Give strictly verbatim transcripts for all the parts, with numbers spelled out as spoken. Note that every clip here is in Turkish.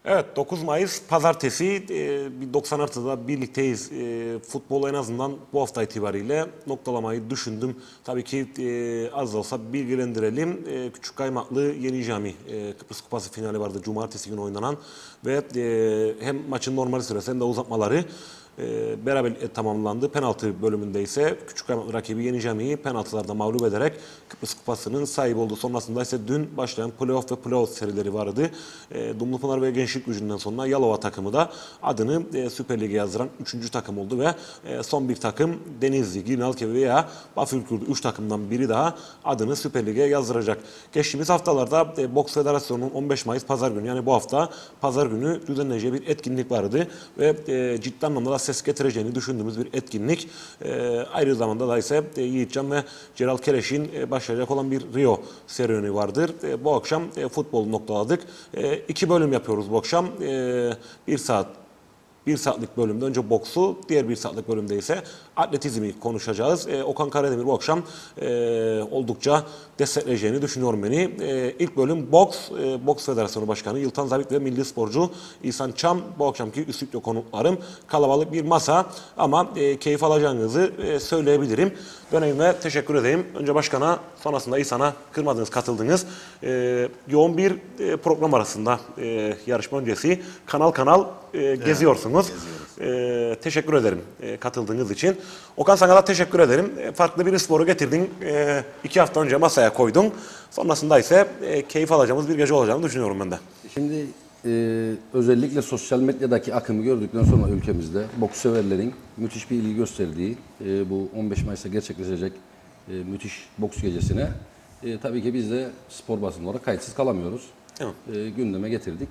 Evet, dokuz Mayıs Pazartesi, e, bir doksan artıda birlikteyiz. E, futbolu en azından bu hafta itibariyle noktalamayı düşündüm. Tabii ki e, az da olsa bilgilendirelim. E, Küçük Kaymaklı Yeni Cami e, Kıbrıs Kupası finali vardı Cumartesi günü oynanan ve e, hem maçın normal süresi hem de uzatmaları e, beraber tamamlandı. Penaltı bölümünde ise Küçük Kaymaklı rakibi Yeni Cami'yi penaltılarda mağlup ederek Kıbrıs Kupası'nın sahibi oldu. Sonrasında ise dün başlayan playoff ve playoff serileri vardı. E, Dumlupınar ve Gençlik Gücü'nden sonra Yalova takımı da adını e, Süper Lig'e yazdıran üçüncü takım oldu ve e, son bir takım Denizli, Girnalke veya Bafülkürt üç takımdan biri daha adını Süper Lig'e yazdıracak. Geçtiğimiz haftalarda e, Boks Federasyonu'nun on beş Mayıs Pazar günü, yani bu hafta Pazar günü düzenleyeceği bir etkinlik vardı ve e, ciddi anlamda da ses getireceğini düşündüğümüz bir etkinlik. E, ayrı zamanda da ise e, Yiğitcan ve Celal Kereş'in e, başlayacak olan bir Rio serüveni vardır. E, bu akşam e, futbolu noktaladık. E, iki bölüm yapıyoruz bu akşam. E, bir saat Bir saatlik bölümde önce boksu, diğer bir saatlik bölümde ise atletizmi konuşacağız. Ee, Okan Karademir bu akşam e, oldukça destekleyeceğini düşünüyorum beni. E, ilk bölüm boks, e, Boks Federasyonu Başkanı Yıltan Zabit ve milli sporcu İhsan Çam bu akşamki üstüklü konuklarım. Kalabalık bir masa ama e, keyif alacağınızı e, söyleyebilirim. Dönemime teşekkür edeyim. Önce başkana, sonrasında İhsan'a kırmadınız, katıldınız. E, yoğun bir e, program arasında e, yarışma öncesi kanal kanal e, geziyorsunuz. Ee, teşekkür ederim e, katıldığınız için. Okan, sana da teşekkür ederim. E, farklı bir sporu getirdin. E, iki hafta önce masaya koydun. Sonrasında ise e, keyif alacağımız bir gece olacağını düşünüyorum ben de. Şimdi e, özellikle sosyal medyadaki akımı gördükten sonra ülkemizde boks severlerin müthiş bir ilgi gösterdiği e, bu on beş Mayıs'ta gerçekleşecek e, müthiş boks gecesine e, tabii ki biz de spor basını olarak kayıtsız kalamıyoruz. Tamam. E, gündeme getirdik.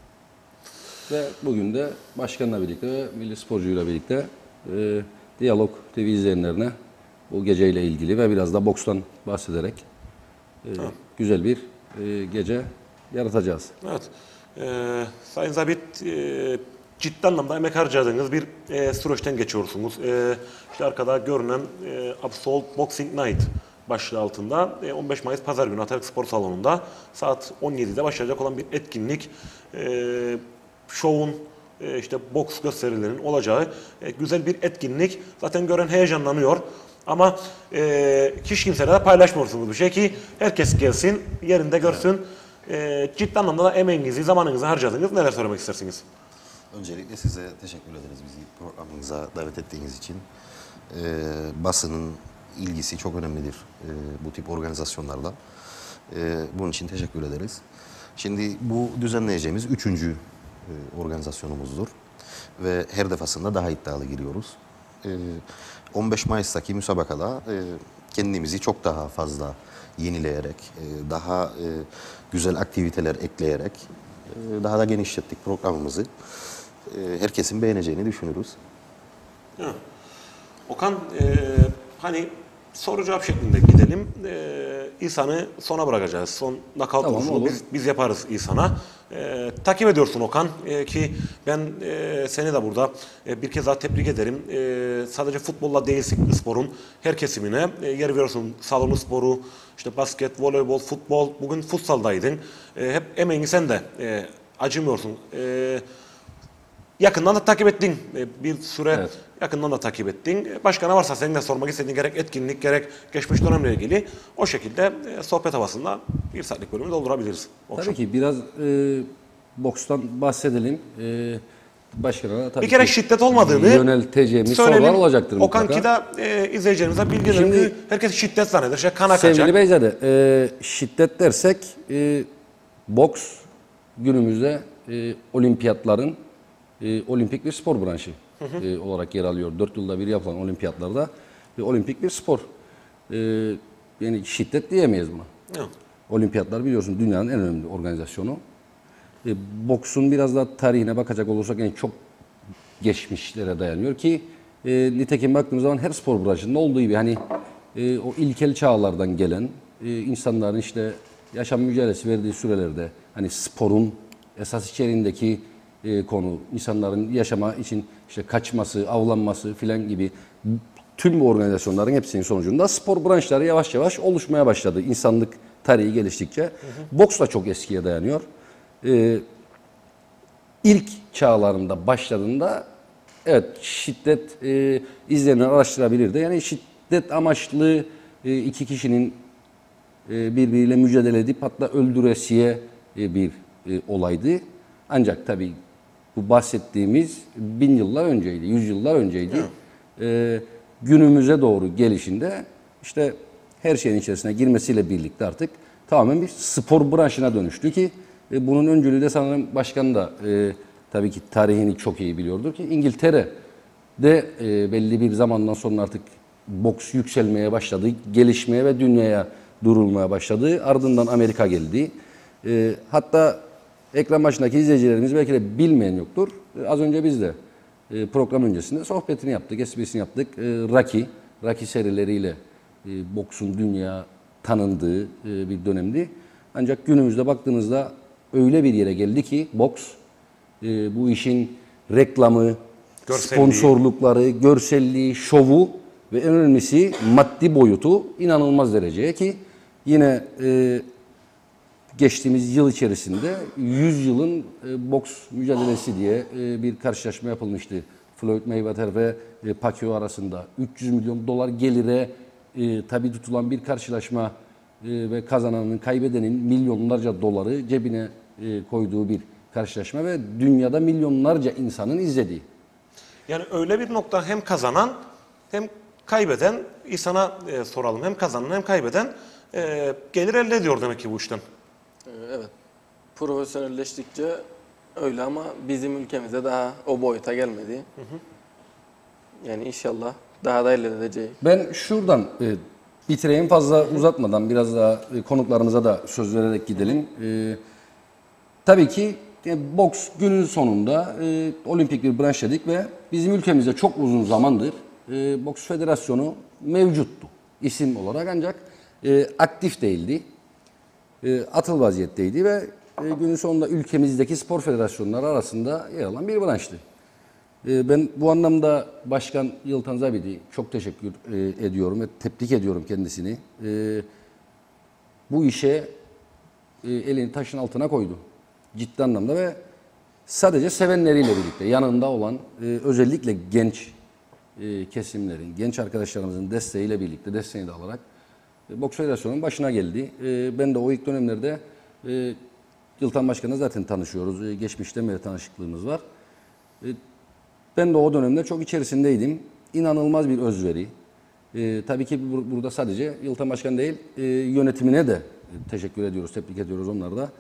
Ve bugün de başkanla birlikte ve milli sporcuyla birlikte e, Diyalog T V izleyenlerine bu geceyle ilgili ve biraz da bokstan bahsederek e, güzel bir e, gece yaratacağız. Evet. E, Sayın Zabit, e, ciddi anlamda emek harcadığınız bir e, süreçten geçiyorsunuz. E, işte arkada görünen e, Absolute Boxing Night başlığı altında e, on beş Mayıs Pazar günü Atatürk Spor Salonu'nda saat on yedide başlayacak olan bir etkinlik. E, şovun, e, işte boks gösterilerinin olacağı e, güzel bir etkinlik. Zaten gören heyecanlanıyor. Ama e, hiç kimseyle de paylaşmıyorsunuz bir şey ki herkes gelsin, yerinde görsün. E, ciddi anlamda da emeğinizi, zamanınızı harcadınız. Neler söylemek istersiniz? Öncelikle size teşekkür ederiz bizi programınıza davet ettiğiniz için. Ee, basının ilgisi çok önemlidir e, bu tip organizasyonlarla. E, bunun için teşekkür ederiz. Şimdi bu düzenleyeceğimiz üçüncü e, organizasyonumuzdur. Ve her defasında daha iddialı giriyoruz. E, on beş Mayıs'taki müsabakada e, kendimizi çok daha fazla yenileyerek, e, daha e, güzel aktiviteler ekleyerek e, daha da genişlettik programımızı. E, herkesin beğeneceğini düşünürüz. Ha. Okan, e, hani soru cevap şeklinde gidelim. E, İhsan'ı sona bırakacağız. Son nakavt Tamam, vuruşunu olur. biz, biz yaparız İhsan'a. E, takip ediyorsun Okan e, ki ben e, seni de burada e, bir kez daha tebrik ederim. E, sadece futbolla değil sporun her kesimine e, yer veriyorsun. Salonu sporu, işte basket, voleybol, futbol. Bugün futsaldaydın. E, hep emeğini sen de e, acımıyorsun. E, Yakından da takip ettin. Bir süre Evet. yakından da takip ettin. Başka ne varsa seninle sormak istediğin gerek etkinlik gerek geçmiş dönemle ilgili o şekilde sohbet havasında bir saatlik bölümü doldurabiliriz. Tabii ki biraz e, bokstan bahsedelim. E, başkanına tabii Bir kere ki şiddet olmadığını yönelteceğimiz sorular olacaktır mutlaka. Okan ki de e, izleyicilerimize bilgi verin. Şimdi- Herkes şiddet zanneder. Şey, kana Sevgili kaçar. Beyzade, e, şiddet dersek e, boks günümüzde e, olimpiyatların e, olimpik bir spor branşı e, olarak yer alıyor. Dört yılda bir yapılan olimpiyatlarda bir olimpik bir spor. E, yani şiddet diyemeyiz mi? Yok. Olimpiyatlar biliyorsun dünyanın en önemli organizasyonu. E, boksun biraz da tarihine bakacak olursak yani çok geçmişlere dayanıyor ki e, nitekim baktığımız zaman her spor branşında olduğu gibi hani e, o ilkel çağlardan gelen e, insanların işte yaşam mücadelesi verdiği sürelerde hani sporun esas içeriğindeki e, konu insanların yaşama için işte kaçması, avlanması filan gibi tüm bu organizasyonların hepsinin sonucunda spor branşları yavaş yavaş oluşmaya başladı. İnsanlık tarihi geliştikçe. Hı hı. Boks da çok eskiye dayanıyor. Ee, ilk çağlarında başladığında evet şiddet e, izlerini araştırabilirdi. Yani şiddet amaçlı e, iki kişinin e, birbiriyle mücadele edip hatta öldüresiye e, bir e, olaydı. Ancak tabii bu bahsettiğimiz bin yıllar önceydi, yüz yıllar önceydi. E, günümüze doğru gelişinde işte her şeyin içerisine girmesiyle birlikte artık tamamen bir spor branşına dönüştü ki e, bunun öncülüğü de sanırım başkan da e, tabii ki tarihini çok iyi biliyordur ki İngiltere'de e, belli bir zamandan sonra artık boks yükselmeye başladı, gelişmeye ve dünyaya durulmaya başladı. Ardından Amerika geldi. E, hatta ekran başındaki izleyicilerimiz belki de bilmeyen yoktur. E, az önce biz de e, program öncesinde sohbetini yaptık, esprisini yaptık. E, Rocky, Rocky serileriyle e, boksun dünya tanındığı e, bir dönemdi. Ancak günümüzde baktığınızda öyle bir yere geldi ki boks e, bu işin reklamı, Görselliği. sponsorlukları, görselliği, şovu ve en önemlisi maddi boyutu inanılmaz dereceye ki yine e, geçtiğimiz yıl içerisinde yüz yılın e, boks mücadelesi diye e, bir karşılaşma yapılmıştı. Floyd Mayweather ve e, Pacquiao arasında üç yüz milyon dolar gelire e, tabi tutulan bir karşılaşma e, ve kazananın, kaybedenin milyonlarca doları cebine e, koyduğu bir karşılaşma ve dünyada milyonlarca insanın izlediği. Yani öyle bir nokta hem kazanan hem kaybeden, İhsan'a e, soralım, hem kazanan hem kaybeden e, gelir elde ediyor demek ki bu işten. Evet. Profesyonelleştikçe öyle ama bizim ülkemizde daha o boyuta gelmedi. Hı hı. Yani inşallah daha da ilerleyeceğiz. Ben şuradan e, bitireyim fazla uzatmadan biraz daha e, konuklarımıza da söz vererek gidelim. E, tabii ki e, boks günün sonunda e, olimpik bir branş dedik ve bizim ülkemizde çok uzun zamandır e, boks federasyonu mevcuttu isim olarak ancak e, aktif değildi. E, atıl vaziyetteydi ve e, günün sonunda ülkemizdeki spor federasyonları arasında yer alan bir branştı. E, ben bu anlamda Başkan Yıltan Zabit'i çok teşekkür e, ediyorum ve tebrik ediyorum kendisini. E, bu işe e, elini taşın altına koydu. Ciddi anlamda ve sadece sevenleriyle birlikte yanında olan e, özellikle genç e, kesimlerin, genç arkadaşlarımızın desteğiyle birlikte, desteğini de alarak e, Boks Federasyonu'nun başına geldi. E, ben de o ilk dönemlerde e, Yıltan Başkan'la zaten tanışıyoruz. E, geçmişten beri tanışıklığımız var. E, ben de o dönemde çok içerisindeydim. İnanılmaz bir özveri. E, tabii ki bur- burada sadece Yıltan Başkan değil, e, yönetimine de e, teşekkür ediyoruz, tebrik ediyoruz onları da.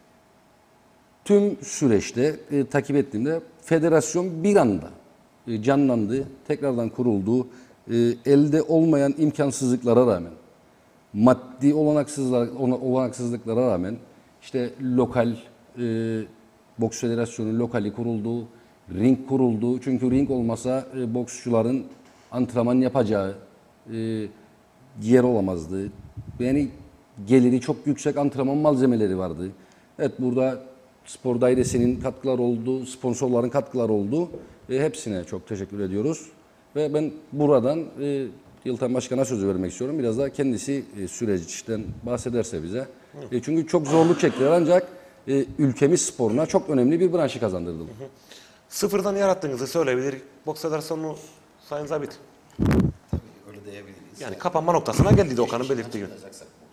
Tüm süreçte e, takip ettiğimde federasyon bir anda e, canlandı, tekrardan kuruldu. E, elde olmayan imkansızlıklara rağmen, maddi olanaksızlar, olanaksızlıklara rağmen işte lokal e, boks federasyonu lokali kuruldu, ring kuruldu. Çünkü ring olmasa e, boksçuların antrenman yapacağı e, yer olamazdı. Yani geliri çok yüksek antrenman malzemeleri vardı. Evet burada spor dairesinin katkıları oldu, sponsorların katkıları oldu. E, hepsine çok teşekkür ediyoruz. Ve ben buradan e, Yıltan Başkan'a sözü vermek istiyorum. Biraz daha kendisi e, süreçten bahsederse bize. E, çünkü çok zorluk çektiler ancak e, ülkemiz sporuna çok önemli bir branşı kazandırdılar. Sıfırdan yarattığınızı söyleyebilir Boks Federasyonu Sayın Zabit. Tabii öyle diyebiliriz. Yani kapanma noktasına geldi Okan'ın belirttiği gibi.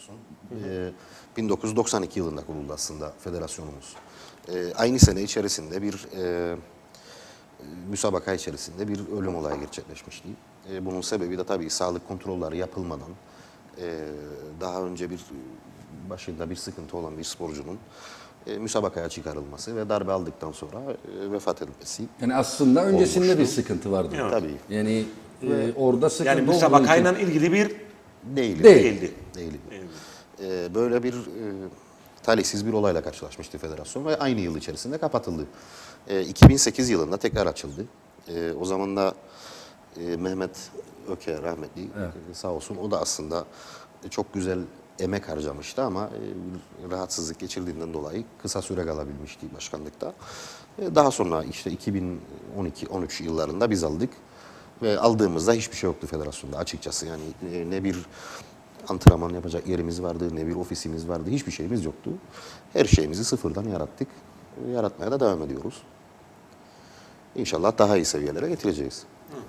Ee, bin dokuz yüz doksan iki yılında kuruldu aslında federasyonumuz. Ee, aynı sene içerisinde bir e, müsabaka içerisinde bir ölüm olayı gerçekleşmişti. E, bunun sebebi de tabii sağlık kontrolleri yapılmadan e, daha önce bir başında bir sıkıntı olan bir sporcunun e, müsabakaya çıkarılması ve darbe aldıktan sonra e, vefat etmesi. Yani aslında öncesinde Olmuştu. bir sıkıntı vardı. Evet. Tabii. Yani e, orada sıkıntı Yani olduğu için- müsabakayla ilgili bir Değil. Değil. değildi. Değil. Ee, böyle bir e, talihsiz bir olayla karşılaşmıştı federasyon ve aynı yıl içerisinde kapatıldı. Ee, iki bin sekiz yılında tekrar açıldı. Ee, o zaman da e, Mehmet Öke rahmetli e, sağ olsun o da aslında çok güzel emek harcamıştı ama e, bir rahatsızlık geçirdiğinden dolayı kısa süre kalabilmişti başkanlıkta. E, daha sonra işte iki bin on iki on üç yıllarında biz aldık. Ve aldığımızda hiçbir şey yoktu federasyonda açıkçası. Yani e, ne bir antrenman yapacak yerimiz vardı, ne bir ofisimiz vardı, hiçbir şeyimiz yoktu. Her şeyimizi sıfırdan yarattık. E, Yaratmaya da devam ediyoruz. İnşallah daha iyi seviyelere getireceğiz.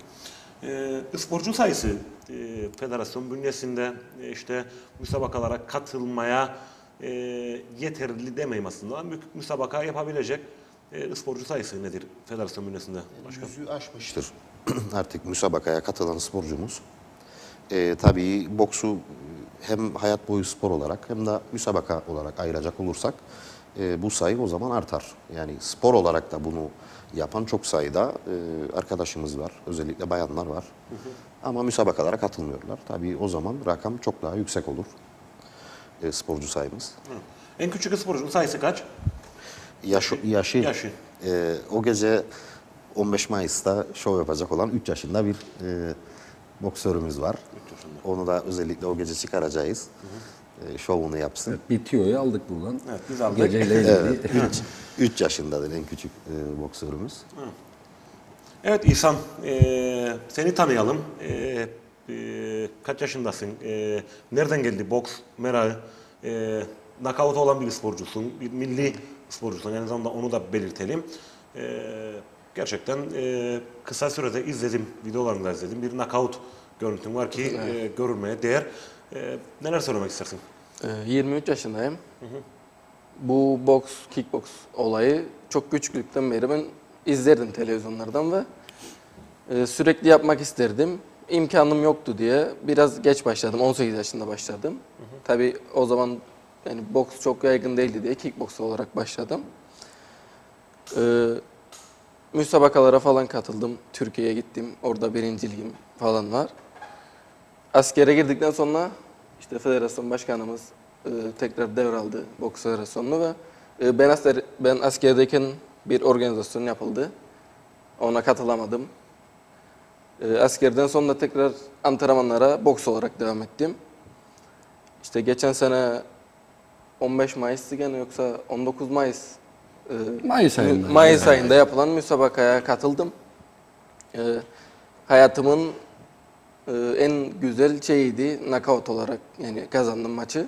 E, sporcu sayısı e, federasyon bünyesinde e, işte müsabakalara katılmaya e, yeterli demeyeyim aslında. Mü, müsabaka yapabilecek e, sporcu sayısı nedir federasyon bünyesinde? Başkan? Yüzü aşmıştır artık müsabakaya katılan sporcumuz. E, tabii boksu hem hayat boyu spor olarak hem de müsabaka olarak ayıracak olursak e, bu sayı o zaman artar. Yani spor olarak da bunu yapan çok sayıda e, arkadaşımız var. Özellikle bayanlar var. Hı hı. Ama müsabakalara katılmıyorlar. Tabii o zaman rakam çok daha yüksek olur. E, sporcu sayımız. Hı. En küçük sporcunun sayısı kaç? Yaşı, yaşı, Yaşı. E, o gece on beş Mayıs'ta şov yapacak olan üç yaşında bir e, boksörümüz var. Onu da özellikle o gece çıkaracağız. Hı hı. E, şovunu yapsın. Evet, bir tiyoyu aldık buradan. Evet, biz aldık. Geceyle ilgili. Evet, üç yaşındadır en küçük e, boksörümüz. Hı. Evet İhsan, e, seni tanıyalım. E, e, kaç yaşındasın? E, nereden geldi boks merakı? E, Nakavt olan bir sporcusun, bir milli sporcusun. Aynı zamanda onu da belirtelim. E, gerçekten e, kısa sürede izledim, videolarını da izledim. Bir nakavt görüntün var ki e, görülmeye değer. E, neler söylemek istersin? Ee, yirmi üç yaşındayım. Hı hı. Bu boks, kickboks olayı çok küçüklükten beri ben izlerdim televizyonlardan ve e, sürekli yapmak isterdim. İmkanım yoktu diye biraz geç başladım. on sekiz yaşında başladım. Hı hı. Tabii o zaman yani boks çok yaygın değildi diye kickboks olarak başladım. Ee, müsabakalara falan katıldım. Türkiye'ye gittim. Orada birinciliğim falan var. Askere girdikten sonra işte federasyon başkanımız e, tekrar devraldı boks federasyonunu ve e, ben, asker, ben askerdeyken bir organizasyon yapıldı. Ona katılamadım. E, askerden sonra tekrar antrenmanlara boks olarak devam ettim. İşte geçen sene on beş Mayıs'tı gene yoksa on dokuz Mayıs e, Mayıs ayında. Mayıs ayında yapılan müsabakaya katıldım. E, hayatımın e, en güzel şeyiydi knockout olarak yani kazandım maçı.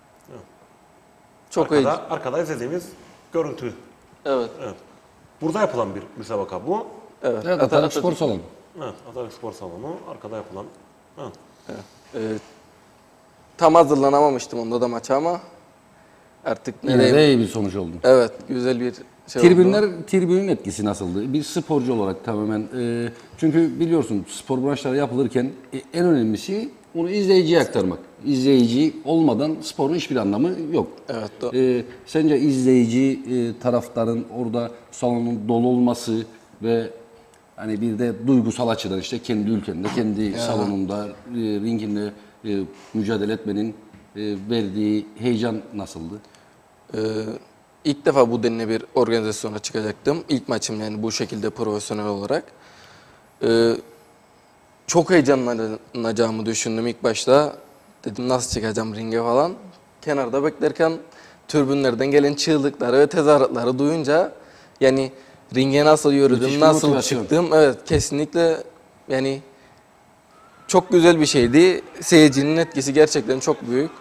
Çok iyi. Arkada, arkada izlediğimiz görüntü. Evet. Evet. Burada yapılan bir müsabaka bu. Evet. Evet, Ata- Atatürk Spor Salonu. Evet, Atatürk Spor Salonu. Arkada yapılan. Evet. e, tam hazırlanamamıştım onda da maça ama artık Yine nereye? de iyi bir sonuç oldu. Evet, güzel bir şey Tribünler, oldu. tribünün etkisi nasıldı? Bir sporcu olarak tamamen. E, çünkü biliyorsun spor branşları yapılırken e, en önemlisi onu izleyiciye aktarmak. İzleyici olmadan sporun hiçbir anlamı yok. Evet. Do- E, sence izleyici e, taraftarın orada salonun dolu olması ve hani bir de duygusal açıdan işte kendi ülkende, kendi salonunda, e, ringinde e, mücadele etmenin e, verdiği heyecan nasıldı? Ee, ilk defa bu denli bir organizasyona çıkacaktım. İlk maçım yani bu şekilde profesyonel olarak. Ee, çok heyecanlanacağımı düşündüm ilk başta. Dedim nasıl çıkacağım ringe falan. Kenarda beklerken türbünlerden gelen çığlıkları ve tezahüratları duyunca yani ringe nasıl yürüdüm, Müthiş bir nasıl motivasyon. çıktım. Evet kesinlikle yani çok güzel bir şeydi. Seyircinin etkisi gerçekten çok büyük.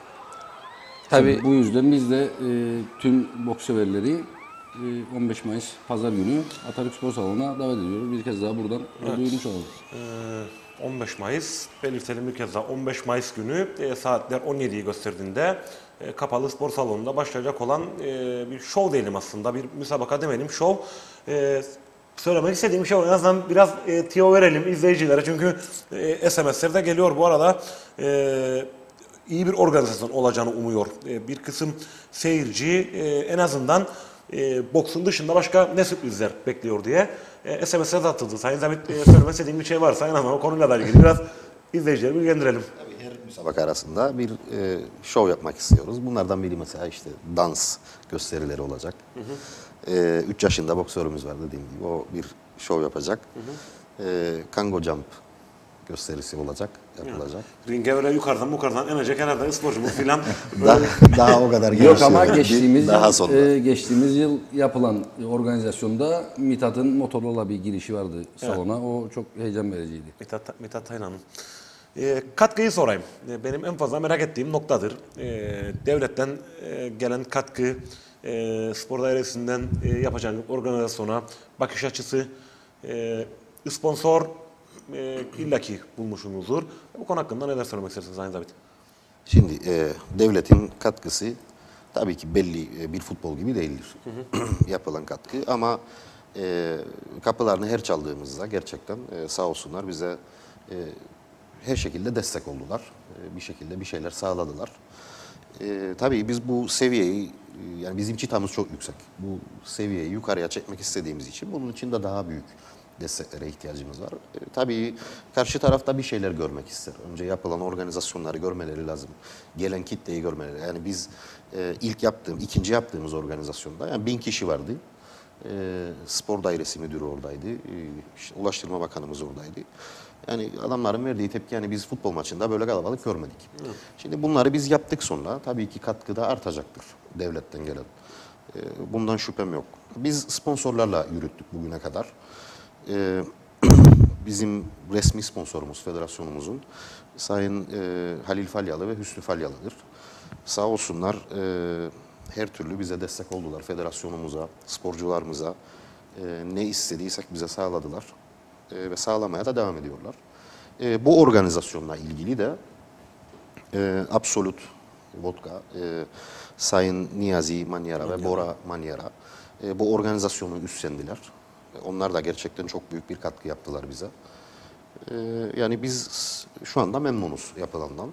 Tabii. Bu yüzden biz de e, tüm boks severleri e, on beş Mayıs Pazar günü Atatürk Spor Salonu'na davet ediyoruz. Bir kez daha buradan evet. duyurmuş olalım. Ee, on beş Mayıs, belirtelim bir kez daha on beş Mayıs günü e, saatler on yediyi gösterdiğinde e, kapalı spor salonunda başlayacak olan e, bir şov diyelim aslında. Bir müsabaka demeyelim, şov. E, söylemek istediğim şey o. En azından biraz e, tiyo verelim izleyicilere. Çünkü e, S M S'ler de geliyor bu arada. E, iyi bir organizasyon olacağını umuyor. E, bir kısım seyirci e, en azından e, boksun dışında başka ne sürprizler bekliyor diye e, S M S'ler de atıldı. Sayın Zahmet e, söylemek istediğim bir şey varsa en azından o konuyla da ilgili biraz izleyicileri bilgilendirelim. Tabii her müsabaka arasında bir e, şov yapmak istiyoruz. Bunlardan biri mesela işte dans gösterileri olacak. üç yaşında boksörümüz var dediğim gibi. O bir şov yapacak. Hı hı. E, Kango Jump gösterisi olacak, yapılacak. Ringe öyle yukarıdan yukarıdan emecek herhalde sporcumuz filan. daha, daha o kadar Yok ama gelişiyor. geçtiğimiz daha yıl, sonra. e, geçtiğimiz yıl yapılan organizasyonda Mithat'ın motorla bir girişi vardı salona. O çok heyecan vericiydi. Mithat, Mithat Taylan'ın. E, katkıyı sorayım. E, benim en fazla merak ettiğim noktadır. E, devletten e, gelen katkı e, spor dairesinden e, yapacağınız organizasyona bakış açısı, e, sponsor e, illaki bulmuşsunuzdur. Bu konu hakkında neler söylemek istersiniz Sayın Zabit? Şimdi e, devletin katkısı tabii ki belli e, bir futbol gibi değildir. Yapılan katkı ama e, kapılarını her çaldığımızda gerçekten e, sağ olsunlar bize e, her şekilde destek oldular. E, bir şekilde bir şeyler sağladılar. E, tabii biz bu seviyeyi, e, yani bizim çıtamız çok yüksek. Bu seviyeyi yukarıya çekmek istediğimiz için bunun için de daha büyük desteklere ihtiyacımız var. E, tabii karşı tarafta bir şeyler görmek ister. Önce yapılan organizasyonları görmeleri lazım. Gelen kitleyi görmeleri. Yani biz e, ilk yaptığım, ikinci yaptığımız organizasyonda yani bin kişi vardı. E, spor dairesi müdürü oradaydı. E, işte Ulaştırma Bakanımız oradaydı. Yani adamların verdiği tepki yani biz futbol maçında böyle kalabalık görmedik. Hı. Şimdi bunları biz yaptık sonra tabii ki katkı da artacaktır devletten gelen. E, bundan şüphem yok. Biz sponsorlarla yürüttük bugüne kadar. E, bizim resmi sponsorumuz federasyonumuzun Sayın e, Halil Falyalı ve Hüsnü Falyalı'dır. Sağ olsunlar e, her türlü bize destek oldular. Federasyonumuza, sporcularımıza e, ne istediysek bize sağladılar. E, ve sağlamaya da devam ediyorlar. E, bu organizasyonla ilgili de e, Absolut Vodka, e, Sayın Niyazi Manyara ve Bora Manyara e, bu organizasyonu üstlendiler. Onlar da gerçekten çok büyük bir katkı yaptılar bize. E, yani biz şu anda memnunuz yapılandan.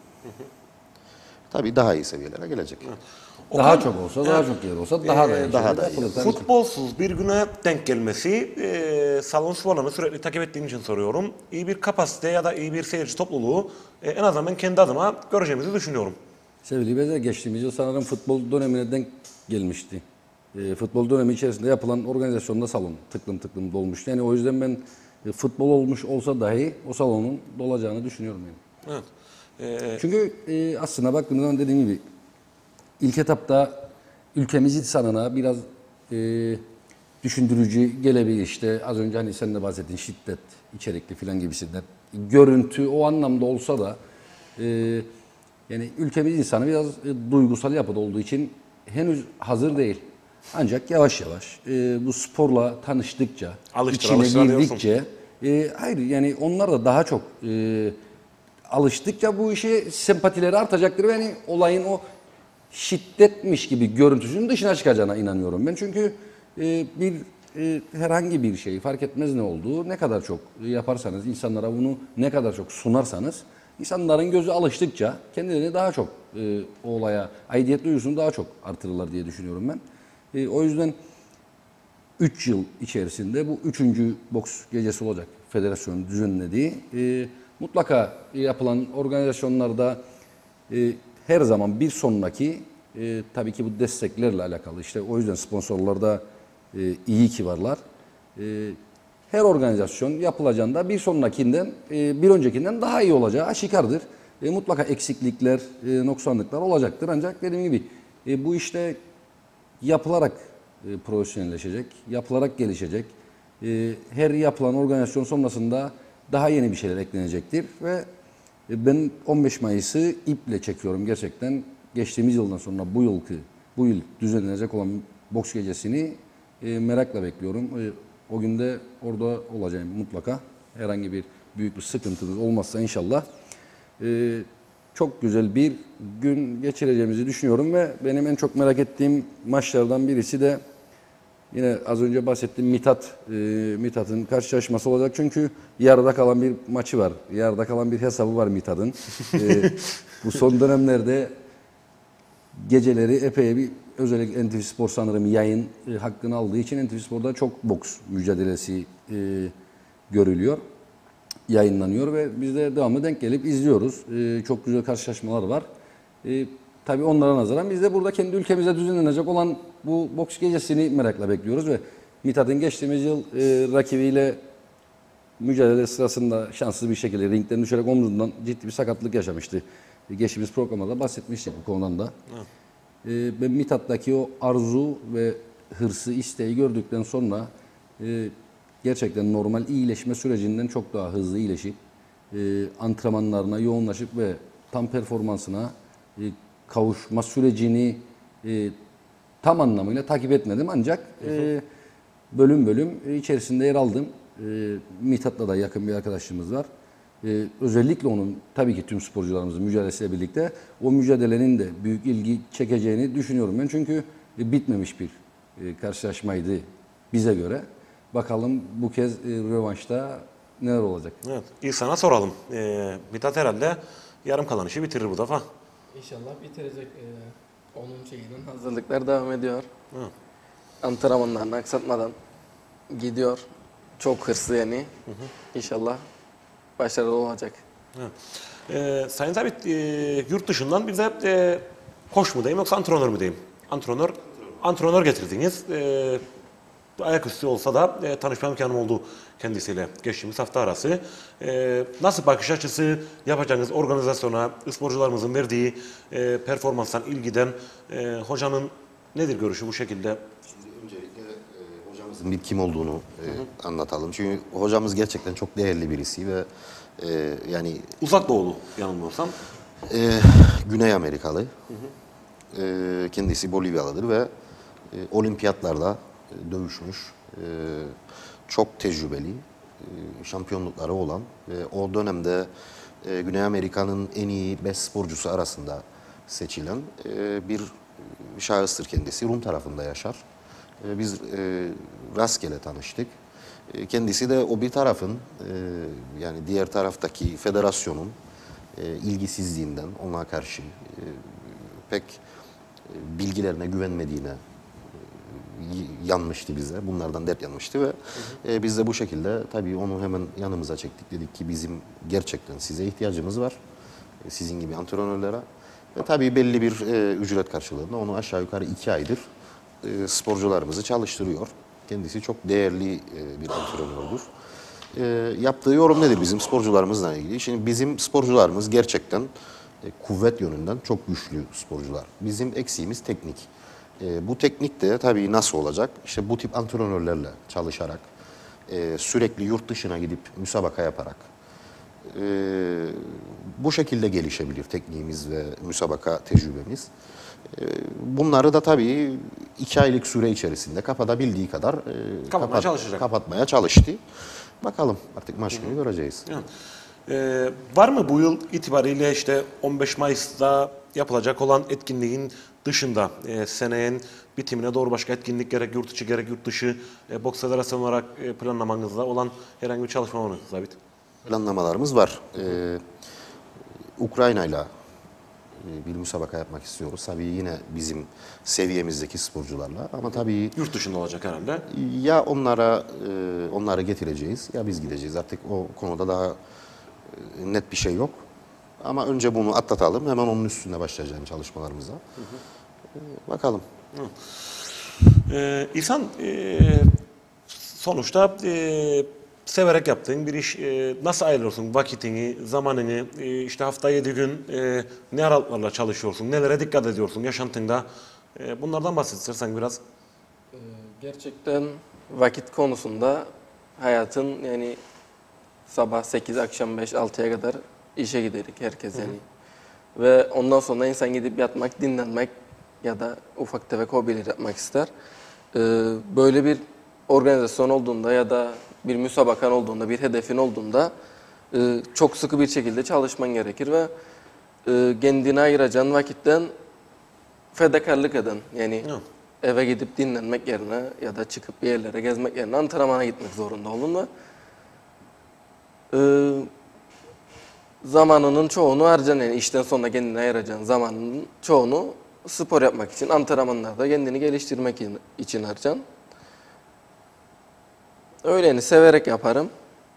Tabii daha iyi seviyelere gelecek. Daha Okan, çok olsa, daha çok yer olsa daha da iyi. daha da iyi. yapılır tabii ki. Futbolsuz bir güne denk gelmesi, e, salon sporlarını sürekli takip ettiğim için soruyorum. İyi bir kapasite ya da iyi bir seyirci topluluğu e, en azından ben kendi adıma göreceğimizi düşünüyorum. Sevgili Beyler, geçtiğimiz yıl sanırım futbol dönemine denk gelmişti. E, futbol dönemi içerisinde yapılan organizasyonda salon tıklım tıklım dolmuştu. Yani o yüzden ben e, futbol olmuş olsa dahi o salonun dolacağını düşünüyorum yani. Evet. E, Çünkü e, aslında baktığımız zaman dediğim gibi ilk etapta ülkemiz insanına biraz e, düşündürücü gelebilir. İşte az önce hani sen de bahsettin şiddet içerikli falan gibisinden. Görüntü o anlamda olsa da e, yani ülkemiz insanı biraz e, duygusal yapıda olduğu için henüz hazır değil. Ancak yavaş yavaş e, bu sporla tanıştıkça, Alıştır, içine alıştır girdikçe, e, hayır yani onlar da daha çok e, alıştıkça bu işe sempatileri artacaktır ve yani olayın o şiddetmiş gibi görüntüsünün dışına çıkacağına inanıyorum ben. Çünkü e, bir e, herhangi bir şey fark etmez ne olduğu, ne kadar çok yaparsanız, insanlara bunu ne kadar çok sunarsanız, insanların gözü alıştıkça kendilerini daha çok e, o olaya, aidiyet duygusunu daha çok artırırlar diye düşünüyorum ben. E, o yüzden üç yıl içerisinde bu üçüncü boks gecesi olacak federasyonun düzenlediği. E, mutlaka yapılan organizasyonlarda e, her zaman bir sonraki e, tabii ki bu desteklerle alakalı. İşte o yüzden sponsorlarda e, iyi ki varlar. E, her organizasyon yapılacağında bir sonrakinden, e, bir öncekinden daha iyi olacağı aşikardır. E, mutlaka eksiklikler, e, noksanlıklar olacaktır. Ancak dediğim gibi e, bu işte yapılarak e, profesyonelleşecek, yapılarak gelişecek. E, her yapılan organizasyon sonrasında daha yeni bir şeyler eklenecektir ve ben on beş Mayıs'ı iple çekiyorum gerçekten. Geçtiğimiz yıldan sonra bu yılki, bu yıl düzenlenecek olan boks gecesini e, merakla bekliyorum. E, o günde orada olacağım mutlaka. Herhangi bir büyük bir sıkıntımız olmazsa inşallah. E, çok güzel bir gün geçireceğimizi düşünüyorum ve benim en çok merak ettiğim maçlardan birisi de yine az önce bahsettiğim Mithat, e, Mithat'ın karşılaşması olacak. Çünkü yarıda kalan bir maçı var. Yarıda kalan bir hesabı var Mithat'ın. E, bu son dönemlerde geceleri epey bir özellikle N T V Spor sanırım yayın e, hakkını aldığı için N T V Spor'da çok boks mücadelesi e, görülüyor. Yayınlanıyor ve biz de devamlı denk gelip izliyoruz. E, çok güzel karşılaşmalar var. E, Tabii onlara nazaran biz de burada kendi ülkemizde düzenlenecek olan bu boks gecesini merakla bekliyoruz ve Mithat'ın geçtiğimiz yıl e, rakibiyle mücadele sırasında şanssız bir şekilde ringden düşerek omzundan ciddi bir sakatlık yaşamıştı. E, geçtiğimiz programda da bahsetmiştik bu konudan da. E, ben Mithat'taki o arzu ve hırsı, isteği gördükten sonra e, gerçekten normal iyileşme sürecinden çok daha hızlı iyileşip e, antrenmanlarına yoğunlaşıp ve tam performansına e, kavuşma sürecini e, tam anlamıyla takip etmedim ancak e, bölüm bölüm içerisinde yer aldım. E, Mithat'la da yakın bir arkadaşımız var. E, özellikle onun tabii ki tüm sporcularımızın mücadelesiyle birlikte o mücadelenin de büyük ilgi çekeceğini düşünüyorum ben. Çünkü e, bitmemiş bir e, karşılaşmaydı bize göre. Bakalım bu kez e, rövanşta neler olacak? Evet. İlk sana soralım. E, Mithat herhalde yarım kalan işi bitirir bu defa. İnşallah bitirecek. Ee, onun şeyinin hazırlıklar devam ediyor. Hı. Antrenmanlarını aksatmadan gidiyor. Çok hırslı yani. Hı hı. İnşallah başarılı olacak. Ee, Sayın Sabit, e, yurt dışından bize e, koç mu diyeyim yoksa antrenör mü diyeyim? Antrenör, antrenör getirdiniz. E, ayaküstü olsa da e, tanışma imkanım oldu kendisiyle geçtiğimiz hafta arası. E, nasıl bakış açısı yapacağınız organizasyona, sporcularımızın verdiği e, performanstan, ilgiden e, hocanın nedir görüşü bu şekilde? Öncelikle e, hocamızın bir kim olduğunu e, anlatalım. Çünkü hocamız gerçekten çok değerli birisi ve e, yani Uzak Doğulu yanılmıyorsam. e, Güney Amerikalı. E, kendisi Bolivyalıdır ve e, olimpiyatlarda e, dövüşmüş. E, çok tecrübeli, e, şampiyonlukları olan ve o dönemde e, Güney Amerika'nın en iyi beş sporcusu arasında seçilen e, bir şahıstır kendisi. Rum tarafında yaşar. E, biz e, rastgele tanıştık. E, kendisi de o bir tarafın, e, yani diğer taraftaki federasyonun e, ilgisizliğinden ona karşı e, pek e, bilgilerine güvenmediğine e, yanmıştı bize. Bunlardan dert yanmıştı ve hı hı. E, biz de bu şekilde tabii onu hemen yanımıza çektik. Dedik ki bizim gerçekten size ihtiyacımız var. E, sizin gibi antrenörlere. Ve tabii belli bir e, ücret karşılığında onu aşağı yukarı iki aydır e, sporcularımızı çalıştırıyor. Kendisi çok değerli e, bir antrenördür. E, yaptığı yorum nedir bizim sporcularımızla ilgili? Şimdi bizim sporcularımız gerçekten e, kuvvet yönünden çok güçlü sporcular. Bizim eksiğimiz teknik. E, bu teknik de tabii nasıl olacak? İşte bu tip antrenörlerle çalışarak, e, sürekli yurt dışına gidip müsabaka yaparak, e, bu şekilde gelişebilir tekniğimiz ve müsabaka tecrübemiz. E, bunları da tabii iki aylık süre içerisinde kapatabildiği kadar e, Kapatmaya çalışacak. kapatmaya çalıştı. Bakalım artık maç günü göreceğiz. Yani, e, var mı bu yıl itibariyle işte on beş Mayıs'ta yapılacak olan etkinliğin dışında e, senenin bitimine doğru başka etkinlik gerek yurt içi gerek yurt dışı e, boks federasyonu olarak e, planlamanızda olan herhangi bir çalışma var mı Zabit? Planlamalarımız var. Ee, Ukrayna'yla e, bir müsabaka yapmak istiyoruz. Tabii yine bizim seviyemizdeki sporcularla ama tabii Yurt dışında olacak herhalde. ya onlara e, onları getireceğiz ya biz gideceğiz. Artık o konuda daha e, net bir şey yok. Ama önce bunu atlatalım. Hemen onun üstünde başlayacağım çalışmalarımıza. Hı hı. E, bakalım. Hı. Ee, İhsan, e, sonuçta e, severek yaptığın bir iş. E, nasıl ayırıyorsun vakitini, zamanını, e, işte hafta yedi gün e, ne aralıklarla çalışıyorsun, nelere dikkat ediyorsun yaşantında? E, bunlardan bahset istersen biraz. Ee, gerçekten vakit konusunda hayatın yani sabah sekiz, akşam beş, altıya kadar işe giderik herkes yani. Hı hı. Ve ondan sonra insan gidip yatmak, dinlenmek ya da ufak tefek hobiler yapmak ister. Ee, böyle bir organizasyon olduğunda ya da bir müsabakan olduğunda, bir hedefin olduğunda e, çok sıkı bir şekilde çalışman gerekir ve e, kendine ayıracağın vakitten fedakarlık eden yani Hı. eve gidip dinlenmek yerine ya da çıkıp bir yerlere gezmek yerine antrenmana gitmek zorunda olun ve e, zamanının çoğunu harcayan yani işten sonra kendine ayıracağın zamanının çoğunu spor yapmak için, antrenmanlarda kendini geliştirmek için harcayan. Öyle yani severek yaparım.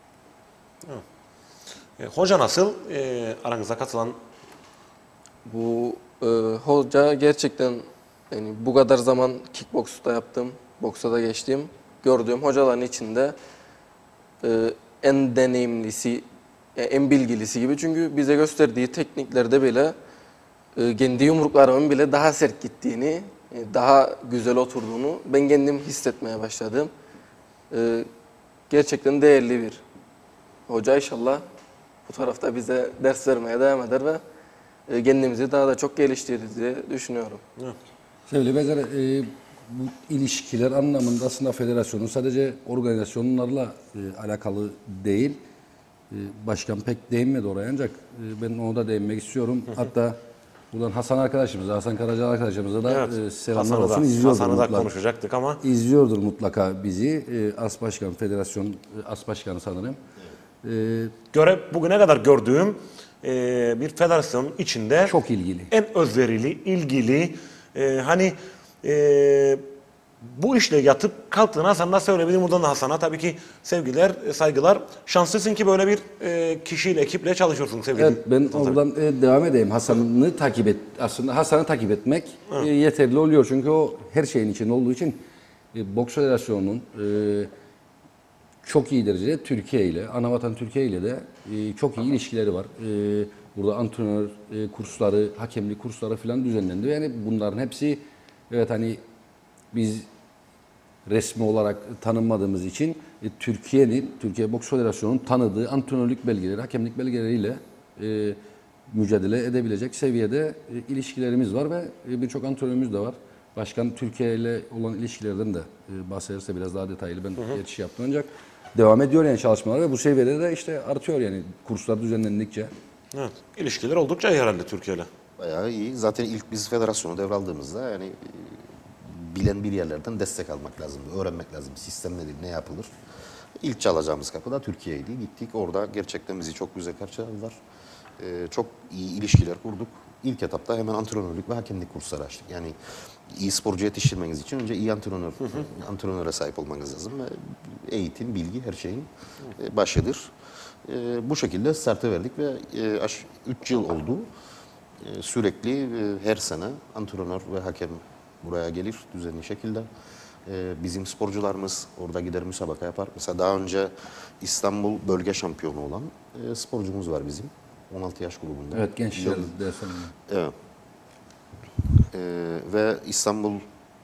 E, hoca nasıl? E, aranıza katılan Bu e, hoca gerçekten yani bu kadar zaman kickboksta yaptım, boksa da geçtim. Gördüğüm hocaların içinde e, en deneyimlisi, yani en bilgilisi gibi. Çünkü bize gösterdiği tekniklerde bile e, kendi yumruklarımın bile daha sert gittiğini, e, daha güzel oturduğunu ben kendim hissetmeye başladım. E, gerçekten değerli bir hoca, inşallah bu tarafta bize ders vermeye devam eder ve kendimizi daha da çok geliştiririz diye düşünüyorum. Öyle benzer e, bu ilişkiler anlamında aslında federasyonun sadece organizasyonlarla e, alakalı değil. E, başkan pek değinmedi oraya ancak e, ben ona da değinmek istiyorum. Hatta buradan Hasan arkadaşımıza, Hasan Karaca arkadaşımıza da Evet. e, selamlar Hasan'ı da, olsun. İzliyordur Hasan'ı da mutlaka. konuşacaktık ama İzliyordur mutlaka bizi. E, As Başkan, Federasyon e, As Başkanı sanırım. E, göre bugüne kadar gördüğüm e, bir federasyonun içinde Çok ilgili. en özverili, ilgili, e, hani e, bu işle yatıp kalktığını Hasan'la söyleyebilirim. Buradan da Hasan'a tabii ki sevgiler, saygılar. Şanslısın ki böyle bir e, kişiyle, ekiple çalışıyorsun sevgili. Evet, ben oradan e, devam edeyim. Hasan'ı takip et. Aslında Hasan'ı takip etmek e, yeterli oluyor. Çünkü o her şeyin içinde olduğu için e, Boks Federasyonu'nun e, çok iyi derecede Türkiye ile, anavatan Türkiye ile de e, çok iyi ilişkileri var. E, burada antrenör e, kursları, hakemlik kursları falan düzenlendi. Yani bunların hepsi, evet, hani biz resmi olarak tanınmadığımız için e, Türkiye'nin, Türkiye Boks Federasyonu'nun tanıdığı antrenörlük belgeleri, hakemlik belgeleriyle e, mücadele edebilecek seviyede e, ilişkilerimiz var ve e, birçok antrenörümüz de var. Başkan Türkiye ile olan ilişkilerden de e, bahsederse biraz daha detaylı ben geçiş yaptım ancak devam ediyor yani çalışmalar ve bu seviyede de işte artıyor yani kurslar düzenlendikçe. Evet. İlişkiler oldukça iyi herhalde Türkiye ile. Bayağı iyi. Zaten ilk biz federasyonu devraldığımızda yani e, bilen bir yerlerden destek almak lazım, öğrenmek lazım. Sistem nedir, ne yapılır. İlk çalacağımız kapı da Türkiye'ydi. Gittik orada gerçekten bizi çok güzel karşıladılar. E, çok iyi ilişkiler kurduk. İlk etapta hemen antrenörlük ve hakemlik kursları açtık. Yani iyi sporcu yetiştirmeniz için önce iyi antrenör, antrenöre sahip olmanız lazım. Ve eğitim, bilgi her şeyin e, başıdır. E, bu şekilde startı verdik ve üç yıl oldu. E, sürekli e, her sene antrenör ve hakem buraya gelir düzenli şekilde. E, bizim sporcularımız orada gider müsabaka yapar. Mesela daha önce İstanbul bölge şampiyonu olan e, sporcumuz var bizim. on altı yaş grubunda. Evet, gençler Yıl- dersen. Evet. Ee, ve İstanbul e,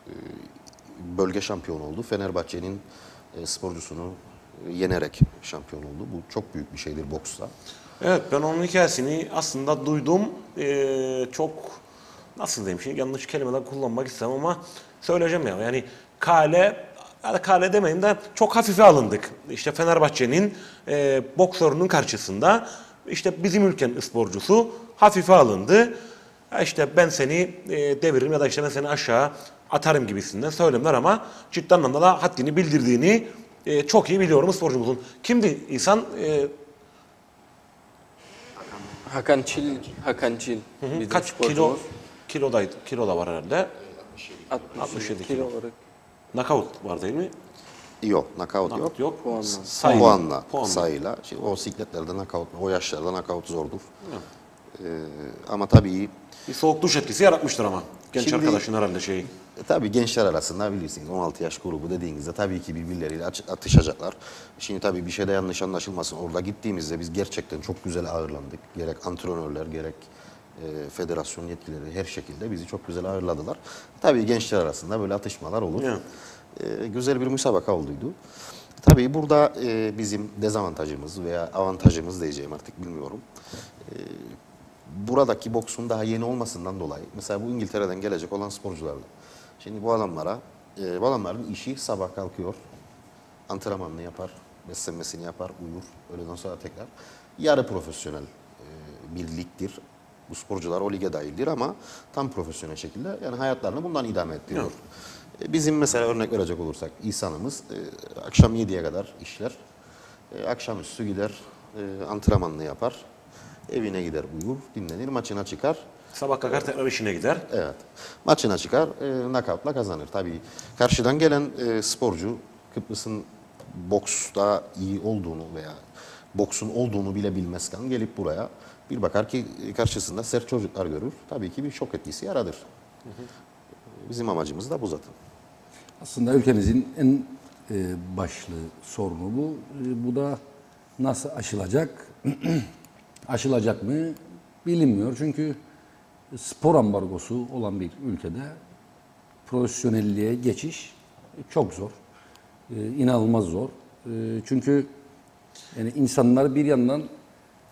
bölge şampiyonu oldu. Fenerbahçe'nin e, sporcusunu e, yenerek şampiyon oldu. Bu çok büyük bir şeydir boksta. Evet, ben onun hikayesini aslında duydum. Ee, çok nasıl diyeyim, şimdi yanlış kelimeler kullanmak istemem ama söyleyeceğim ya. Yani kale, ya kale demeyeyim de çok hafife alındık. İşte Fenerbahçe'nin e, boksörünün karşısında işte bizim ülkenin sporcusu hafife alındı. Ya işte ben seni e, deviririm ya da işte ben seni aşağı atarım gibisinden söylemler ama ciddi anlamda da haddini bildirdiğini e, çok iyi biliyorum sporcumuzun. Kimdi İhsan? E, Hakan Çil, Hakan Çil. bizim Kaç kilo sporcumuz. kilodaydı? Kilo da var herhalde. altmış altmış yedi kilo kilo. olarak. Knockout var değil mi? Yok, knockout yok. Yok. Yok. Puanla. Sayı. Puanla, Puanla. sayıyla. Şimdi o sikletlerde knockout, o yaşlarda knockout zordur. Ee, ama tabii Bir soğuk duş etkisi yaratmıştır ama. Genç Şimdi- arkadaşın herhalde şeyi. E, tabii gençler arasında bilirsiniz on altı yaş grubu dediğinizde tabii ki birbirleriyle aç- atışacaklar. Şimdi tabii bir şeyde yanlış anlaşılmasın. Orada gittiğimizde biz gerçekten çok güzel ağırlandık. Gerek antrenörler gerek e, federasyon yetkileri her şekilde bizi çok güzel ağırladılar. Tabii gençler arasında böyle atışmalar olur. Evet. E, güzel bir müsabaka olduydu. Tabii burada e, bizim dezavantajımız veya avantajımız diyeceğim artık bilmiyorum. E, buradaki boksun daha yeni olmasından dolayı mesela bu İngiltere'den gelecek olan sporcularla. Şimdi bu adamlara, e, bu adamların işi sabah kalkıyor, antrenmanını yapar, beslenmesini yapar, uyur. Öğleden sonra tekrar yarı profesyonel e, bir ligdir. Bu sporcular o lige dahildir ama tam profesyonel şekilde yani hayatlarını bundan idame ettiriyor. E, bizim mesela örnek verecek olursak İhsan'ımız e, akşam yediye kadar işler. E, akşamüstü gider, e, antrenmanını yapar. Evine gider, uyur, dinlenir, maçına çıkar. Sabah kalkar tekrar işine gider. Evet. Maçına çıkar, e, nakavtla kazanır. Tabii karşıdan gelen e, sporcu Kıbrıs'ın boksta iyi olduğunu veya boksun olduğunu bile bilmezken gelip buraya bir bakar ki e, karşısında sert çocuklar görür. Tabii ki bir şok etkisi yaradır. Bizim amacımız da bu zaten. Aslında ülkemizin en e, başlı sorunu bu. E, bu da nasıl aşılacak? Aşılacak mı? Bilinmiyor. Çünkü spor ambargosu olan bir ülkede profesyonelliğe geçiş çok zor. E, inanılmaz zor. E, çünkü yani insanlar bir yandan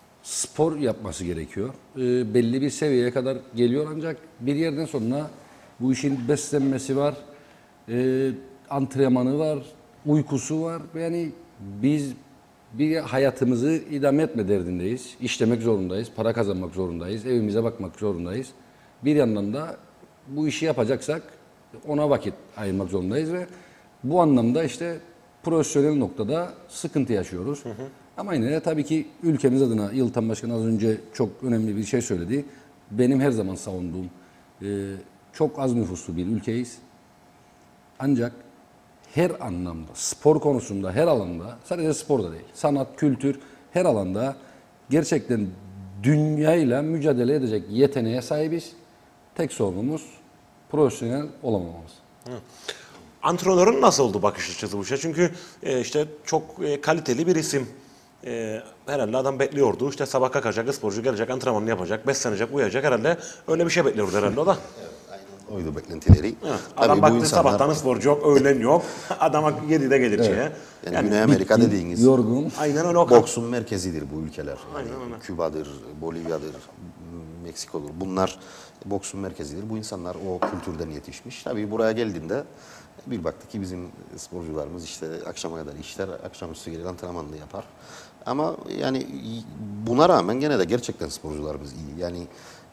spor yapması gerekiyor. E, belli bir seviyeye kadar geliyor ancak bir yerden sonra Bu işin beslenmesi var, e, antrenmanı var, uykusu var. Yani biz bir hayatımızı idame etme derdindeyiz. İşlemek zorundayız, para kazanmak zorundayız, evimize bakmak zorundayız. Bir yandan da bu işi yapacaksak ona vakit ayırmak zorundayız ve bu anlamda işte profesyonel noktada sıkıntı yaşıyoruz. Hı hı. Ama yine de tabii ki ülkemiz adına Yıltan Başkan az önce çok önemli bir şey söyledi. Benim her zaman savunduğum e, çok az nüfuslu bir ülkeyiz. Ancak her anlamda, spor konusunda, her alanda, sadece sporda değil, sanat, kültür, her alanda gerçekten dünyayla mücadele edecek yeteneğe sahibiz. Tek sorunumuz profesyonel olamamamız. Hı. Antrenörün nasıl oldu bakış açısı bu işe? Çünkü e, işte çok e, kaliteli bir isim. E, herhalde adam bekliyordu. İşte sabah kalkacak, sporcu gelecek, antrenmanını yapacak, beslenecek, uyuyacak herhalde. Öyle bir şey bekliyordu herhalde o da. Oydu beklentileri. Evet. Adam baktı insanlar... sabahtan sporcu yok, öğlen yok. Adama yedide gelir şeye. Yani, yani Güney Amerika bitkin, dediğiniz yorgun. Aynen öyle. Boksun merkezidir bu ülkeler. Yani Aynen öyle. Küba'dır, Bolivya'dır, Meksiko'dur. Bunlar boksun merkezidir. Bu insanlar o kültürden yetişmiş. Tabii buraya geldiğinde bir baktık ki bizim sporcularımız işte akşama kadar işler, akşamüstü gelir antrenmanını yapar. Ama yani buna rağmen gene de gerçekten sporcularımız iyi. Yani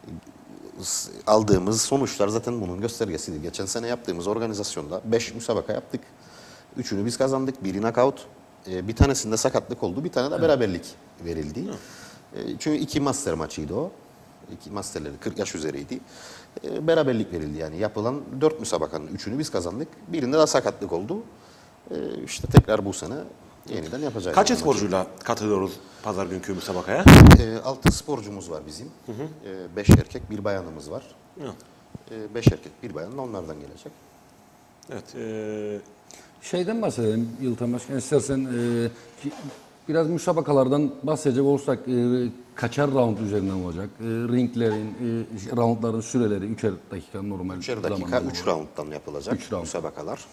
aldığımız sonuçlar zaten bunun göstergesidir. Geçen sene yaptığımız organizasyonda beş müsabaka yaptık. Üçünü biz kazandık. Biri knockout, bir tanesinde sakatlık oldu. Bir tane de beraberlik verildi. Çünkü iki master maçıydı o. İki masterleri kırk yaş üzeriydi. Beraberlik verildi yani. Yapılan dört müsabakanın üçünü biz kazandık. Birinde de sakatlık oldu. İşte tekrar bu sene yeniden yapacağız. Kaç sporcuyla katılıyoruz pazar günkü müsabakaya? E, altı sporcumuz var bizim. Hı hı. E, beş erkek, bir bayanımız var. Hı. E, beş erkek, bir bayan da onlardan gelecek. Evet. E... Şeyden bahsedelim Yıltan Başkan. İstersen e, ki, biraz müsabakalardan bahsedecek olursak e, kaçar round üzerinden olacak? E, ringlerin, e, roundların süreleri üçer dakika normal. Üçer dakika, üç rounddan yapılacak üç round. müsabakalar.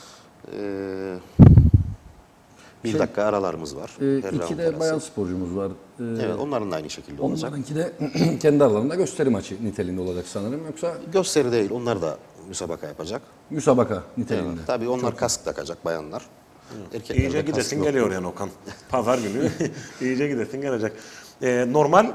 E, Bir şey, dakika aralarımız var. E, iki de bayan sporcumuz var. E, evet, onların da aynı şekilde olacak. Onlarınki de kendi aralarında gösteri maçı niteliğinde olacak sanırım. Yoksa gösteri değil, onlar da müsabaka yapacak. Müsabaka niteliğinde. Evet, tabii onlar Çok kask takacak bayanlar. Erkekler İyice gidesin geliyor yani Okan. Pazar günü iyice gidesin gelecek. E, normal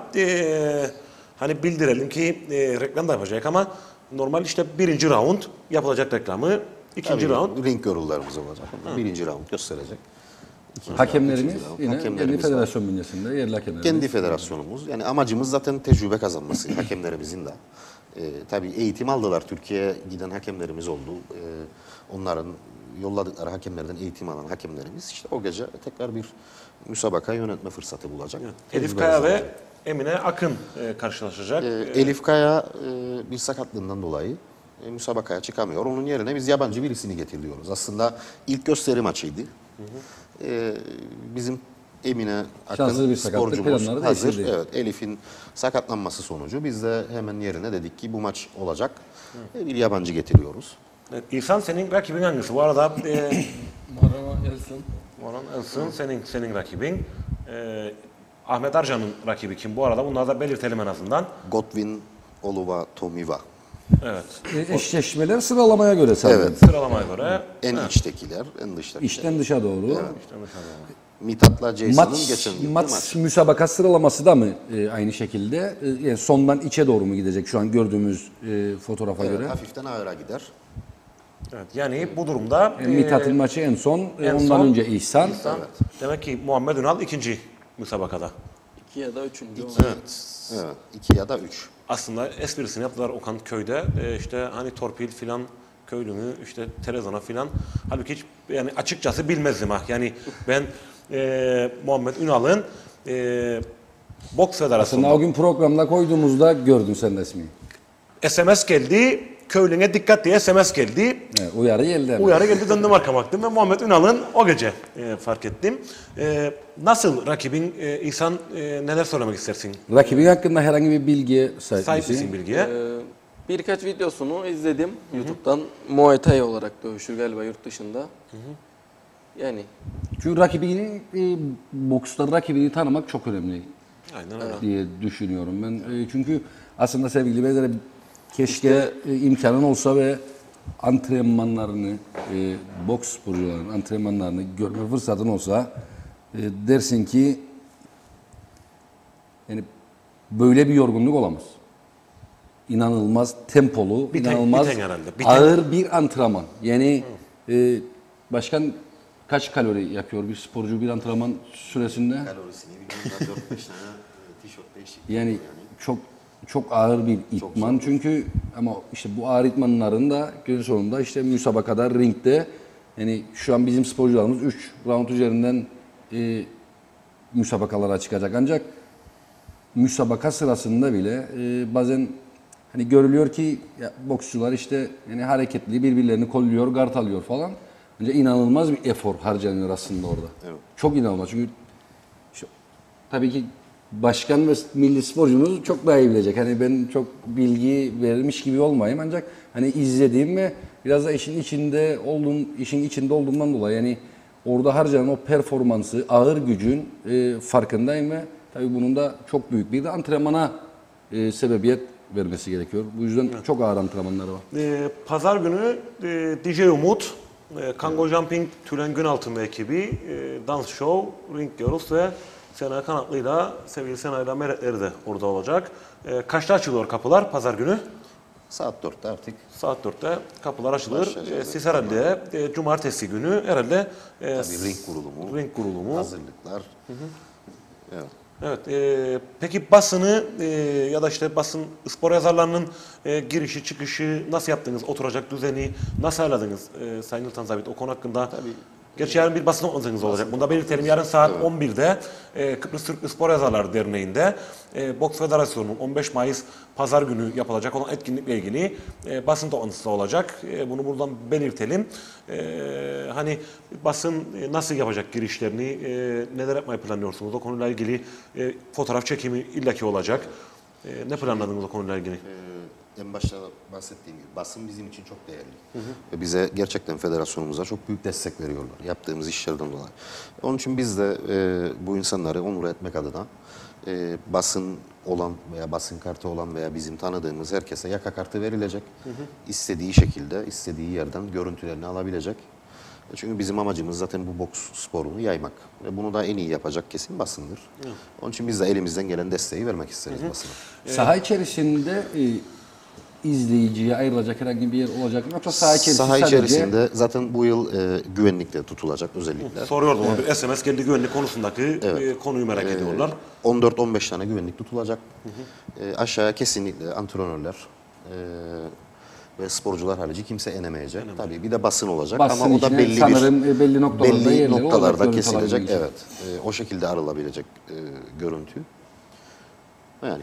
e, hani bildirelim ki e, reklam da yapacak ama normal işte birinci round yapılacak reklamı, ikinci tabii, round. Ring görüllerimiz olacak. Hı. Birinci round gösterecek. İkinci hakemlerimiz round, yine kendi federasyon var. Bünyesinde yerli hakemlerimiz. Kendi federasyonumuz. Yani amacımız zaten tecrübe kazanması hakemlerimizin de. Ee, tabii eğitim aldılar. Türkiye'ye giden hakemlerimiz oldu. Ee, onların yolladıkları hakemlerden eğitim alan hakemlerimiz işte o gece tekrar bir müsabaka yönetme fırsatı bulacak. Evet. Elif Kaya ve Emine Akın e, karşılaşacak. Ee, Elif Kaya e, bir sakatlığından dolayı e, müsabakaya çıkamıyor. Onun yerine biz yabancı birisini getiriyoruz. Aslında ilk gösteri maçıydı. Hı hı. Ee, bizim Emine Akın sporcumuz hazır. Evet, Elif'in sakatlanması sonucu biz de hemen yerine dedik ki bu maç olacak. Hı. Bir yabancı getiriyoruz. Evet, İhsan senin rakibin hangisi? Bu arada e, Moran Elsin. Moran Elsin senin senin rakibin. E, Ahmet Arcan'ın rakibi kim? Bu arada bunları da belirtelim en azından. Godwin Oluva Tomiva. Evet. E, eşleşmeler sıralamaya göre sanırım. Evet. Sıralamaya göre. En evet. içtekiler, en dıştakiler. İçten dışa doğru. Evet. İçten dışa doğru. Mithat'la Jason'ın maç, geçen maç, maç. müsabaka sıralaması da mı e, aynı şekilde? E, yani sondan içe doğru mu gidecek şu an gördüğümüz e, fotoğrafa evet, göre? Hafiften ağıra gider. Evet, yani bu durumda e, Mithat'ın e, maçı en son, en ondan son, önce İhsan. İhsan. Evet. Demek ki Muhammed Ünal ikinci müsabakada. İki ya da üçüncü. İki, evet. evet. İki ya da üç. Aslında esprisini yaptılar Okan köyde. E, işte hani torpil filan köylü mü, işte Terezana filan. Halbuki hiç yani açıkçası bilmezdim ha. Yani ben e, Muhammed Ünal'ın e, boks federasyonu. Aslında o gün programda koyduğumuzda gördün sen resmi. S M S geldi. Köylüne dikkat diye S M S geldi. Evet, uyarı geldi. Yani. Uyarı geldi, döndüm arkama baktım ve Muhammed Ünal'ın o gece e, fark ettim. E, nasıl rakibin e, İhsan e, neler söylemek istersin? Rakibin hakkında herhangi bir bilgiye sahip, sahip misin? bilgiye? Ee, birkaç videosunu izledim Hı-hı. YouTube'dan. Muay Thai olarak dövüşür galiba yurt dışında. Hı-hı. Yani. Çünkü rakibini, e, boksta rakibini tanımak çok önemli. Aynen öyle. Diye düşünüyorum ben. E, çünkü aslında sevgili beyler Keşke e, imkanın olsa ve antrenmanlarını, e, boks sporcularının antrenmanlarını görme fırsatın olsa e, dersin ki yani böyle bir yorgunluk olamaz. İnanılmaz tempolu, Biten- inanılmaz biten herhalde, biten. ağır bir antrenman. Yani e, başkan kaç kalori yapıyor bir sporcu bir antrenman süresinde? Kalorisini bilmiyorum, dört beş tane tişört değişik. Yani çok çok ağır bir idman çünkü ama işte bu ağır idmanların da gün sonunda işte müsabakada ringde yani şu an bizim sporcularımız üç round üzerinden e, müsabakalara çıkacak ancak müsabaka sırasında bile e, bazen hani görülüyor ki ya, boksçular işte yani hareketli birbirlerini kolluyor, gard alıyor falan. Ancak inanılmaz bir efor harcanıyor aslında orada. Evet. Çok inanılmaz çünkü işte, tabii ki başkan ve milli sporcumuz çok daha iyi bilecek. Hani ben çok bilgi verilmiş gibi olmayayım ancak hani izlediğim ve biraz da işin içinde olduğum, işin içinde olduğumdan dolayı yani orada harcanan o performansı, ağır gücün e, farkındayım ve tabii bunun da çok büyük bir de antrenmana e, sebebiyet vermesi gerekiyor. Bu yüzden çok ağır antrenmanları var. Ee, Pazar günü e, D J Umut, e, Kango Jumping Tülen Günaltı ve ekibi, e, Dans Show, Ring Girls ve Sena Kanatlı'yla, sevgili Sena'yla Meretleri de orada olacak. E, kaçta açılıyor kapılar Pazar günü? Saat dörtte artık. Saat dörtte kapılar açılır. Başlayacağız. E, siz herhalde e, cumartesi günü herhalde e, Tabii ring kurulumu, ring kurulumu. hazırlıklar. Evet. Evet. E, peki basını e, ya da işte basın spor yazarlarının e, girişi çıkışı nasıl yaptınız? Oturacak düzeni nasıl ayarladınız e, Sayın Iltan Zabit? O konu hakkında. Tabii. Gerçi yarın bir basın toplantınız olacak. Bunda belirtelim. Yarın saat on birde e, Kıbrıs Türk Spor Yazarları Derneği'nde e, Boks Federasyonu'nun on beş Mayıs Pazar günü yapılacak olan etkinlikle ilgili e, basın toplantısı olacak. E, bunu buradan belirtelim. E, hani basın e, nasıl yapacak girişlerini, e, neler yapmayı planlıyorsunuz? O konuyla ilgili e, fotoğraf çekimi illaki olacak. E, ne planladınız o konuyla ilgili? Ee, en başta bahsettiğim gibi basın bizim için çok değerli. Ve bize gerçekten federasyonumuza çok büyük destek veriyorlar yaptığımız işlerden dolayı. Onun için biz de e, bu insanları onur etmek adına e, basın olan veya basın kartı olan veya bizim tanıdığımız herkese yaka kartı verilecek. İstediği şekilde, istediği yerden görüntülerini alabilecek. Çünkü bizim amacımız zaten bu boks sporunu yaymak. Ve bunu da en iyi yapacak kesin basındır. Onun için biz de elimizden gelen desteği vermek isteriz basına. Saha içerisinde e, izleyiciye ayrılacak herhangi bir yer olacak mı? Yoksa saha içerisinde Saha sadece... içerisinde zaten bu yıl e, güvenlikte tutulacak özellikle. Soruyordum. Evet. Bir S M S geldi güvenlik konusundaki e, konuyu merak ediyorlar. on dört on beş tane güvenlik tutulacak. E, aşağıya kesinlikle antrenörler e, ve sporcular harici kimse inemeyecek. Tabii bir de basın olacak Basın ama o da içine belli sanırım bir e, belli noktalarda, belli yerleri olacak, noktalarda görüntü kesilecek. alabilecek. Evet. E, o şekilde arılabilecek e, görüntü. Yani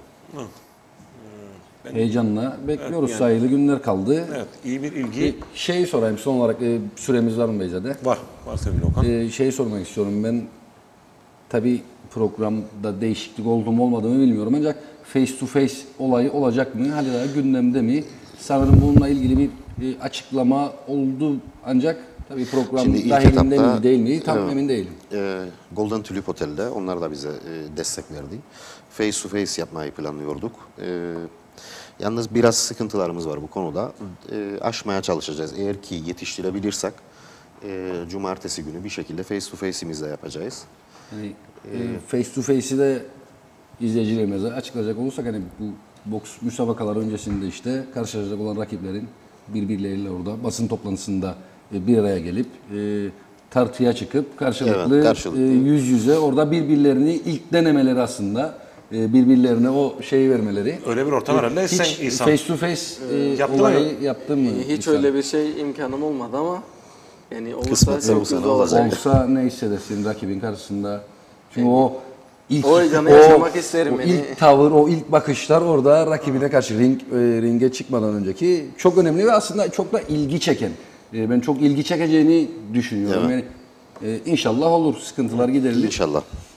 Heyecanla bekliyoruz. yani- Sayılı günler kaldı. Evet, iyi bir E, ilgi Şey sorayım son olarak e, süremiz var mı Beyzade? var. Var sevgili Okan. E, şey sormak istiyorum ben tabii programda değişiklik oldu mu olmadı mı bilmiyorum ancak face to face olayı olacak mı? Hala gündemde mi? Sanırım bununla ilgili bir e, açıklama oldu ancak tabii program Şimdi ilk dahilinde etapta- mi değil mi? Tam Evet. emin değilim. e, Golden Tulip Otel'de onlar da bize e, destek verdi. Face to face yapmayı planlıyorduk. E, yalnız biraz sıkıntılarımız var bu konuda. E, aşmaya çalışacağız. Eğer ki yetiştirebilirsek e, cumartesi günü bir şekilde face to face'imizle yapacağız. Hani e, face to face'i de izleyicilerimize açıklayacak olursak hani bu boks müsabakaları öncesinde işte karşılaşacak olan rakiplerin birbirleriyle orada basın toplantısında e, bir araya gelip e, tartıya çıkıp karşılıklı, Evet, karşılıklı. e, yüz yüze orada birbirlerini ilk denemeleri aslında e, birbirlerine o şeyi vermeleri. Öyle bir ortam herhalde Hiç sen İhsan. face to face e, yaptın olayı mı? yaptın mı? Hiç İhsan? öyle bir şey imkanım olmadı ama yani olursa Kısmetse çok bu sene güzel olacak. Olsa ne hissedersin rakibin karşısında? Çünkü o ilk O heyecanı yaşamak isterim o yani. ilk tavır, o ilk bakışlar orada rakibine karşı ring e, ringe çıkmadan önceki çok önemli ve aslında çok da ilgi çeken. E, ben çok ilgi çekeceğini düşünüyorum. Evet. Yani e, inşallah olur, sıkıntılar giderilir. İnşallah.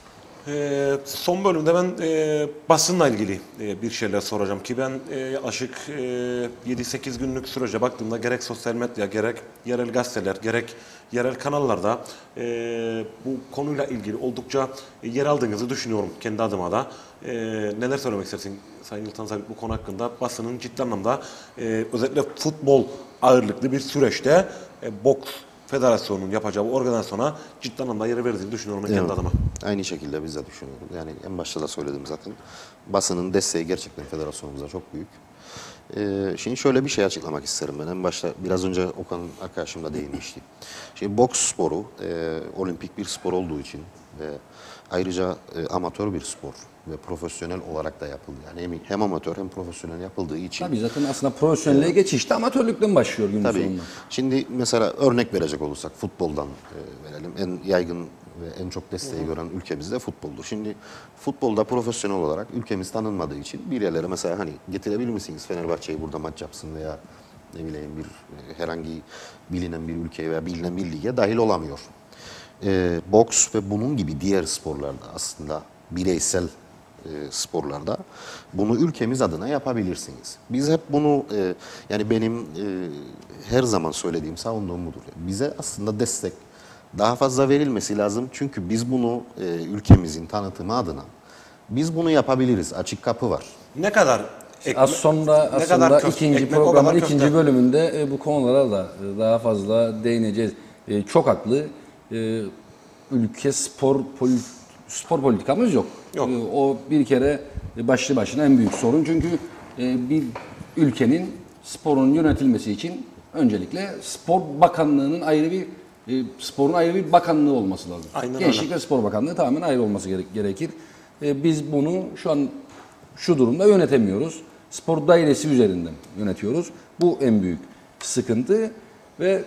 Ee, son bölümde ben e, basınla ilgili e, bir şeyler soracağım ki ben e, yaklaşık e, yedi sekiz günlük sürece baktığımda gerek sosyal medya, gerek yerel gazeteler, gerek yerel kanallarda e, bu konuyla ilgili oldukça yer aldığınızı düşünüyorum kendi adıma da. E, neler söylemek istersin Sayın Yıltan Sabit bu konu hakkında? Basının ciddi anlamda e, özellikle futbol ağırlıklı bir süreçte e, boks Federasyonun yapacağı bu organizasyona ciddi anlamda yer verdiğini düşünüyorum ben kendi Evet. adıma. Aynı şekilde biz de düşünüyoruz. Yani en başta da söyledim zaten. Basının desteği gerçekten federasyonumuza çok büyük. Ee, şimdi şöyle bir şey açıklamak isterim ben. En başta biraz önce Okan arkadaşım da değinmişti. Şimdi boks sporu e, olimpik bir spor olduğu için ve ayrıca e, amatör bir spor ve profesyonel olarak da yapıldı. Yani hem, hem amatör hem profesyonel yapıldığı için. Tabii zaten aslında profesyonelliğe geçiş de amatörlükten başlıyor günün Tabii. sonunda. Şimdi mesela örnek verecek olursak futboldan e, verelim. En yaygın ve en çok desteği gören ülkemizde futboldur. Şimdi futbolda profesyonel olarak ülkemiz tanınmadığı için bir yerlere mesela hani getirebilir misiniz Fenerbahçe'yi burada maç yapsın veya ne bileyim bir e, herhangi bilinen bir ülkeye veya bilinen bir lige dahil olamıyor. E, boks ve bunun gibi diğer sporlarda aslında bireysel e, sporlarda bunu ülkemiz adına yapabilirsiniz. Biz hep bunu e, yani benim e, her zaman söylediğim, savunduğum budur. Bize aslında destek daha fazla verilmesi lazım. Çünkü biz bunu e, ülkemizin tanıtımı adına biz bunu yapabiliriz. Açık kapı var. Ne kadar ekme- Az sonra ne kadar aslında köfte- ikinci ekmek, o programın kadar köfte. ikinci bölümünde e, bu konulara da e, daha fazla değineceğiz. E, çok haklı. E, ülke spor poli- spor politikamız yok. Yok. E, o bir kere e, başlı başına en büyük sorun. Çünkü e, bir ülkenin sporun yönetilmesi için öncelikle Spor Bakanlığı'nın ayrı bir e, sporun ayrı bir bakanlığı olması lazım. Aynen Gençlik öyle. ve Spor Bakanlığı tamamen ayrı olması gerek- gerekir. E, biz bunu şu an şu durumda yönetemiyoruz. Spor dairesi üzerinden yönetiyoruz. Bu en büyük sıkıntı ve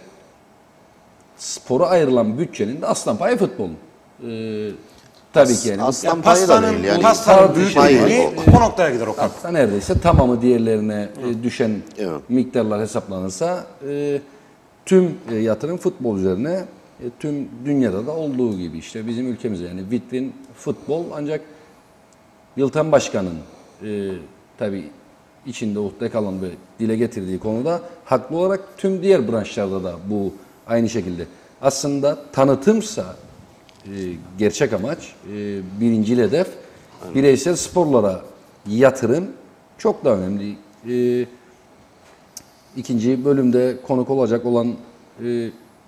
spora ayrılan bütçenin de aslan payı futbolun. Ee, tabii ki yani. Aslan Ya payı da pastanın, değil yani. pastanın büyük Hayır, bölümü o- o noktaya gider Okan. Hatta neredeyse tamamı diğerlerine e, düşen Evet. miktarlar hesaplanırsa e, tüm e, yatırım futbol üzerine e, tüm dünyada da olduğu gibi işte bizim ülkemizde yani vitrin futbol ancak Yıltan Başkan'ın e, tabii içinde ukde kalan ve dile getirdiği konuda haklı olarak tüm diğer branşlarda da bu aynı şekilde. Aslında tanıtımsa e, gerçek amaç, e, birincil hedef bireysel sporlara yatırım çok daha önemli. E, ikinci bölümde konuk olacak olan e,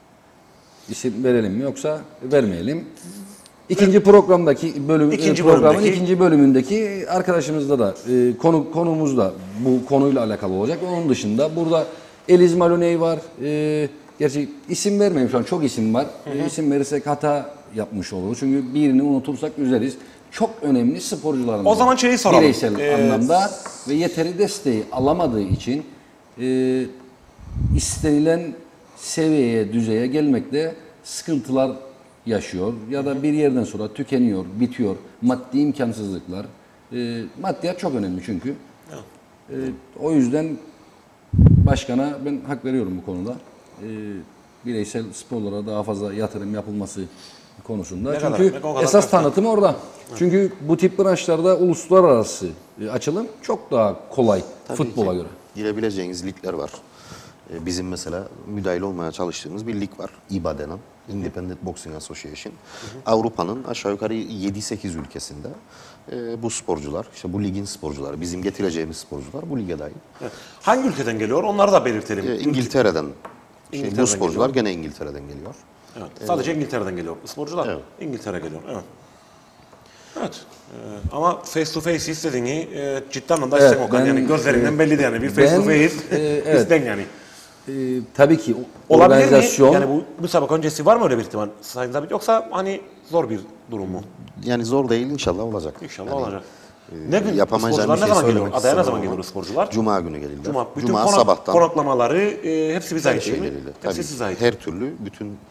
isim verelim mi yoksa vermeyelim. İkinci programdaki bölüm İkinci e, programın bölümdeki- ikinci bölümündeki arkadaşımızda da e, konu konumuz da bu konuyla alakalı olacak. Onun dışında burada Eliz Maloney var. E, gerçi isim vermeyeyim şu an çok isim var. E, isim verirsek hata yapmış oluruz. Çünkü birini unutursak üzeriz. Çok önemli sporcularımız. O zaman var. şeyi soralım. Bireysel Ee, anlamda ve yeteri desteği alamadığı için e, istenilen seviyeye, düzeye gelmekte sıkıntılar yaşıyor ya da bir yerden sonra tükeniyor, bitiyor. Maddi imkansızlıklar. E, maddiyat çok önemli çünkü. E, o yüzden başkana ben hak veriyorum bu konuda. E, bireysel sporlara daha fazla yatırım yapılması konusunda. Ne kadar- çünkü ne kadar esas köfte. tanıtım orada. Çünkü bu tip branşlarda uluslararası e, açılım çok daha kolay Tabii futbola ki göre. girebileceğiniz ligler var. Ee, Bizim mesela müdahil olmaya çalıştığımız bir lig var. İ B A denen Independent Boxing Association. Avrupa'nın aşağı yukarı yedi sekiz ülkesinde e, bu sporcular, işte bu ligin sporcuları, bizim getireceğimiz sporcular bu lige dahil. Evet. Hangi ülkeden geliyor? Onları da belirtelim. Ee, İngiltere'den, şey, İngiltere'den bu sporcular gene İngiltere'den geliyor. Evet. Sadece İngiltere'den geliyor. Sporcular Evet. İngiltere geliyor. Evet. Evet. Ee, ama face to face istediğini e, ciddi anlamda Evet, istemiyor Okan. ben, Yani gözlerinden e, belli yani. Bir face to ben, face e, evet. isten yani. E, tabii ki o- Olabilir mi? organizasyon Yani bu müsabaka öncesi var mı öyle bir ihtimal Sayın Zabit? Yoksa hani zor bir durum mu? Yani zor değil, inşallah olacak. İnşallah Yani, olacak. e, Ne gün yapamayacağım sporcular bir ne şey zaman geliyor? söylemek Adaya ne istemem zaman ama geliyor sporcular? Cuma günü gelirler. Cuma. Bütün Cuma konak- sabahtan konaklamaları e, hepsi bize her ait değil mi? şeyleriyle. Hepsi Tabii size ait. her türlü bütün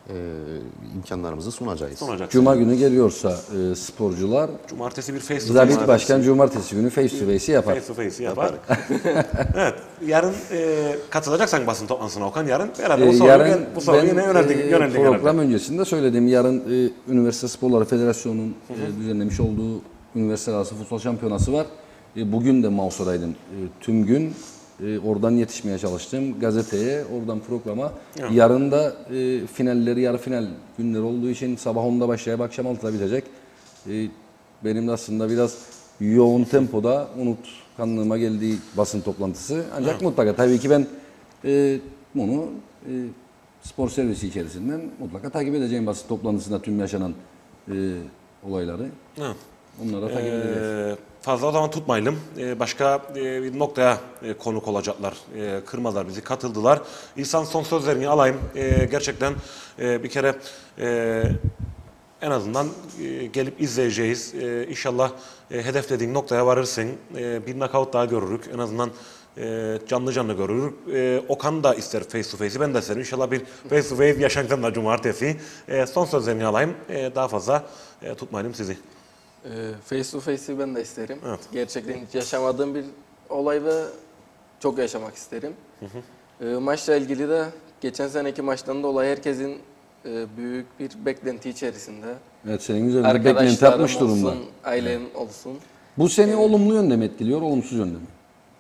e, imkanlarımızı sunacağız. Sunacak. Cuma günü geliyorsa e, sporcular, Cumartesi bir face to face. Zabit Başkan cumartesi günü face to face'i yapar. Face to face yapar. Evet. Yarın e, katılacaksan basın toplantısına Okan, yarın beraber Ee, bu soruyu, yarın bu soruyu ben yine yöneldik. e, yöneldik program herhalde. öncesinde söyledim. Yarın e, Üniversite Sporları Federasyonu'nun e, düzenlemiş olduğu üniversite arası futbol şampiyonası var. E, bugün de Mausa'daydım. E, tüm gün e, oradan yetişmeye çalıştım. Gazeteye, oradan programa. Evet. Yarın da e, finalleri, yarı final günleri olduğu için sabah onda başlayıp akşam altıda bitecek. E, benim de aslında biraz yoğun tempoda unutkanlığıma geldiği basın toplantısı. Ancak Evet. mutlaka tabii ki ben e, bunu e, spor servisi içerisinden mutlaka takip edeceğim basın toplantısında tüm yaşanan e, olayları. Evet. Onları da takip edeceğiz. Ee, fazla o zaman tutmayalım. Ee, başka e, bir noktaya e, konuk olacaklar. E, kırmadılar bizi, katıldılar. İhsan, son sözlerini alayım. E, gerçekten e, bir kere e, en azından e, gelip izleyeceğiz. E, İnşallah e, hedeflediğin noktaya varırsın. E, bir knockout daha görürük. En azından e, canlı canlı görürük. E, Okan da ister face to face'i, ben de isterim. İnşallah bir face to face yaşanacak da cumartesi. E, son sözlerini alayım. E, daha fazla e, tutmayalım sizi. Ee, face to face'i ben de isterim. Evet. Gerçekten hiç yaşamadığım bir olay ve çok yaşamak isterim. Ee, maçla ilgili de geçen seneki maçtan dolayı herkesin e, büyük bir beklenti içerisinde. Evet, senin üzerinde beklenti Arkadaşlarım yapmış durumda. olsun, ailem olsun. Bu seni olumlu yönde mi etkiliyor, olumsuz yönde mi?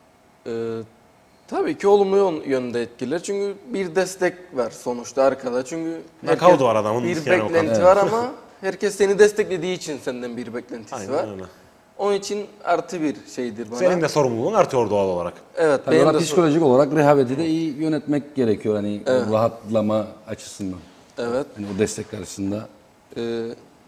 Ee, tabii ki olumlu yön- yönde etkiler. Çünkü bir destek var sonuçta arkada. Çünkü Knockout var adamın, bir yani Okan. beklenti Evet. var ama herkes seni desteklediği için senden bir beklentisi Aynen var. öyle. Onun için artı bir şeydir bana. Senin de sorumluluğun artıyor doğal olarak. Evet, Tabii benim ona de psikolojik olarak rehaveti de iyi yönetmek gerekiyor. Hani o rahatlama açısından. Evet. Hani o destek karşısında. Ee,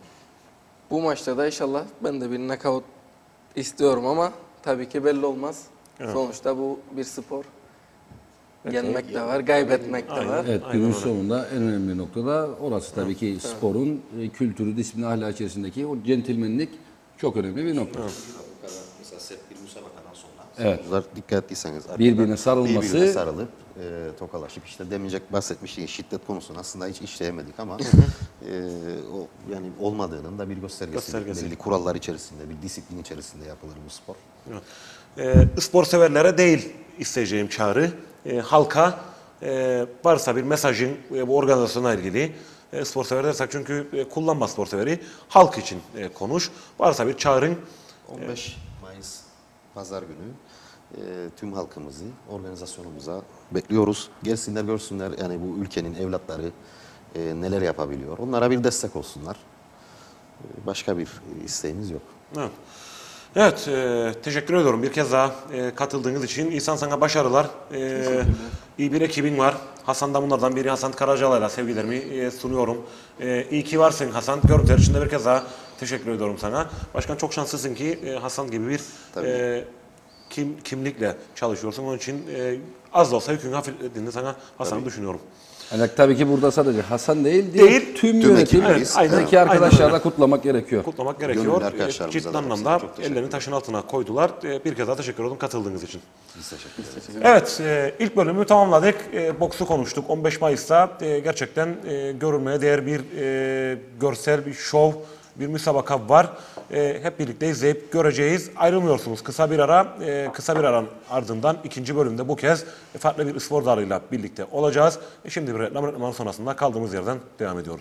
bu maçta da inşallah ben de bir knockout istiyorum ama tabii ki belli olmaz. Sonuçta bu bir spor. Yenmek de var, kaybetmek de var. Evet, Aynen günün öyle. sonunda en önemli noktada orası tabii ki sporun e, kültürü, disiplini, ahlakı içerisindeki o centilmenlik çok önemli bir nokta. Mesela sert bir müsabakadan sonra Evet. sporcular dikkat ettiyseniz arkada Birbirine sarılması- birbirine sarılıp e, tokalaşıp işte demeyecek bahsetmiştik şiddet konusunu aslında hiç işleyemedik ama e, o yani olmadığının da bir göstergesi. Göstergesi. Belli kurallar içerisinde, bir disiplin içerisinde yapılır bu spor. Ee, spor severlere değil isteyeceğim çağrı. Ee, halka e, varsa bir mesajın e, bu organizasyona ilgili e, spor sever dersek çünkü e, kullanma spor severi halk için e, konuş. Varsa bir çağrın on beş Mayıs Pazar günü e, tüm halkımızı organizasyonumuza bekliyoruz. Gelsinler görsünler yani bu ülkenin evlatları e, neler yapabiliyor. Onlara bir destek olsunlar. E, başka bir isteğimiz yok. Evet. Evet, e, teşekkür ediyorum bir kez daha e, katıldığınız için. İhsan, sana başarılar. E, iyi bir ekibin var. Hasan da bunlardan biri. Hasan Karacalay'la sevgilerimi e, sunuyorum. E, iyi ki varsın Hasan. Görüntüler için de bir kez daha teşekkür ediyorum sana. Başkan, çok şanslısın ki e, Hasan gibi bir e, kim, kimlikle çalışıyorsun. Onun için e, az da olsa yükün hafiflediğini sana Hasan'ı düşünüyorum. Ancak tabii ki burada sadece Hasan değil, Değil, tüm, tüm yönetim, ekip, evet, aynen, ki aynen arkadaşlarla öyle. kutlamak gerekiyor. Kutlamak Gönüllü gerekiyor. E, arkadaşlarımıza ciddi da anlamda çok teşekkür ellerini taşın altına koydular. E, bir kez daha teşekkür ederim katıldığınız için. Biz teşekkür ederiz. Evet, e, ilk bölümü tamamladık. E, boksu konuştuk. on beş Mayıs'ta e, gerçekten e, görülmeye değer bir e, görsel, bir şov, bir müsabaka var. E, hep birlikte izleyip göreceğiz. Ayrılmıyorsunuz. Kısa bir ara, e, kısa bir aranın ardından ikinci bölümde bu kez farklı bir spor dalıyla birlikte olacağız. E, şimdi bir reklam, reklamın sonrasında kaldığımız yerden devam ediyoruz.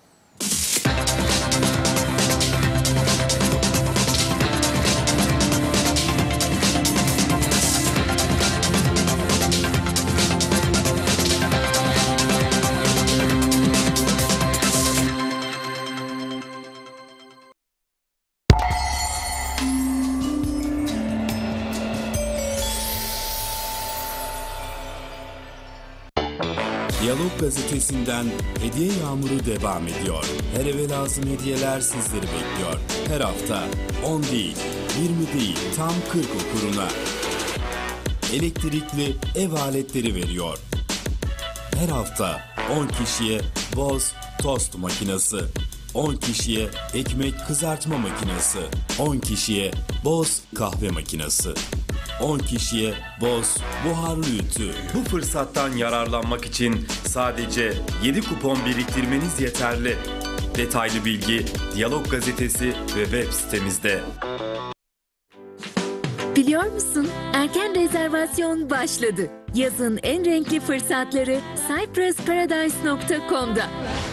Diyalog gazetesinden hediye yağmuru devam ediyor. Her eve lazım hediyeler sizleri bekliyor. Her hafta on değil, yirmi değil, tam kırk okuruna. Elektrikli ev aletleri veriyor. Her hafta on kişiye Boz tost makinesi, on kişiye ekmek kızartma makinesi, on kişiye Boz kahve makinesi. on kişiye Boz buharlı ütü. Bu fırsattan yararlanmak için sadece yedi kupon biriktirmeniz yeterli. Detaylı bilgi Diyalog Gazetesi ve web sitemizde. Biliyor musun? Erken rezervasyon başladı. Yazın en renkli fırsatları cyprus paradise nokta com'da.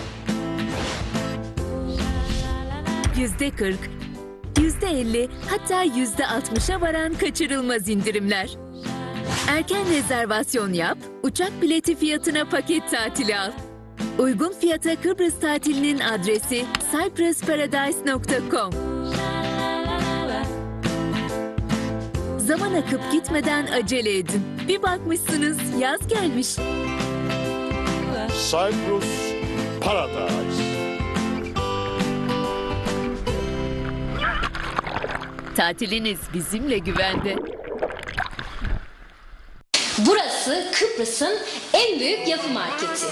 yüzde kırk, yüzde elli hatta yüzde altmışa varan kaçırılmaz indirimler. Erken rezervasyon yap, uçak bileti fiyatına paket tatili al. Uygun fiyata Kıbrıs tatilinin adresi cyprus paradise nokta com. Zaman akıp gitmeden acele edin. Bir bakmışsınız yaz gelmiş. Cyprus Paradise. Tatiliniz bizimle güvende. Burası Kıbrıs'ın en büyük yapı marketi.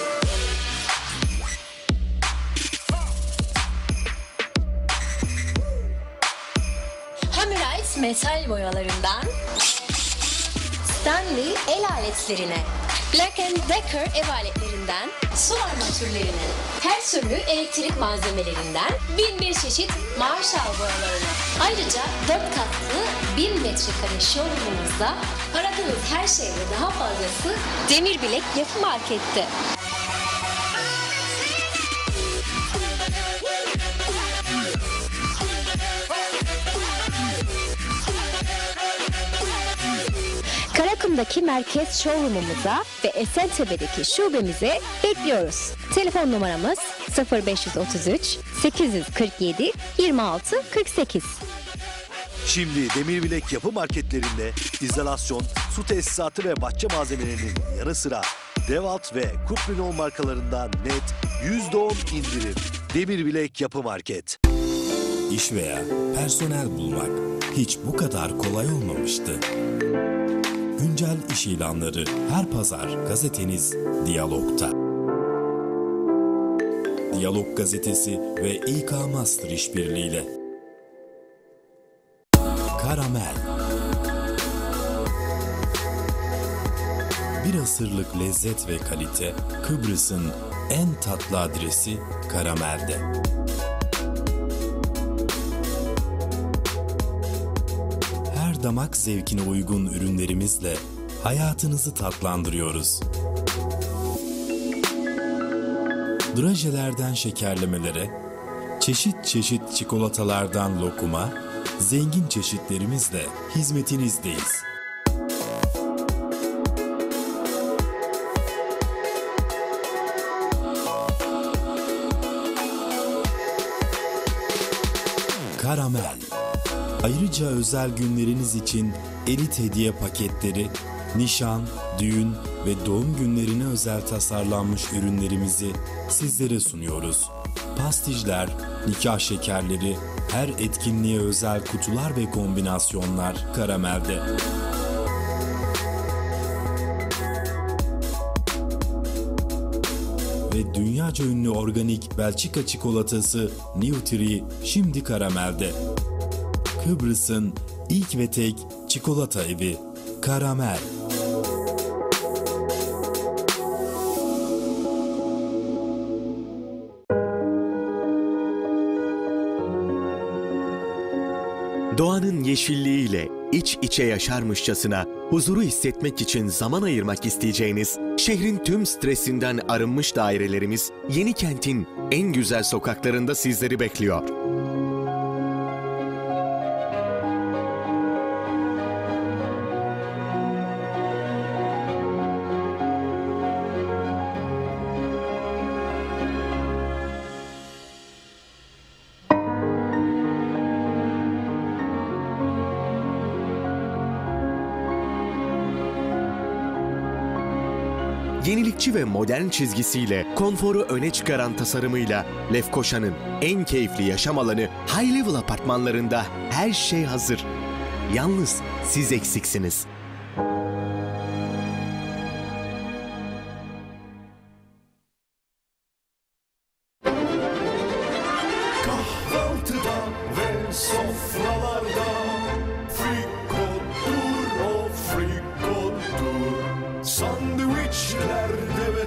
Hammerite metal boyalarından Stanley el aletlerine, Black and Decker ev aletlerinden su arma türlerine, her türlü elektrik malzemelerinden bin bir çeşit Marshall boyalarına. Ayrıca dört katlı bin metrekare showroomumuzda aradığınız her şey ve daha fazlası Demirbilek Yapı Market'te. Karakum'daki merkez showroomumuza ve Esentepe'deki şubemize bekliyoruz. Telefon numaramız sıfır beş otuz üç sekiz kırk yedi yirmi altı kırk sekiz. Şimdi Demirbilek Yapı Marketlerinde izolasyon, su tesisatı ve bahçe malzemelerinin yanı sıra Devalt ve Kuprinol markalarından net yüzde on indirim. Demirbilek Yapı Market. İş veya personel bulmak hiç bu kadar kolay olmamıştı. Güncel iş ilanları her pazar gazeteniz Diyalog'ta. Diyalog Gazetesi ve İK Master işbirliğiyle. Karamel. Bir asırlık lezzet ve kalite Kıbrıs'ın en tatlı adresi Karamel'de. Her damak zevkine uygun ürünlerimizle hayatınızı tatlandırıyoruz. Drajelerden şekerlemelere, çeşit çeşit çikolatalardan lokuma, zengin çeşitlerimizle hizmetinizdeyiz. Karamel. Ayrıca özel günleriniz için elit hediye paketleri, nişan, düğün ve doğum günlerine özel tasarlanmış ürünlerimizi sizlere sunuyoruz. Pastijler, nikah şekerleri, her etkinliğe özel kutular ve kombinasyonlar Karamel'de. Ve dünyaca ünlü organik Belçika çikolatası Nutri şimdi Karamel'de. Kıbrıs'ın ilk ve tek çikolata evi Karamel. Doğanın yeşilliğiyle iç içe yaşarmışçasına huzuru hissetmek için zaman ayırmak isteyeceğiniz, şehrin tüm stresinden arınmış dairelerimiz Yenikent'in en güzel sokaklarında sizleri bekliyor. Yenilikçi ve modern çizgisiyle, konforu öne çıkaran tasarımıyla Lefkoşa'nın en keyifli yaşam alanı High Level apartmanlarında her şey hazır. Yalnız siz eksiksiniz. Kahvaltıda ve sofralarda Frikodur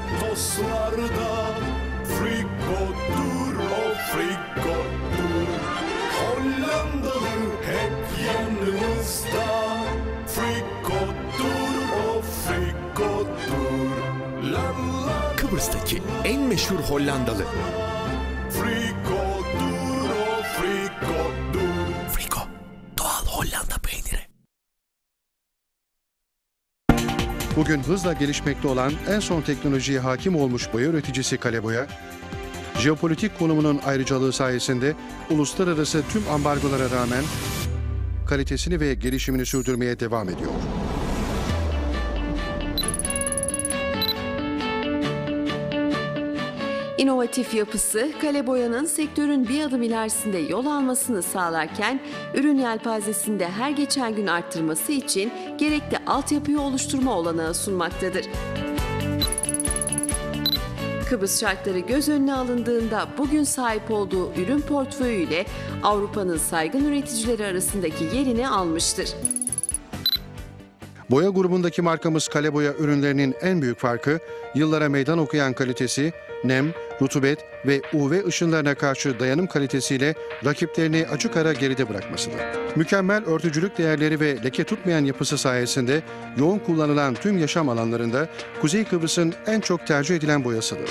dostlarda. Fricotur, o Fricotur. Hollandalı hep yanımızda. Fricotur, o Fricotur. La la. Kıbrıs'taki en meşhur Hollandalı. Fricotur, o Fricotur. Frico, doğal Hollanda peyniri. Bugün hızla gelişmekte olan en son teknolojiye hakim olmuş boya üreticisi Kaleboya, jeopolitik konumunun ayrıcalığı sayesinde uluslararası tüm ambargolara rağmen kalitesini ve gelişimini sürdürmeye devam ediyor. İnovatif yapısı, Kaleboya'nın sektörün bir adım ilerisinde yol almasını sağlarken, ürün yelpazesinde her geçen gün arttırması için gerekli altyapıyı oluşturma olanağı sunmaktadır. Kıbrıs şartları göz önüne alındığında bugün sahip olduğu ürün portföyüyle Avrupa'nın saygın üreticileri arasındaki yerini almıştır. Boya grubundaki markamız Kaleboya ürünlerinin en büyük farkı, yıllara meydan okuyan kalitesi, nem, rutubet ve U V ışınlarına karşı dayanım kalitesiyle rakiplerini açık ara geride bırakmasıdır. Mükemmel örtücülük değerleri ve leke tutmayan yapısı sayesinde yoğun kullanılan tüm yaşam alanlarında Kuzey Kıbrıs'ın en çok tercih edilen boyasıdır.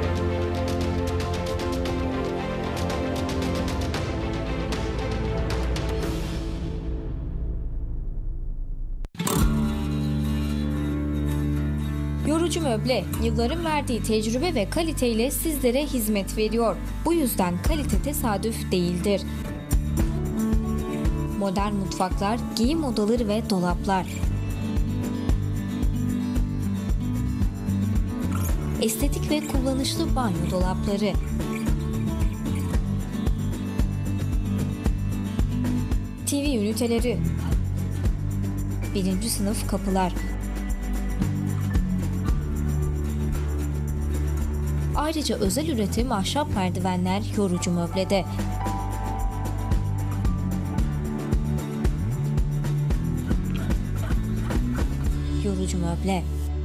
Yorucu Möble, yılların verdiği tecrübe ve kaliteyle sizlere hizmet veriyor. Bu yüzden kalite tesadüf değildir. Modern mutfaklar, giyim odaları ve dolaplar. Estetik ve kullanışlı banyo dolapları. T V üniteleri. Birinci sınıf kapılar. Ayrıca özel üretim ahşap merdivenler Yorucu Möble'de. Yorucu Möble.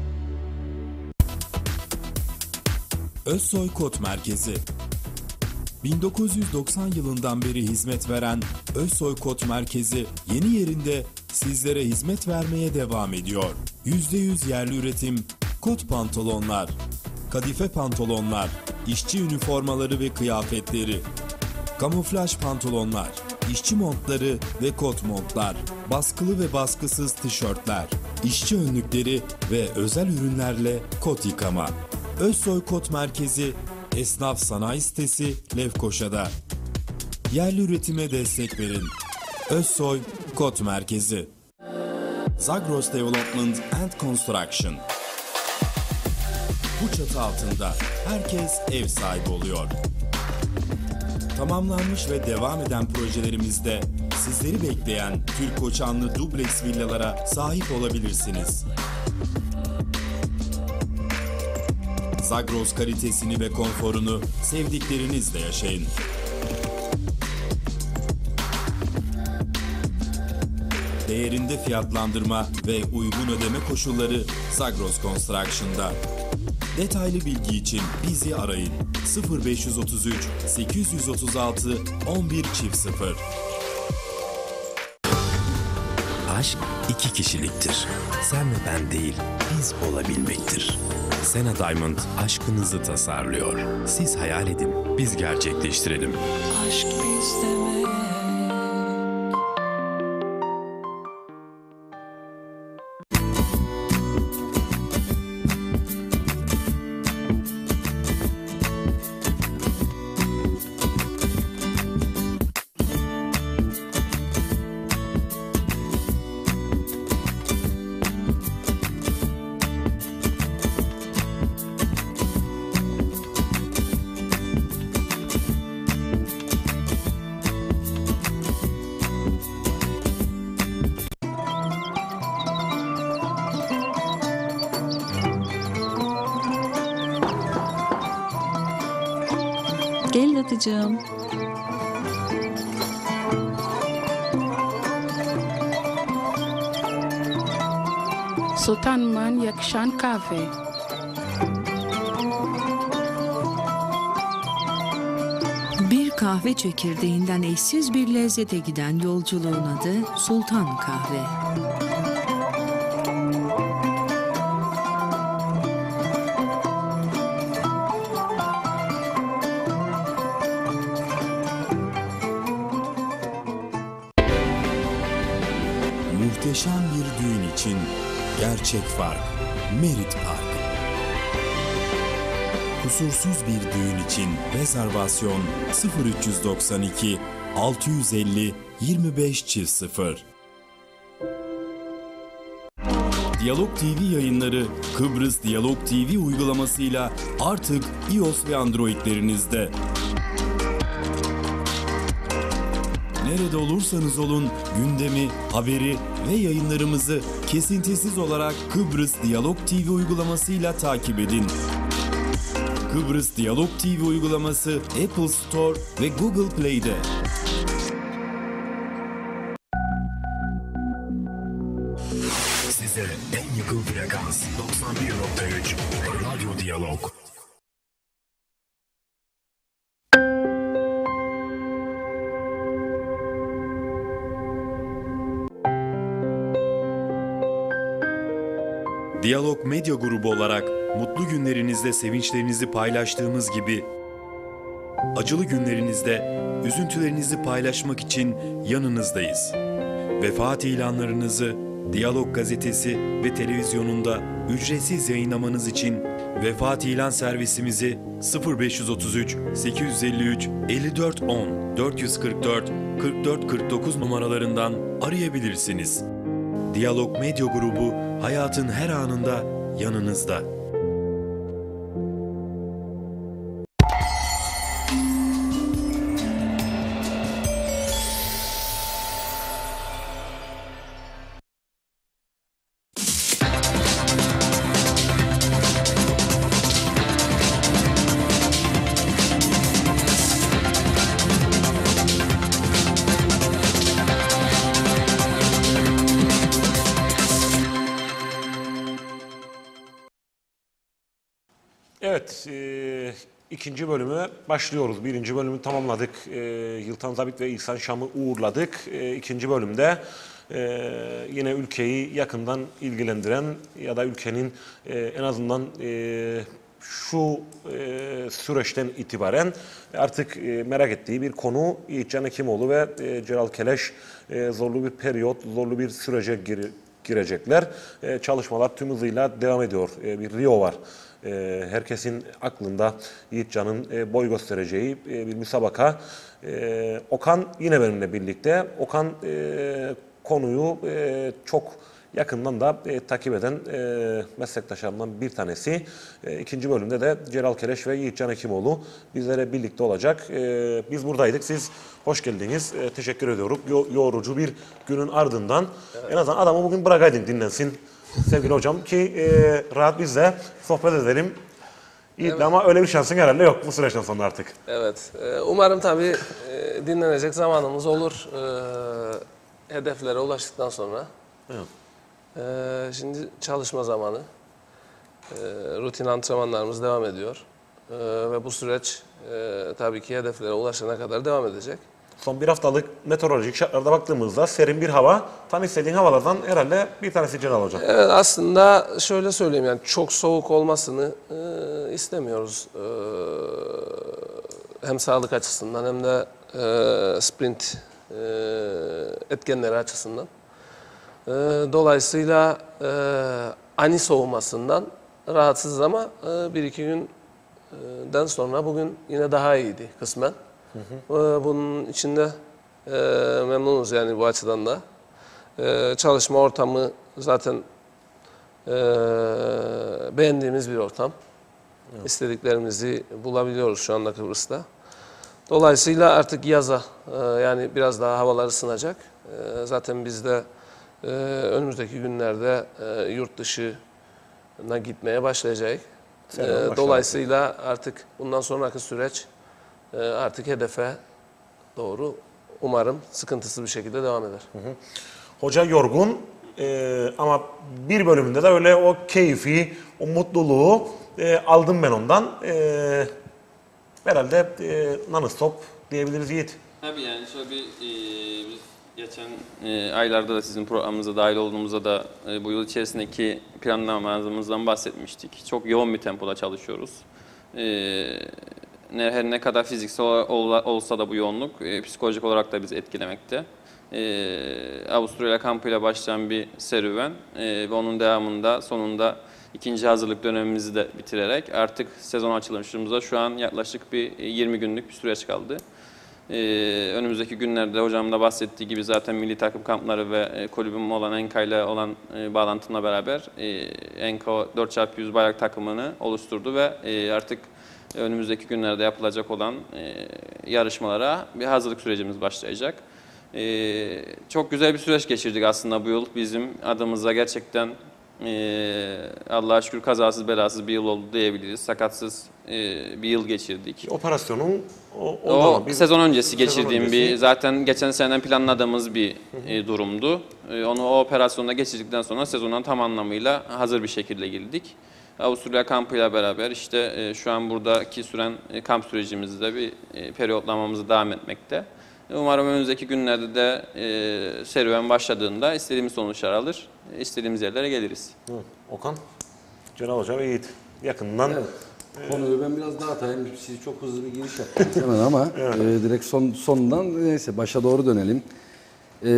Özsoy Kot Merkezi. bin dokuz yüz doksan yılından beri hizmet veren Özsoy Kot Merkezi yeni yerinde sizlere hizmet vermeye devam ediyor. yüzde yüz yerli üretim kot pantolonlar, kadife pantolonlar, işçi üniformaları ve kıyafetleri, kamuflaj pantolonlar, işçi montları ve kot montlar, baskılı ve baskısız tişörtler, işçi önlükleri ve özel ürünlerle kot yıkama. Özsoy Kot Merkezi, esnaf sanayi sitesi Lefkoşa'da. Yerli üretime destek verin. Özsoy Kot Merkezi. Zagros Development and Construction. Bu çatı altında herkes ev sahibi oluyor. Tamamlanmış ve devam eden projelerimizde sizleri bekleyen Türk koçanlı dubleks villalara sahip olabilirsiniz. Zagros kalitesini ve konforunu sevdiklerinizle yaşayın. Değerinde fiyatlandırma ve uygun ödeme koşulları Zagros Construction'da. Detaylı bilgi için bizi arayın. sıfır beş otuz üç sekiz otuz altı on bir sıfır. Aşk iki kişiliktir. Sen ve ben değil, biz olabilmektir. Sena Diamond aşkınızı tasarlıyor. Siz hayal edin, biz gerçekleştirelim. Aşk bizde mi? Gel Latıcığım. Sultan'ıma yakışan kahve. kahve çekirdeğinden eşsiz bir lezzete giden yolculuğun adı Sultan Kahve. Muhteşem bir düğün için gerçek fark Merit Park. Kusursuz bir düğün için rezervasyon sıfır üç doksan iki altı yüz elli yirmi beş çift sıfır. Diyalog T V yayınları Kıbrıs Diyalog T V uygulamasıyla artık iOS ve Android'lerinizde. Nerede olursanız olun gündemi, haberi ve yayınlarımızı kesintisiz olarak Kıbrıs Diyalog T V uygulamasıyla takip edin. Kıbrıs Diyalog T V uygulaması Apple Store ve Google Play'de. Size en yakın frekans doksan bir nokta üç Radyo Diyalog. Diyalog Medya Grubu olarak mutlu günlerinizde sevinçlerinizi paylaştığımız gibi acılı günlerinizde üzüntülerinizi paylaşmak için yanınızdayız. Vefat ilanlarınızı Diyalog Gazetesi ve televizyonunda ücretsiz yayınlamanız için vefat ilan servisimizi sıfır beş otuz üç sekiz elli üç elli dört on dört yüz kırk dört kırk dört kırk dokuz numaralarından arayabilirsiniz. Diyalog Medya Grubu hayatın her anında yanınızda. Evet, e, ikinci bölüme başlıyoruz. Birinci bölümü tamamladık. E, Yıltan Zabit ve İhsan Şam'ı uğurladık. E, ikinci bölümde e, yine ülkeyi yakından ilgilendiren ya da ülkenin e, en azından e, şu e, süreçten itibaren artık e, merak ettiği bir konu Yiğitcan Hekimoğlu ve e, Celal Keleş e, zorlu bir periyot, zorlu bir sürece gir, girecekler. E, çalışmalar tüm hızıyla devam ediyor. E, bir Rio var. Herkesin aklında Yiğitcan'ın boy göstereceği bir müsabaka. Okan yine benimle birlikte. Okan konuyu çok yakından da takip eden meslektaşlarımdan bir tanesi. İkinci bölümde de Celal Keleş ve Yiğitcan Hekimoğlu bizlere birlikte olacak. Biz buradaydık. Siz hoş geldiniz. Teşekkür ediyorum. Yo- yorucu bir günün ardından. Evet. En azından adamı bugün bırakaydın dinlensin. Sevgili hocam ki e, rahat biz de sohbet edelim. İyi evet. Ama öyle bir şansın herhalde yok bu süreçten sonra artık. Evet. Umarım tabii dinlenecek zamanımız olur. Hedeflere ulaştıktan sonra. Evet. Şimdi çalışma zamanı. Rutin antrenmanlarımız devam ediyor. Ve bu süreç tabii ki hedeflere ulaşana kadar devam edecek. Son bir haftalık meteorolojik şartlarda baktığımızda serin bir hava, tam istediğin havalardan herhalde bir tanesi Celal Hocam. Evet, aslında şöyle söyleyeyim, yani çok soğuk olmasını e, istemiyoruz. E, hem sağlık açısından hem de e, sprint e, etkenleri açısından. E, dolayısıyla e, ani soğumasından rahatsızız ama e, bir iki günden sonra bugün yine daha iyiydi kısmen. Hı hı. Bunun içinde e, memnunuz yani bu açıdan da. E, çalışma ortamı zaten e, beğendiğimiz bir ortam. Evet. İstediklerimizi bulabiliyoruz şu anda Kıbrıs'ta. Dolayısıyla artık yaza e, yani biraz daha havalar ısınacak. E, zaten biz de e, önümüzdeki günlerde e, yurt dışına gitmeye başlayacak. E, dolayısıyla artık bundan sonraki süreç artık hedefe doğru umarım sıkıntısız bir şekilde devam eder. Hı hı. Hoca yorgun e, ama bir bölümünde de öyle o keyfi, o mutluluğu e, aldım ben ondan. E, herhalde e, non-stop diyebiliriz Yiğit. Tabii yani şöyle bir e, biz geçen e, aylarda da sizin programımıza dahil olduğumuzda da e, bu yıl içerisindeki planlamamızdan bahsetmiştik. Çok yoğun bir tempoda çalışıyoruz. E, ne, her ne kadar fiziksel ol, olsa da bu yoğunluk e, psikolojik olarak da bizi etkilemekte. E, Avusturya kampıyla başlayan bir serüven e, ve onun devamında sonunda ikinci hazırlık dönemimizi de bitirerek artık sezon açılışımıza şu an yaklaşık bir yirmi günlük bir süreç kaldı. Ee, önümüzdeki günlerde hocamın da bahsettiği gibi zaten milli takım kampları ve e, kulübüm olan Enka ile olan e, bağlantımla beraber e, Enka dört çarpı yüz bayrak takımını oluşturdu ve e, artık önümüzdeki günlerde yapılacak olan e, yarışmalara bir hazırlık sürecimiz başlayacak. E, çok güzel bir süreç geçirdik aslında bu yıl. Bizim adımıza gerçekten e, Allah'a şükür kazasız belasız bir yıl oldu diyebiliriz. Sakatsız e, bir yıl geçirdik. Operasyonun o, o bir, sezon öncesi sezon geçirdiğim öncesi. bir zaten geçen seneden planladığımız bir e, durumdu. E, onu o operasyonda geçirdikten sonra sezonun tam anlamıyla hazır bir şekilde girdik. Avusturya kampıyla beraber işte e, şu an buradaki süren e, kamp sürecimizde bir e, periyotlamamızı devam etmekte. Umarım önümüzdeki günlerde de e, serüven başladığında istediğimiz sonuçlar alır, istediğimiz yerlere geliriz. Evet. Okan, Cenal Hoca ve Yiğit yakından... Evet. Konuyu ben biraz dağıtayım. Siz çok hızlı bir giriş yaptınız hemen ama evet. e, direkt son, sondan neyse başa doğru dönelim. E,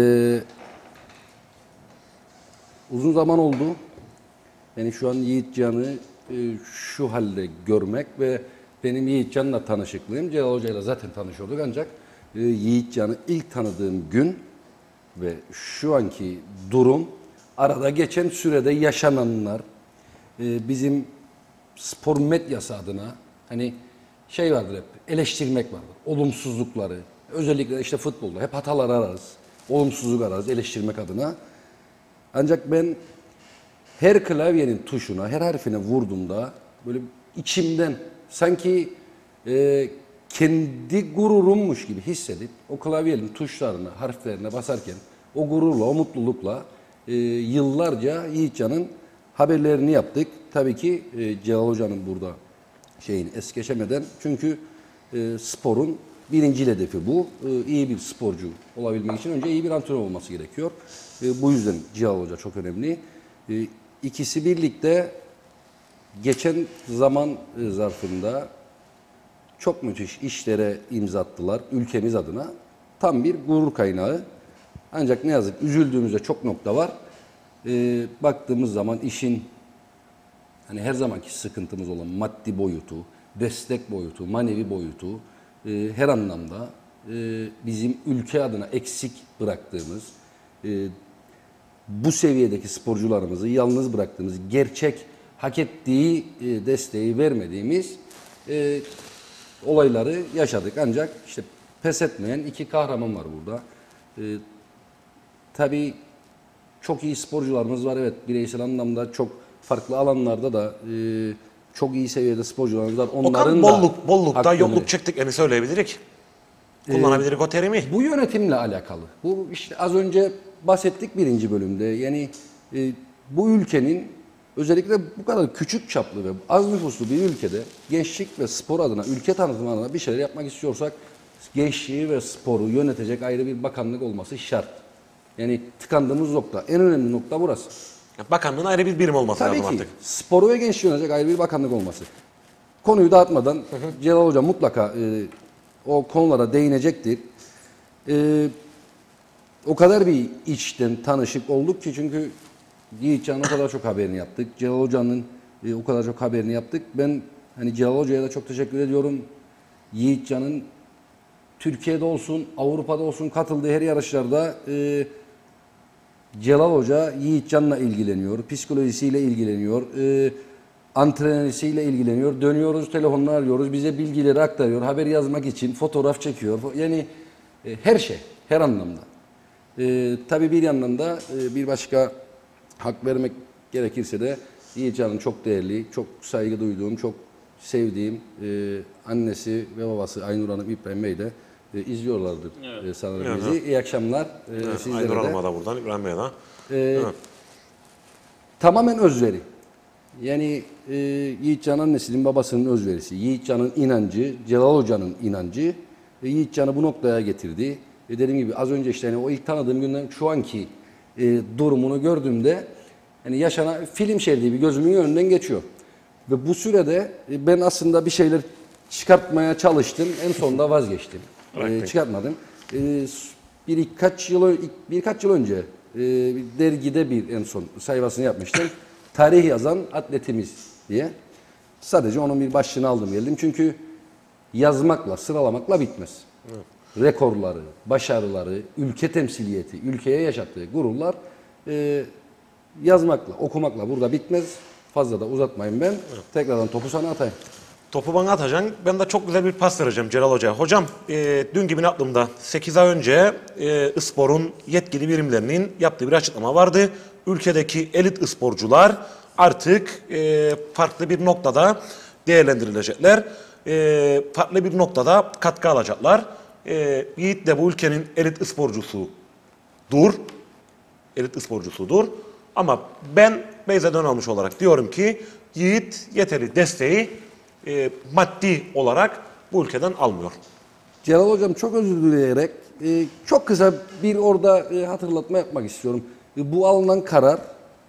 uzun zaman oldu. Yani şu an Yiğitcan'ı e, şu halde görmek ve benim Yiğitcan'la tanışıklığım, Celal Hoca'yla zaten tanışıyorduk ancak e, Yiğitcan'ı ilk tanıdığım gün ve şu anki durum, arada geçen sürede yaşananlar, e, bizim spor medyası adına hani şey vardır hep, eleştirmek vardır. Olumsuzlukları, özellikle işte futbolda hep hatalar ararız. Olumsuzluk ararız eleştirmek adına. Ancak ben her klavyenin tuşuna, her harfine vurduğumda böyle içimden sanki e, kendi gururummuş gibi hissedip o klavyenin tuşlarına, harflerine basarken o gururla, o mutlulukla e, yıllarca Yiğitcan'ın haberlerini yaptık. Tabii ki e, Celal Hoca'nın burada şeyini es geçemeden çünkü e, sporun birinci hedefi bu. E, iyi bir sporcu olabilmek için önce iyi bir antrenör olması gerekiyor. E, bu yüzden Celal Hoca çok önemli. E, ikisi birlikte geçen zaman e, zarfında çok müthiş işlere imza attılar ülkemiz adına. Tam bir gurur kaynağı. Ancak ne yazık üzüldüğümüzde çok nokta var. E, baktığımız zaman işin hani her zamanki sıkıntımız olan maddi boyutu, destek boyutu, manevi boyutu e, her anlamda e, bizim ülke adına eksik bıraktığımız, e, bu seviyedeki sporcularımızı yalnız bıraktığımız, gerçek hak ettiği e, desteği vermediğimiz e, olayları yaşadık. Ancak işte pes etmeyen iki kahraman var burada. E, tabii çok iyi sporcularımız var. Evet, bireysel anlamda çok farklı alanlarda da e, çok iyi seviyede sporcularımız var. Onların Okan bolluk, da bollukta yokluk çektik yani söyleyebilirik. Kullanabilirik ee, o terimi. Bu yönetimle alakalı. Bu işte az önce bahsettik birinci bölümde. Yani e, bu ülkenin özellikle bu kadar küçük çaplı ve az nüfuslu bir ülkede gençlik ve spor adına, ülke tanıtımı adına bir şeyler yapmak istiyorsak gençliği ve sporu yönetecek ayrı bir bakanlık olması şart. Yani tıkandığımız nokta, en önemli nokta burası. Bakanlığın ayrı bir birim olması Tabii lazım ki, artık. sporu ve gençliği yönetecek ayrı bir bakanlık olması. Konuyu dağıtmadan hı hı. Celal Hoca mutlaka e, o konulara değinecektir. E, o kadar bir içten tanışık olduk ki çünkü Yiğitcan'ın o kadar çok haberini yaptık. Celal Hoca'nın e, o kadar çok haberini yaptık. Ben hani Celal Hoca'ya da çok teşekkür ediyorum. Yiğitcan'ın Türkiye'de olsun, Avrupa'da olsun katıldığı her yarışlarda e, Celal Hoca Yiğitcan'la ilgileniyor, psikolojisiyle ilgileniyor, e, antrenörüyle ilgileniyor. Dönüyoruz, telefonla arıyoruz, bize bilgileri aktarıyor, haber yazmak için fotoğraf çekiyor. Yani e, her şey, her anlamda. E, tabii bir yandan da e, bir başka hak vermek gerekirse de Yiğitcan'ın çok değerli, çok saygı duyduğum, çok sevdiğim e, annesi ve babası Aynur Hanım, İbrahim Bey de e, izliyorlardır evet. e, sanırım evet, bizi. Evet. İyi akşamlar e, evet, sizlere de. Aynur Hanım'a da buradan, İbrahim Bey'e de. E, evet. Tamamen özveri. Yani e, Yiğitcan annesinin babasının özverisi, Yiğitcan'ın inancı, Celal Hoca'nın inancı e, Yiğitcan'ı bu noktaya getirdi. E, dediğim gibi az önce işte hani o ilk tanıdığım günden şu anki e, durumunu gördüğümde hani yaşanan film şeridi gibi gözümün önünden geçiyor. Ve bu sürede e, ben aslında bir şeyler çıkartmaya çalıştım. En sonunda vazgeçtim. e, çıkartmadım. E, birkaç yıl birkaç yıl önce e, bir dergide bir en son sayfasını yapmıştım. Tarih yazan atletimiz diye. Sadece onun bir başlığını aldım geldim. Çünkü yazmakla, sıralamakla bitmez. Evet. Rekorları, başarıları, ülke temsiliyeti, ülkeye yaşattığı gururlar e, yazmakla, okumakla burada bitmez. Fazla da uzatmayın ben. Evet. Tekrardan topu sana atayım. Topu bana atacaksın. Ben de çok güzel bir pas vereceğim Celal Hoca. Hocam e, dün gibi aklımda sekiz ay önce e, İspor'un yetkili birimlerinin yaptığı bir açıklama vardı. Ülkedeki elit sporcular artık e, farklı bir noktada değerlendirilecekler. E, farklı bir noktada katkı alacaklar. E, Yiğit de bu ülkenin elit sporcusudur. Elit sporcusudur. Ama ben Beyza'dan almış olarak diyorum ki Yiğit yeterli desteği e, maddi olarak bu ülkeden almıyor. Celal Hocam çok özür dileyerek e, çok kısa bir orada e, hatırlatma yapmak istiyorum. E, bu alınan karar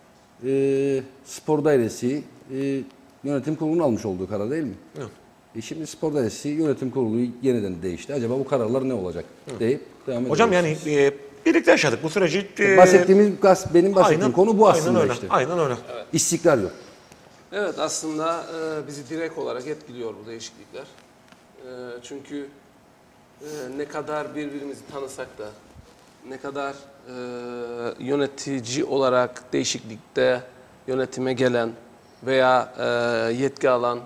e, spor dairesi e, yönetim kurulunun almış olduğu karar değil mi? Evet. E, şimdi spor dairesi yönetim kurulu yeniden değişti. Acaba bu kararlar ne olacak? Evet. Deyip devam edelim. Hocam yani e, birlikte yaşadık bu süreci. E, bahsettiğimiz benim bahsettiğim aynen, konu bu aslında aynen öyle, işte. Aynen öyle. Evet. İstikrar yok. Evet aslında e, bizi direkt olarak etkiliyor bu değişiklikler. E, çünkü e, ne kadar birbirimizi tanısak da ne kadar e, yönetici olarak değişiklikte yönetime gelen veya e, yetki alan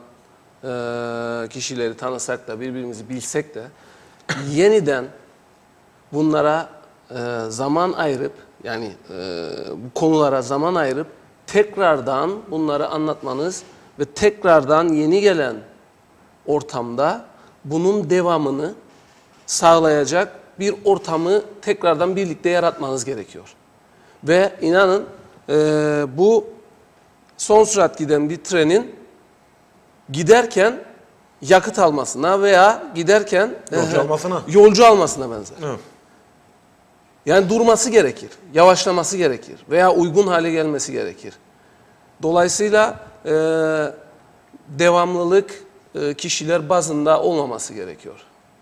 e, kişileri tanısak da birbirimizi bilsek de yeniden bunlara e, zaman ayırıp yani e, bu konulara zaman ayırıp tekrardan bunları anlatmanız ve tekrardan yeni gelen ortamda bunun devamını sağlayacak bir ortamı tekrardan birlikte yaratmanız gerekiyor. Ve inanın e, bu son sürat giden bir trenin giderken yakıt almasına veya giderken yolcu e, almasına, yolcu almasına benzer. Evet. Yani durması gerekir, yavaşlaması gerekir veya uygun hale gelmesi gerekir. Dolayısıyla e, devamlılık e, kişiler bazında olmaması gerekiyor.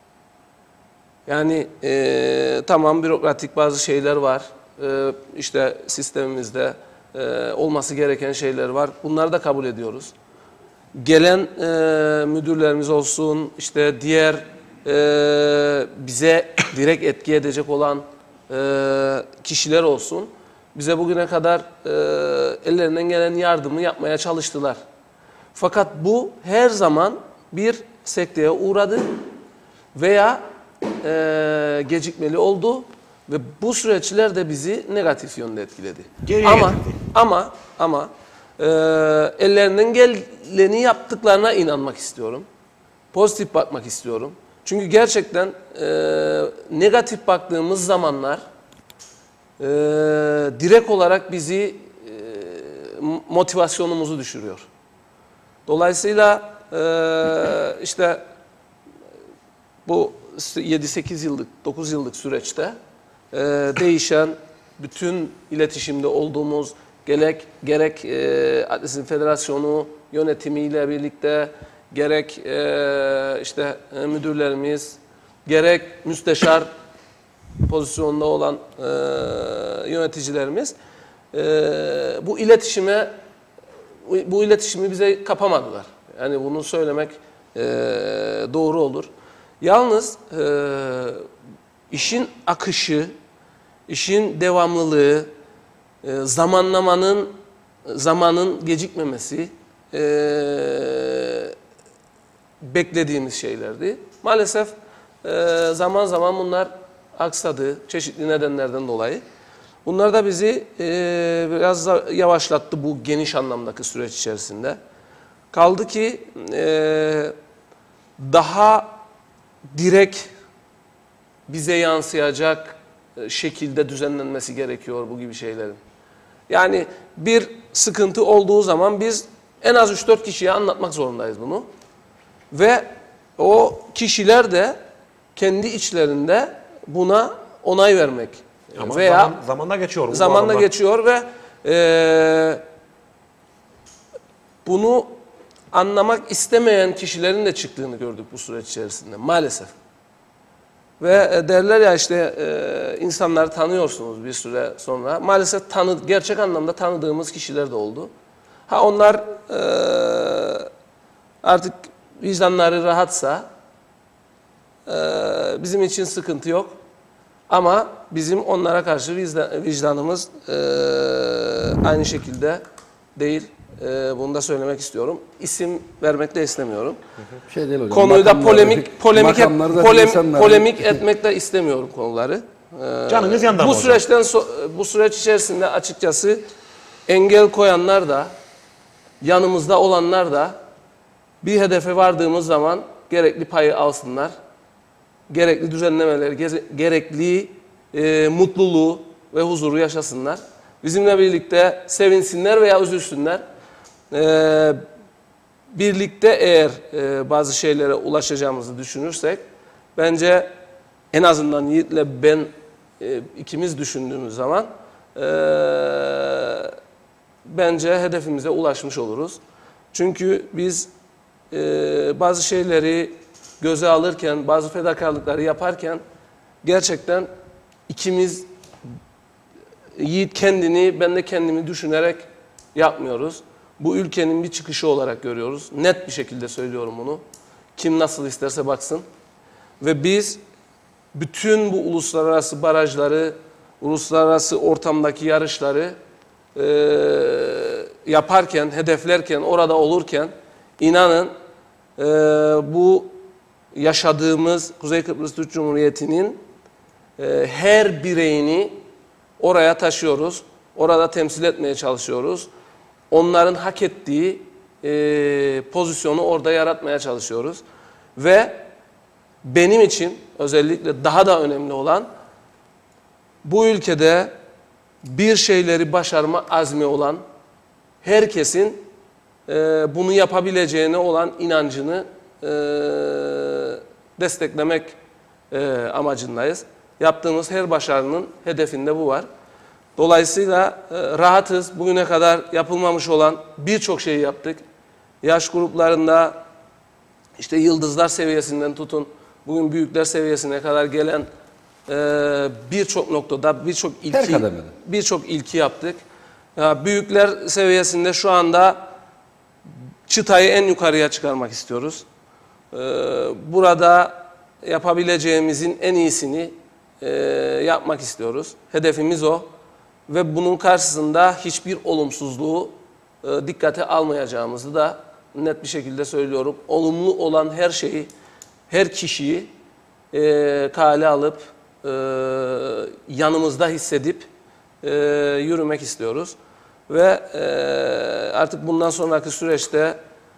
Yani e, tamam bürokratik bazı şeyler var, e, işte sistemimizde e, olması gereken şeyler var. Bunları da kabul ediyoruz. Gelen e, müdürlerimiz olsun, işte diğer e, bize direkt etki edecek olan e, kişiler olsun. Bize bugüne kadar e, ellerinden gelen yardımı yapmaya çalıştılar. Fakat bu her zaman bir sekteye uğradı veya e, gecikmeli oldu ve bu süreçler de bizi negatif yönde etkiledi. Geriye ama getirdi. ama ama e, ellerinden geleni yaptıklarına inanmak istiyorum. Pozitif bakmak istiyorum. Çünkü gerçekten e, negatif baktığımız zamanlar e, direkt olarak bizi e, motivasyonumuzu düşürüyor. Dolayısıyla e, işte bu yedi sekiz yıllık, dokuz yıllık süreçte e, değişen bütün iletişimde olduğumuz gerek gerek e, Atletizm Federasyonu yönetimiyle birlikte gerek e, işte e, müdürlerimiz, gerek müsteşar pozisyonda olan e, yöneticilerimiz e, bu iletişime bu iletişimi bize kapamadılar. Yani bunu söylemek e, doğru olur. Yalnız e, işin akışı, işin devamlılığı, e, zamanlamanın zamanın gecikmemesi e, beklediğimiz şeylerdi. Maalesef e, zaman zaman bunlar aksadı çeşitli nedenlerden dolayı. Bunlar da bizi e, biraz da yavaşlattı bu geniş anlamdaki süreç içerisinde. Kaldı ki e, daha direkt bize yansıyacak şekilde düzenlenmesi gerekiyor bu gibi şeylerin. Yani bir sıkıntı olduğu zaman biz En az üç dört kişiye anlatmak zorundayız bunu. Ve o kişiler de kendi içlerinde buna onay vermek. Ama veya zaman, zamanda geçiyor. bu Zamanla adamlar. geçiyor ve e, bunu anlamak istemeyen kişilerin de çıktığını gördük bu süreç içerisinde maalesef. Ve e, derler ya işte e, insanları tanıyorsunuz bir süre sonra. Maalesef tanı, gerçek anlamda tanıdığımız kişiler de oldu. Ha onlar e, artık vicdanları rahatsa e, bizim için sıkıntı yok. Ama bizim onlara karşı vicdan, vicdanımız e, aynı şekilde değil. E, bunu da söylemek istiyorum. İsim vermek de istemiyorum. Şey değil hocam, Konuyu da polemik polemik et, makamlarda polem, insanlar- polemik etmek de istemiyorum konuları. E, Canınız yandı bu ama hocam. süreçten so, bu süreç içerisinde açıkçası engel koyanlar da yanımızda olanlar da bir hedefe vardığımız zaman gerekli payı alsınlar. Gerekli düzenlemeleri, gere- gerekli e, mutluluğu ve huzuru yaşasınlar. Bizimle birlikte sevinsinler veya üzülsünler. E, birlikte eğer e, bazı şeylere ulaşacağımızı düşünürsek, bence en azından Yiğit'le ben e, ikimiz düşündüğümüz zaman e, bence hedefimize ulaşmış oluruz. Çünkü biz e, bazı şeyleri göze alırken, bazı fedakarlıkları yaparken gerçekten ikimiz, Yiğit kendini, ben de kendimi düşünerek yapmıyoruz. Bu ülkenin bir çıkışı olarak görüyoruz. Net bir şekilde söylüyorum bunu. Kim nasıl isterse baksın. Ve biz bütün bu uluslararası barajları, uluslararası ortamdaki yarışları e, yaparken, hedeflerken, orada olurken inanın e, bu yaşadığımız Kuzey Kıbrıs Türk Cumhuriyeti'nin e, her bireyini oraya taşıyoruz. Orada temsil etmeye çalışıyoruz. Onların hak ettiği e, pozisyonu orada yaratmaya çalışıyoruz. Ve benim için özellikle daha da önemli olan bu ülkede bir şeyleri başarma azmi olan herkesin e, bunu yapabileceğine olan inancını e, desteklemek e, amacındayız. Yaptığımız her başarının hedefinde bu var. Dolayısıyla e, rahatız. Bugüne kadar yapılmamış olan birçok şeyi yaptık. Yaş gruplarında işte yıldızlar seviyesinden tutun, bugün büyükler seviyesine kadar gelen e, birçok noktada birçok Her ilki kademede. birçok ilki yaptık. Ya büyükler seviyesinde şu anda çıtayı en yukarıya çıkarmak istiyoruz. Ee, burada yapabileceğimizin en iyisini e, yapmak istiyoruz. Hedefimiz o. Ve bunun karşısında hiçbir olumsuzluğu e, dikkate almayacağımızı da net bir şekilde söylüyorum. Olumlu olan her şeyi, her kişiyi e, kale alıp, e, yanımızda hissedip e, yürümek istiyoruz. Ve e, artık bundan sonraki süreçte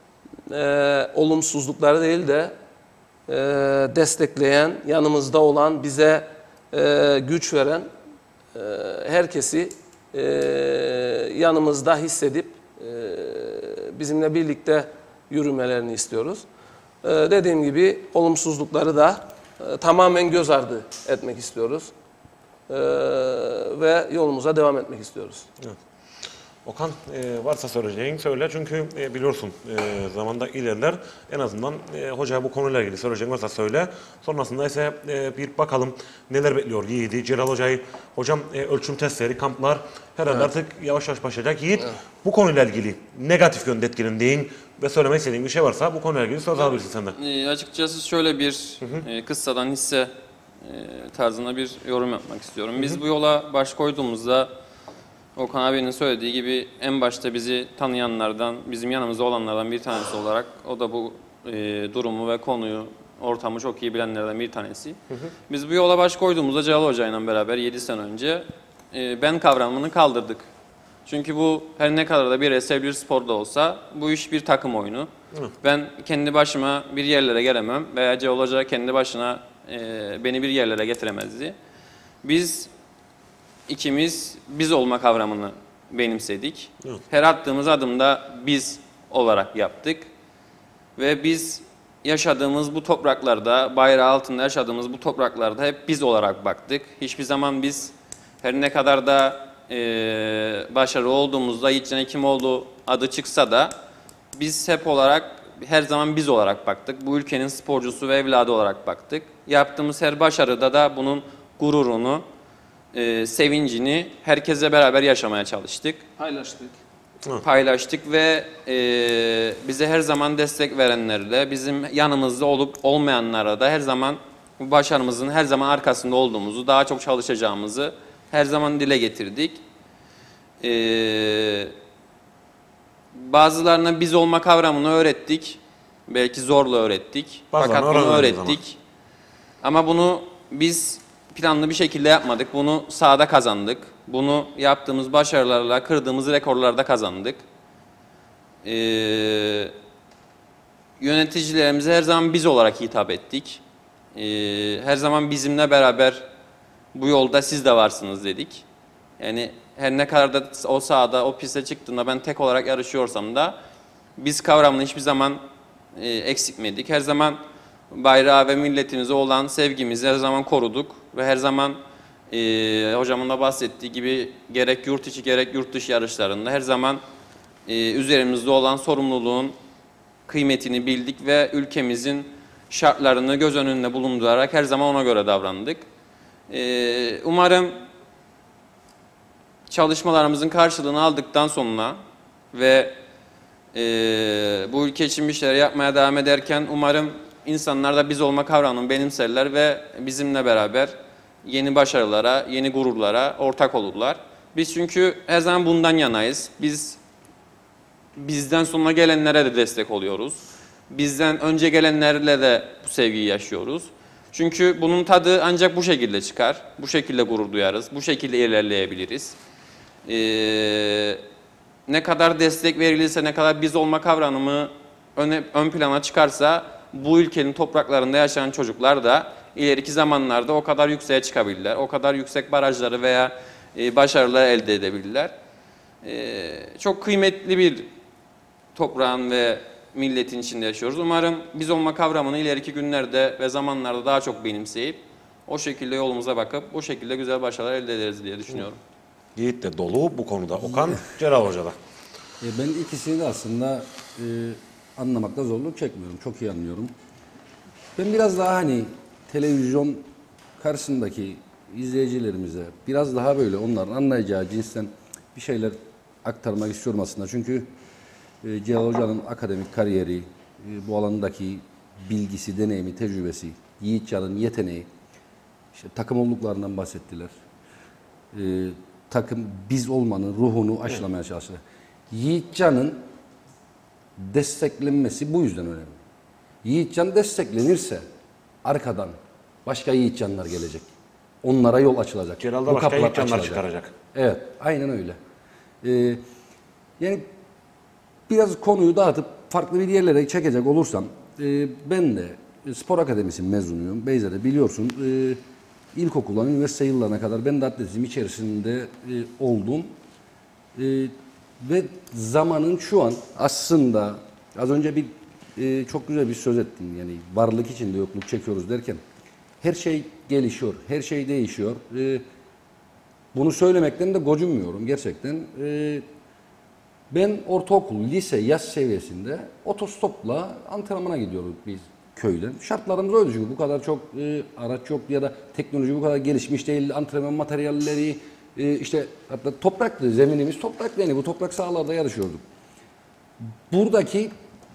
e, olumsuzlukları değil de e, destekleyen, yanımızda olan, bize e, güç veren e, herkesi e, yanımızda hissedip e, bizimle birlikte yürümelerini istiyoruz. E, dediğim gibi olumsuzlukları da e, tamamen göz ardı etmek istiyoruz. E, ve yolumuza devam etmek istiyoruz. Evet. Okan, e, varsa söyleyeceğin söyle çünkü e, biliyorsun e, zamanda ilerler. En azından e, hocaya bu konuyla ilgili söyleyeceğin varsa söyle. Sonrasında ise e, bir bakalım neler bekliyor Yiğit'i, Celal Hoca'yı. Hocam e, ölçüm testleri, kamplar herhalde Evet. artık yavaş yavaş başlayacak. Yiğit, evet. Bu konuyla ilgili negatif yönde etkilendiğin ve söylemek istediğin bir şey varsa bu konuyla ilgili söz alabilirsin senden. E, açıkçası şöyle bir e, kıssadan hisse e, tarzında bir yorum yapmak istiyorum. Biz Hı hı. bu yola baş koyduğumuzda Okan abinin söylediği gibi en başta bizi tanıyanlardan, bizim yanımızda olanlardan bir tanesi olarak o da bu e, durumu ve konuyu, ortamı çok iyi bilenlerden bir tanesi. Hı hı. Biz bu yola baş koyduğumuzda Celal Hoca ile beraber yedi sene önce e, ben kavramını kaldırdık. Çünkü bu her ne kadar da bir bireysel bir spor da olsa bu iş bir takım oyunu. Hı. Ben kendi başıma bir yerlere gelemem veya Celal Hoca kendi başına e, beni bir yerlere getiremezdi. Biz ikimiz biz olma kavramını benimsedik. Evet. Her attığımız adımda biz olarak yaptık. Ve biz yaşadığımız bu topraklarda, bayrağı altında yaşadığımız bu topraklarda hep biz olarak baktık. Hiçbir zaman biz her ne kadar da e, başarılı olduğumuzda Yiğitcan Hekimoğlu adı çıksa da biz hep olarak, her zaman biz olarak baktık. Bu ülkenin sporcusu ve evladı olarak baktık. Yaptığımız her başarıda da bunun gururunu, e, sevincini herkesle beraber yaşamaya çalıştık. Paylaştık. Paylaştık ve e, bize her zaman destek verenlerle, bizim yanımızda olup olmayanlara da her zaman bu başarımızın her zaman arkasında olduğumuzu, daha çok çalışacağımızı her zaman dile getirdik. E, bazılarına biz olma kavramını öğrettik. Belki zorla öğrettik. Bazen Fakat bunu öğreniriz öğrettik. Ama. ama bunu biz planlı bir şekilde yapmadık. Bunu sahada kazandık. Bunu yaptığımız başarılarla, kırdığımız rekorlarda kazandık. Ee, yöneticilerimize her zaman biz olarak hitap ettik. Ee, her zaman bizimle beraber bu yolda siz de varsınız dedik. Yani her ne kadar da o sahada, o piste çıktığında ben tek olarak yarışıyorsam da biz kavramını hiçbir zaman e, eksiltmedik. Her zaman bayrağı ve milletimize olan sevgimizi her zaman koruduk ve her zaman e, hocamın da bahsettiği gibi gerek yurt içi gerek yurt dışı yarışlarında her zaman e, üzerimizde olan sorumluluğun kıymetini bildik ve ülkemizin şartlarını göz önünde bulundurarak her zaman ona göre davrandık. E, umarım çalışmalarımızın karşılığını aldıktan sonra ve e, bu ülke için bir şeyler yapmaya devam ederken umarım insanlar da biz olma kavramını benimserler ve bizimle beraber yeni başarılara, yeni gururlara ortak olurlar. Biz çünkü her zaman bundan yanayız. Biz bizden sonra gelenlere de destek oluyoruz. Bizden önce gelenlerle de bu sevgiyi yaşıyoruz. Çünkü bunun tadı ancak bu şekilde çıkar. Bu şekilde gurur duyarız. Bu şekilde ilerleyebiliriz. Ee, ne kadar destek verilirse, ne kadar biz olma kavramı öne, ön plana çıkarsa bu ülkenin topraklarında yaşayan çocuklar da ileriki zamanlarda o kadar yükseğe çıkabilirler. O kadar yüksek barajları veya e, başarılar elde edebilirler. E, çok kıymetli bir toprağın ve milletin içinde yaşıyoruz. Umarım biz olma kavramını ileriki günlerde ve zamanlarda daha çok benimseyip o şekilde yolumuza bakıp o şekilde güzel başarılar elde ederiz diye düşünüyorum. Yiğit de dolu bu konuda. Okan, Celal Hoca'da. E, ben ikisini de aslında e, anlamakta zorluk çekmiyorum. Çok iyi anlıyorum. Ben biraz daha hani televizyon karşısındaki izleyicilerimize biraz daha böyle onların anlayacağı cinsten bir şeyler aktarmak istiyorum aslında. Çünkü e, Celal Hoca'nın akademik kariyeri, e, bu alandaki bilgisi, deneyimi, tecrübesi, Yiğitcan'ın yeteneği, işte takım olduklarından bahsettiler. E, takım biz olmanın ruhunu aşılamaya çalıştılar. Yiğitcan'ın desteklenmesi bu yüzden önemli. Yiğitcan desteklenirse arkadan başka Yiğitcanlar gelecek. Onlara yol açılacak. Celal'da bu başka Yiğitcanlar çıkaracak. Evet, aynen öyle. Ee, yani biraz konuyu dağıtıp farklı bir yerlere çekecek olursam, e, ben de spor akademisi mezunuyum. Beyze'de biliyorsun, e, ilkokuldan üniversite yıllarına kadar ben de atletizm içerisinde e, oldum. E, ve zamanın şu an aslında az önce bir e, çok güzel bir söz ettin. Yani varlık içinde yokluk çekiyoruz derken her şey gelişiyor, her şey değişiyor. E, bunu söylemekten de gocunmuyorum gerçekten. E, ben ortaokul, lise, yaz seviyesinde otostopla antrenmana gidiyorduk biz köyden. Şartlarımız öyle çünkü bu kadar çok e, araç yok ya da teknoloji bu kadar gelişmiş değil. Antrenman materyalleri, e, işte hatta topraktı, zeminimiz toprak, yani bu toprak sahalarda yarışıyorduk. Buradaki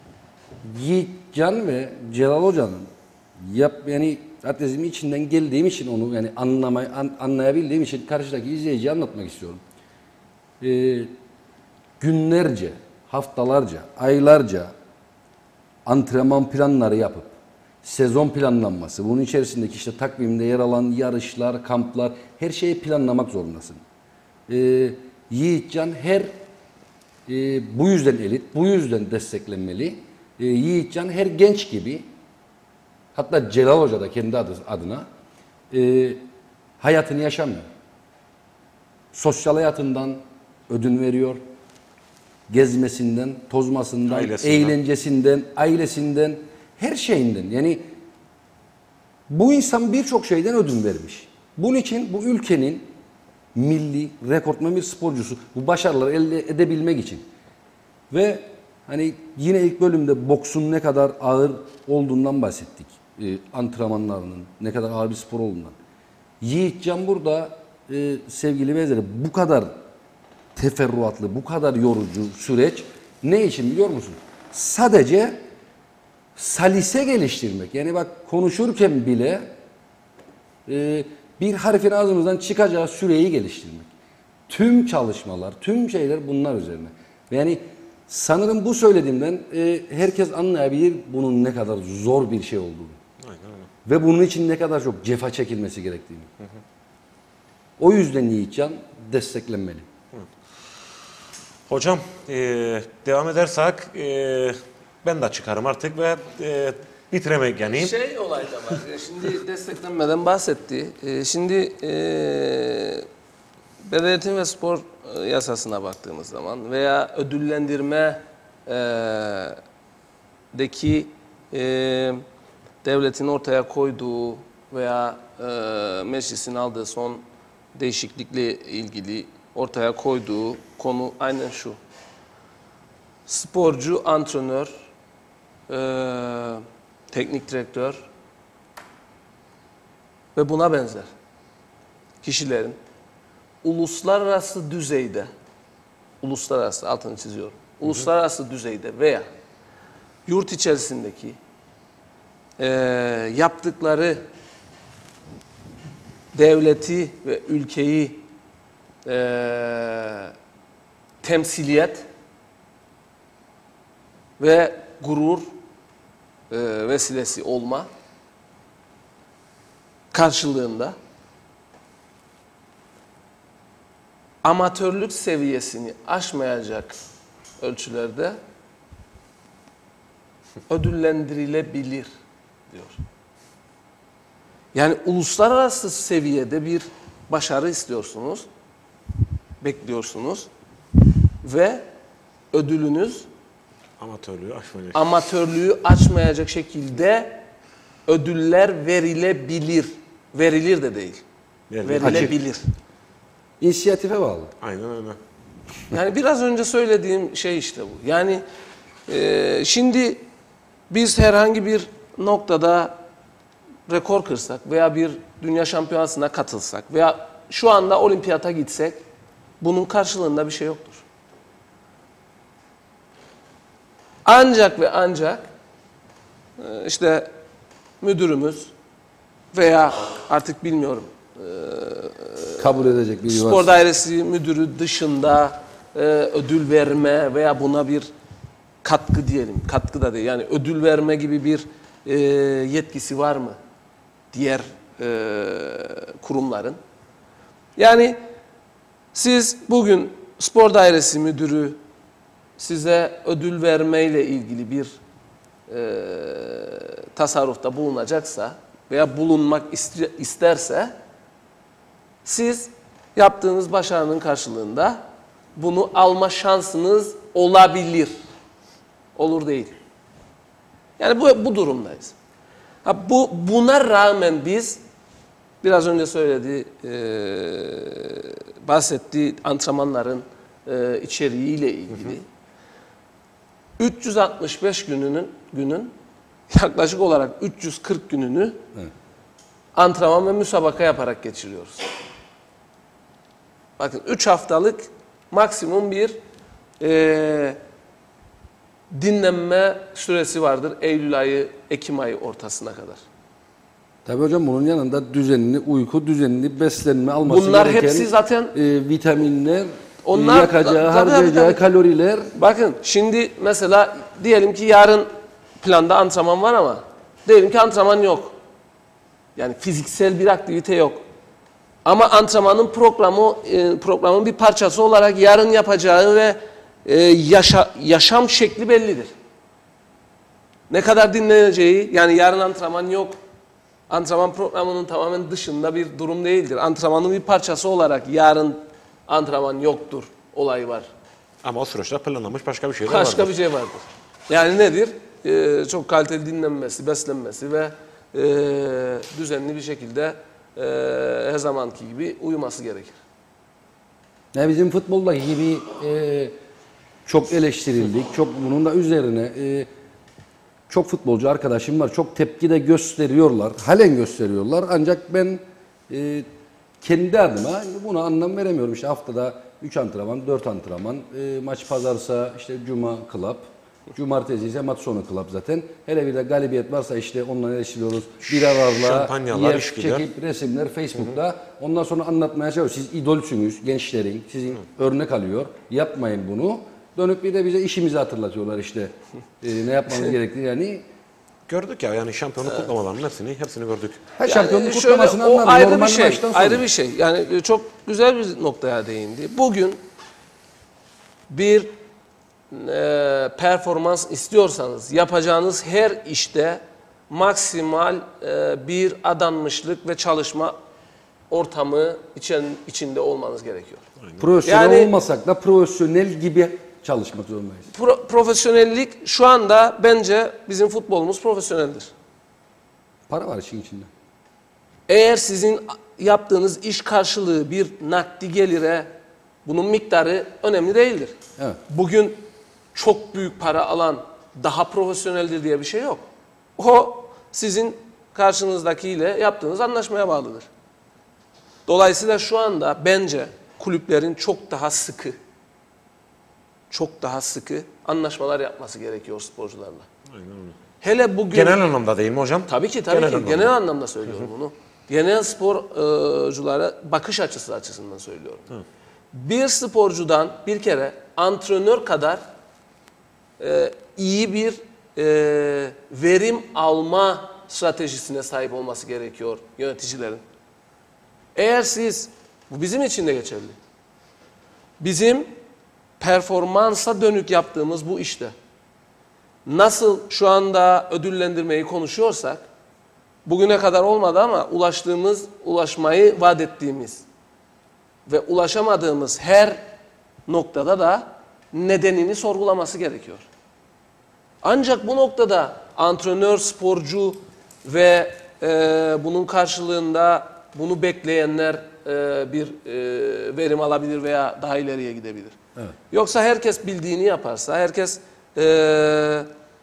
Yiğitcan ve Celal Hoca'nın yap yani atletizmi içinden geldiğim için onu yani anlamay an, anlayabildiğim için karşıdaki izleyiciye anlatmak istiyorum. Ee, günlerce, haftalarca, aylarca antrenman planları yapıp sezon planlanması, bunun içerisindeki işte takvimde yer alan yarışlar, kamplar, her şeyi planlamak zorundasın. Ee, Yiğitcan her e, bu yüzden elit, bu yüzden desteklenmeli. E, Yiğitcan her genç gibi, hatta Celal Hoca da kendi adı, adına e, hayatını yaşamıyor. Sosyal hayatından ödün veriyor. gezmesinden, tozmasından, Ailesinden. eğlencesinden, ailesinden, her şeyinden. Yani bu insan birçok şeyden ödün vermiş. Bunun için bu ülkenin milli, rekortmen bir sporcusu bu başarıları elde edebilmek için. Ve hani yine ilk bölümde boksun ne kadar ağır olduğundan bahsettik. Ee, antrenmanlarının ne kadar ağır bir spor olduğundan. Yiğitcan burada e, sevgili benzerim bu kadar teferruatlı, bu kadar yorucu süreç ne için biliyor musun? Sadece salise geliştirmek. Yani bak konuşurken bile e, bir harfin ağzımızdan çıkacağı süreyi geliştirmek. Tüm çalışmalar, tüm şeyler bunlar üzerine. Yani sanırım bu söylediğimden e, herkes anlayabilir bunun ne kadar zor bir şey olduğunu. Aynen öyle. Ve bunun için ne kadar çok cefa çekilmesi gerektiğini. Hı hı. O yüzden Yiğitcan desteklenmeli. Hı. Hocam e, devam edersek e, ben de çıkarım artık ve e, bitiremek yani. Şey olay da var. Şimdi desteklenmeden bahsetti. Şimdi e, Beden Eğitimi ve Spor Yasasına baktığımız zaman veya ödüllendirme e, deki e, devletin ortaya koyduğu veya e, meclisin aldığı son değişiklikle ilgili ortaya koyduğu konu aynen şu. Sporcu, antrenör, e, teknik direktör ve buna benzer kişilerin uluslararası düzeyde, uluslararası altını çiziyorum, uluslararası hı hı. düzeyde veya yurt içerisindeki e, yaptıkları devleti ve ülkeyi e, temsiliyet ve gurur e, vesilesi olma karşılığında amatörlük seviyesini aşmayacak ölçülerde ödüllendirilebilir diyor. Yani uluslararası seviyede bir başarı istiyorsunuz, bekliyorsunuz ve ödülünüz amatörlüğü aşmayacak. Amatörlüğü açmayacak şekilde ödüller verilebilir. Verilir de değil. Verilir. Verilebilir. İnisiyatife bağlı. Aynen öyle. Yani biraz önce söylediğim şey işte bu. Yani e, şimdi biz herhangi bir noktada rekor kırsak veya bir dünya şampiyonasına katılsak veya şu anda olimpiyata gitsek bunun karşılığında bir şey yoktur. Ancak ve ancak işte müdürümüz veya artık bilmiyorum kabul edecek bir spor dairesi müdürü dışında ödül verme veya buna bir katkı diyelim. Katkı da değil. Yani ödül verme gibi bir yetkisi var mı diğer kurumların? Yani siz bugün spor dairesi müdürü size ödül vermeyle ilgili bir e, tasarrufta bulunacaksa veya bulunmak isterse siz yaptığınız başarının karşılığında bunu alma şansınız olabilir. Olur değil. Yani bu, bu durumdayız. Ha, bu, buna rağmen biz biraz önce söylediği, e, bahsettiği antrenmanların e, içeriğiyle ilgili hı hı. üç yüz altmış beş gününün günün yaklaşık olarak üç yüz kırk gününü evet. antrenman ve müsabaka yaparak geçiriyoruz. Bakın üç haftalık maksimum bir e, dinlenme süresi vardır. Eylül ayı, Ekim ayı ortasına kadar. Tabii hocam bunun yanında düzenli uyku, düzenli beslenme alması Bunlar gereken hepsi zaten e, vitaminler, onlar, yakacağı, tabii, harcayacağı tabii, tabii. kaloriler. Bakın şimdi mesela diyelim ki yarın planda antrenman var ama diyelim ki antrenman yok. Yani fiziksel bir aktivite yok. Ama antrenmanın programı e, programın bir parçası olarak yarın yapacağı ve e, yaşa, yaşam şekli bellidir. Ne kadar dinleneceği, yani yarın antrenman yok. Antrenman programının tamamen dışında bir durum değildir. Antrenmanın bir parçası olarak yarın antrenman yoktur olayı var. Ama o süreçte planlanmış başka bir şey de vardır. Başka bir şey vardır. Yani nedir? Ee, çok kaliteli dinlenmesi, beslenmesi ve e, düzenli bir şekilde e, her zamanki gibi uyuması gerekir. Ya bizim futboldaki gibi e, çok eleştirildik. Çok bunun da üzerine e, çok futbolcu arkadaşım var. Çok tepki de gösteriyorlar. Halen gösteriyorlar. Ancak ben e, kendi adıma buna anlam veremiyorum. İşte haftada üç antrenman, dört antrenman. E, maç pazarsa işte cuma club. Cumartesi ise maç sonu club zaten. Hele bir de galibiyet varsa işte onunla eleştiriyoruz. Bir ararla Şampanyalar, yer içkiler. çekip resimler Facebook'ta. Hı hı. Ondan sonra anlatmaya çalışıyoruz. Siz idolsünüz, gençlerin. Sizin hı. örnek alıyor. Yapmayın bunu. Dönüp bir de bize işimizi hatırlatıyorlar işte. E, ne yapmamız gerektiğini yani. Gördük ya yani şampiyonluk evet. kutlamalarının hepsini hepsini gördük. Her şampiyonluk yani kutlamasını şöyle, anladım. Ayrı Normal bir şey. Ayrı bir sonra. şey. Yani çok güzel bir noktaya değindi. Bugün bir e, performans istiyorsanız yapacağınız her işte maksimal e, bir adanmışlık ve çalışma ortamı için, içinde olmanız gerekiyor. Profesyonel yani, olmasak da profesyonel gibi çalışmak zorundayız. Pro, profesyonellik şu anda bence bizim futbolumuz profesyoneldir. Para var işin içinde. Eğer sizin yaptığınız iş karşılığı bir nakdi gelire bunun miktarı önemli değildir. Evet. Bugün çok büyük para alan daha profesyoneldir diye bir şey yok. O sizin karşınızdakiyle yaptığınız anlaşmaya bağlıdır. Dolayısıyla şu anda bence kulüplerin çok daha sıkı, çok daha sıkı anlaşmalar yapması gerekiyor sporcularla. Aynen öyle. Hele bugün... Genel anlamda değil mi hocam? Tabii ki tabii genel ki. Anlamda. Genel anlamda söylüyorum bunu. Genel sporculara bakış açısı açısından söylüyorum. Hı. Bir sporcudan bir kere antrenör kadar e, iyi bir e, verim alma stratejisine sahip olması gerekiyor yöneticilerin. Eğer siz, bu bizim için de geçerli, bizim performansa dönük yaptığımız bu işte nasıl şu anda ödüllendirmeyi konuşuyorsak, bugüne kadar olmadı ama ulaştığımız, ulaşmayı vaat ettiğimiz ve ulaşamadığımız her noktada da nedenini sorgulaması gerekiyor. Ancak bu noktada antrenör, sporcu ve e, bunun karşılığında bunu bekleyenler e, bir e, verim alabilir veya daha ileriye gidebilir. Evet. Yoksa herkes bildiğini yaparsa, herkes e,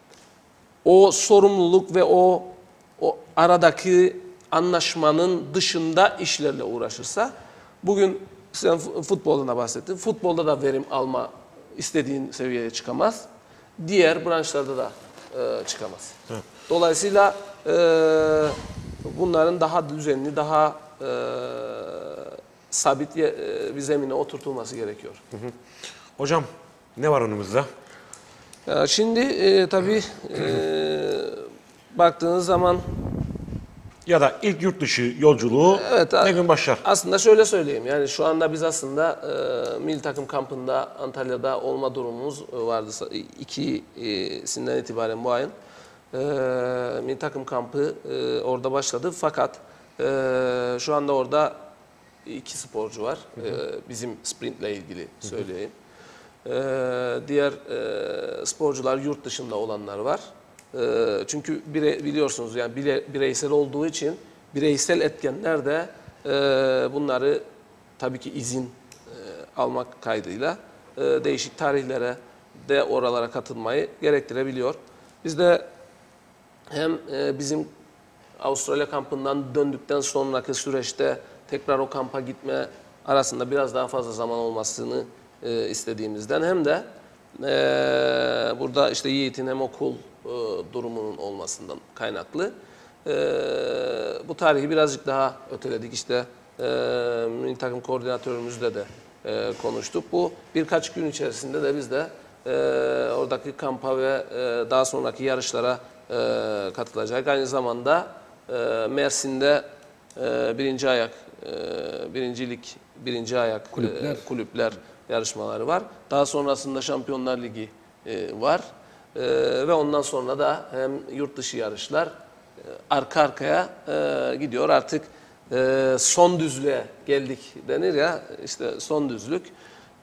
o sorumluluk ve o o aradaki anlaşmanın dışında işlerle uğraşırsa, bugün sen futboluna bahsettin, futbolda da verim alma istediğin seviyeye çıkamaz, diğer branşlarda da e, çıkamaz. Evet. Dolayısıyla e, bunların daha düzenli, daha e, sabit e, bir zemine oturtulması gerekiyor. Hı hı. Hocam ne var önümüzde? Ya şimdi e, tabii e, baktığınız zaman ya da ilk yurt dışı yolculuğu evet, ne gün başlar? Aslında şöyle söyleyeyim. Yani şu anda biz aslında e, milli takım kampında Antalya'da olma durumumuz vardı. İkisinden itibaren bu ayın. E, milli takım kampı e, orada başladı. Fakat e, şu anda orada iki sporcu var. Hı hı. E, bizim sprintle ilgili söyleyeyim. Hı hı. E, diğer e, sporcular yurt dışında olanlar var. Çünkü bire, biliyorsunuz yani bire, bireysel olduğu için bireysel etkenler de e, bunları tabii ki izin e, almak kaydıyla e, değişik tarihlere de oralara katılmayı gerektirebiliyor. Biz de hem e, bizim Avustralya kampından döndükten sonraki süreçte tekrar o kampa gitme arasında biraz daha fazla zaman olmasını e, istediğimizden hem de e, burada işte Yiğit'in hem okul durumunun olmasından kaynaklı. Ee, bu tarihi birazcık daha öteledik. İşte e, milli takım koordinatörümüzle de e, konuştuk. Bu birkaç gün içerisinde de biz de e, oradaki kampa ve e, daha sonraki yarışlara e, katılacak. Aynı zamanda e, Mersin'de e, birinci ayak, e, birincilik, birinci ayak kulüpler. E, kulüpler yarışmaları var. Daha sonrasında Şampiyonlar Ligi e, var. Ee, ve ondan sonra da hem yurt dışı yarışlar e, arka arkaya e, gidiyor. Artık e, son düzlüğe geldik denir ya, işte son düzlük. E,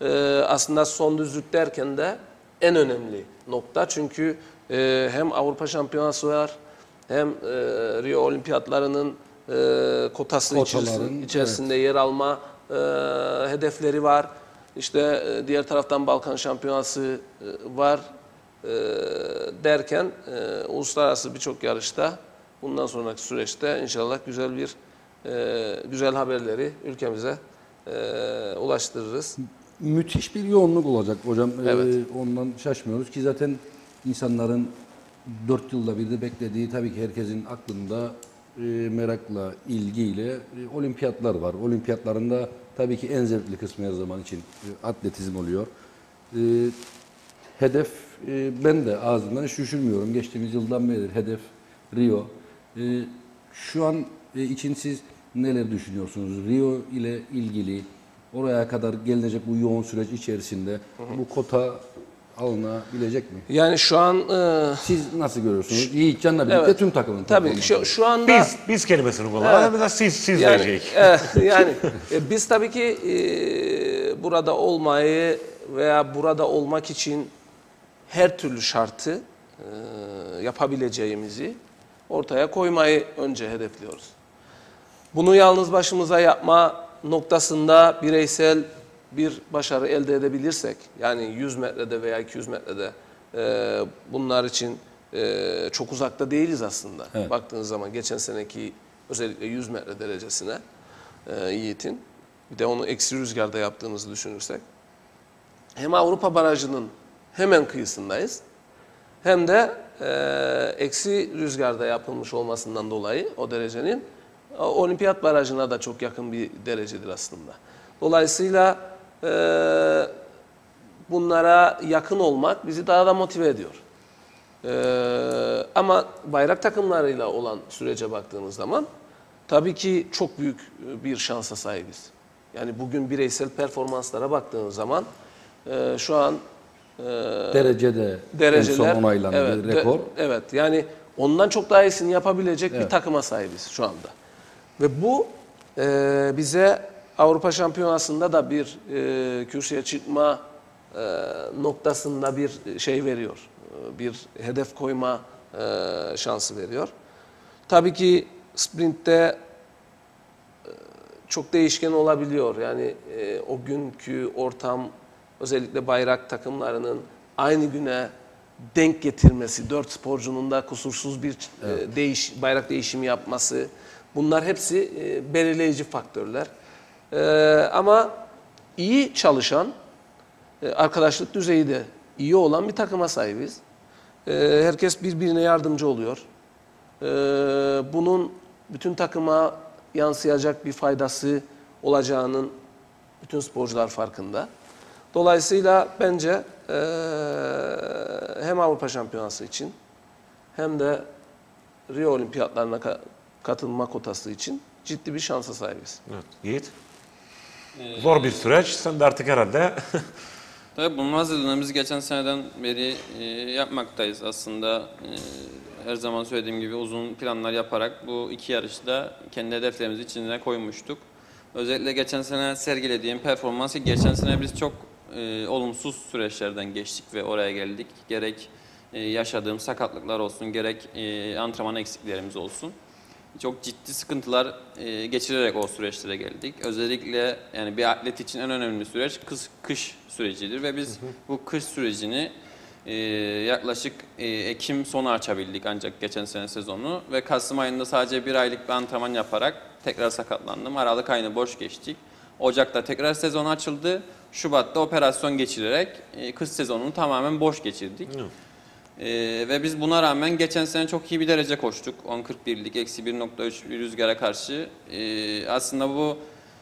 e, aslında son düzlük derken de en önemli nokta. Çünkü e, hem Avrupa Şampiyonası var, hem e, Rio Olimpiyatlarının e, kotası içerisinde, içerisinde evet. yer alma e, hedefleri var. İşte e, diğer taraftan Balkan Şampiyonası e, var e, derken e, uluslararası birçok yarışta bundan sonraki süreçte inşallah güzel bir e, güzel haberleri ülkemize e, ulaştırırız. Müthiş bir yoğunluk olacak hocam. Evet. Ee, ondan şaşmıyoruz ki zaten insanların dört yılda bir de beklediği, tabii ki herkesin aklında e, merakla, ilgiyle e, olimpiyatlar var. Olimpiyatlarında tabii ki en zevkli kısmı her zaman için e, atletizm oluyor. E, hedef, e, ben de ağzımdan hiç düşürmüyorum. Geçtiğimiz yıldan beridir hedef Rio. E, şu an e, için siz neler düşünüyorsunuz? Rio ile ilgili oraya kadar gelinecek bu yoğun süreç içerisinde hı hı. bu kota alınabilecek mi? Yani şu an... E, siz nasıl görüyorsunuz? Yiğitcan'la birlikte evet, tüm takımın. Tabii şu, şu anda... Biz, biz kelimesini kullanalım. Evet, siz, siz yani, diyecek. E, yani e, biz tabii ki e, burada olmayı veya burada olmak için her türlü şartı e, yapabileceğimizi ortaya koymayı önce hedefliyoruz. Bunu yalnız başımıza yapma noktasında bireysel bir başarı elde edebilirsek, yani yüz metrede veya iki yüz metrede e, bunlar için e, çok uzakta değiliz aslında. Evet. Baktığınız zaman geçen seneki özellikle yüz metre derecesine e, Yiğit'in, bir de onu eksi rüzgarda yaptığımızı düşünürsek, hem Avrupa Barajı'nın hemen kıyısındayız, hem de e, eksi rüzgarda yapılmış olmasından dolayı o derecenin Olimpiyat Barajı'na da çok yakın bir derecedir aslında. Dolayısıyla e, bunlara yakın olmak bizi daha da motive ediyor. E, ama bayrak takımlarıyla olan sürece baktığınız zaman tabii ki çok büyük bir şansa sahibiz. Yani bugün bireysel performanslara baktığınız zaman e, şu an e, derecede dereceler, en son onaylandı evet, rekor. De, evet yani ondan çok daha iyisini yapabilecek evet. bir takıma sahibiz şu anda. Ve bu e, bize Avrupa Şampiyonası'nda da bir e, kürsüye çıkma e, noktasında bir şey veriyor. E, bir hedef koyma e, şansı veriyor. Tabii ki sprintte e, çok değişken olabiliyor. Yani e, o günkü ortam, özellikle bayrak takımlarının aynı güne denk getirmesi, dört sporcunun da kusursuz bir evet. e, değiş, bayrak değişimi yapması, bunlar hepsi e, belirleyici faktörler. E, ama iyi çalışan, e, arkadaşlık düzeyi de iyi olan bir takıma sahibiz. E, herkes birbirine yardımcı oluyor. E, bunun bütün takıma yansıyacak bir faydası olacağının bütün sporcular farkında. Dolayısıyla bence e, hem Avrupa Şampiyonası için hem de Rio Olimpiyatlarına ka katılma kotası için ciddi bir şansa sahibiz. Evet. Yiğit, ee, zor bir süreç. Sen de artık herhalde... Tabii bunun hazırlığını biz geçen seneden beri e, yapmaktayız aslında. E, her zaman söylediğim gibi uzun planlar yaparak bu iki yarışta kendi hedeflerimizi içine koymuştuk. Özellikle geçen sene sergilediğim performansı, geçen sene biz çok e, olumsuz süreçlerden geçtik ve oraya geldik. Gerek e, yaşadığım sakatlıklar olsun, gerek e, antrenman eksiklerimiz olsun. Çok ciddi sıkıntılar e, geçirerek o süreçlere geldik. Özellikle yani bir atlet için en önemli süreç kış, kış sürecidir ve biz hı hı. bu kış sürecini e, yaklaşık e, Ekim sonu açabildik ancak geçen sene sezonu ve Kasım ayında sadece bir aylık bir antrenman yaparak tekrar sakatlandım. Aralık ayını boş geçtik. Ocak'ta tekrar sezon açıldı. Şubat'ta operasyon geçirerek e, kış sezonunu tamamen boş geçirdik. Hı. Ee, ve biz buna rağmen geçen sene çok iyi bir derece koştuk. on kırk birlik eksi bir nokta üç rüzgara karşı. Ee, aslında bu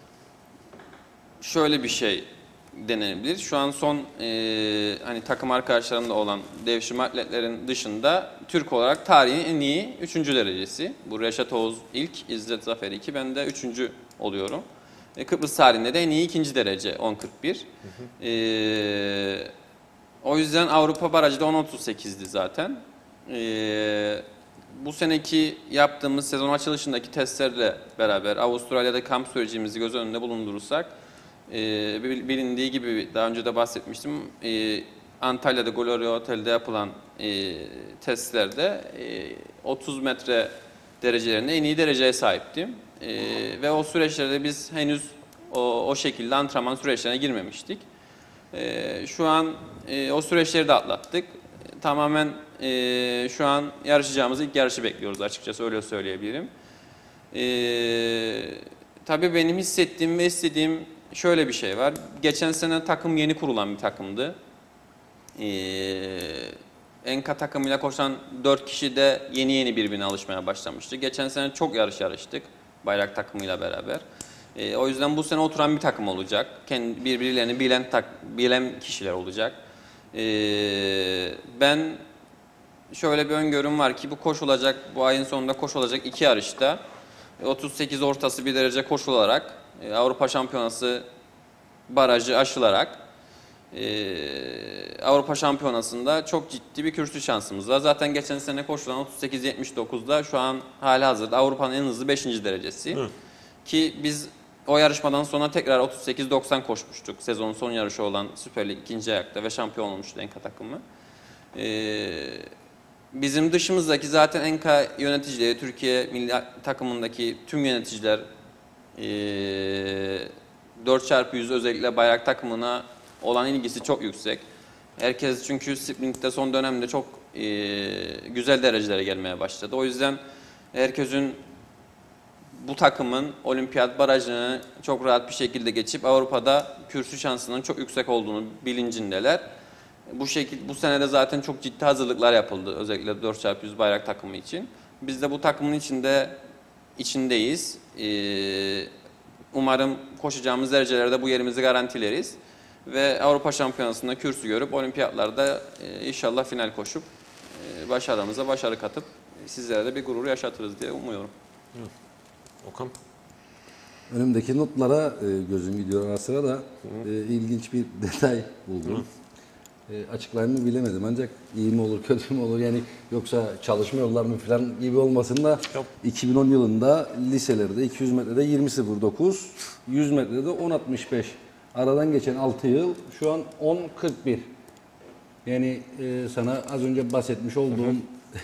şöyle bir şey denenebilir. Şu an son e, hani takım arkadaşlarımda olan devşirme atletlerin dışında Türk olarak tarihin en iyi üçüncü derecesi. Bu Reşat Oğuz ilk, İzzet Zafer iki, ben de üçüncü oluyorum. E, Kıbrıs tarihinde de en iyi ikinci derece on kırk bir. Hı hı. Ee, O yüzden Avrupa barajı da on otuz sekizdi zaten. Ee, bu seneki yaptığımız sezon açılışındaki testlerle beraber Avustralya'da kamp sürecimizi göz önünde bulundurursak e, bilindiği gibi daha önce de bahsetmiştim. E, Antalya'da Gloria Otel'de yapılan e, testlerde e, otuz metre derecelerinde en iyi dereceye sahiptim. E, ve o süreçlerde biz henüz o, o şekilde antrenman süreçlerine girmemiştik. E, şu an e, o süreçleri de atlattık. E, tamamen e, şu an yarışacağımız ilk yarışı bekliyoruz açıkçası, öyle söyleyebilirim. E, tabii benim hissettiğim ve istediğim şöyle bir şey var. Geçen sene takım yeni kurulan bir takımdı. Ee, Enka takımıyla koşan dört kişi de yeni yeni birbirine alışmaya başlamıştı. Geçen sene çok yarış yarıştık bayrak takımıyla beraber. Ee, o yüzden bu sene oturan bir takım olacak. Kendi birbirlerini bilen tak, bilen kişiler olacak. Ee, ben şöyle bir öngörüm var ki bu koşulacak, bu ayın sonunda koşulacak iki yarışta otuz sekiz ortası bir derece koşularak Avrupa Şampiyonası barajı aşılarak Ee, Avrupa Şampiyonası'nda çok ciddi bir kürsü şansımız var. Zaten geçen sene koşulan otuz sekiz yetmiş dokuzda şu an hali hazırda Avrupa'nın en hızlı beşinci derecesi. Hı. Ki biz o yarışmadan sonra tekrar otuz sekiz doksan koşmuştuk. Sezonun son yarışı olan Süper Lig ikinci ayakta ve şampiyon olmuştu Enka takımı. Ee, bizim dışımızdaki zaten Enka yöneticileri, Türkiye milli takımındaki tüm yöneticiler ee, dört çarpı yüz özellikle bayrak takımına olan ilgisi çok yüksek. Herkes çünkü sprintte son dönemde çok e, güzel derecelere gelmeye başladı. O yüzden herkesin bu takımın olimpiyat barajını çok rahat bir şekilde geçip Avrupa'da kürsü şansının çok yüksek olduğunu bilincindeler. Bu şekilde bu sene de zaten çok ciddi hazırlıklar yapıldı özellikle dört çarpı yüz bayrak takımı için. Biz de bu takımın içinde içindeyiz. Ee, umarım koşacağımız derecelerde bu yerimizi garantileriz. Ve Avrupa Şampiyonası'nda kürsü görüp olimpiyatlarda e, inşallah final koşup e, başarımıza başarı katıp e, sizlere de bir gurur yaşatırız diye umuyorum. Evet. Okan? Önümdeki notlara e, gözüm gidiyor ara sıra da e, ilginç bir detay buldum. E, açıklayayım mı bilemedim ancak iyi mi olur kötü mü olur yani yoksa çalışmıyorlar mı falan gibi olmasın da Yok. iki bin on yılında liselerde iki yüz metrede yirmi sıfır dokuz, yüz metrede on altmış beş. Aradan geçen altı yıl şu an on kırk bir. Yani e, sana az önce bahsetmiş olduğum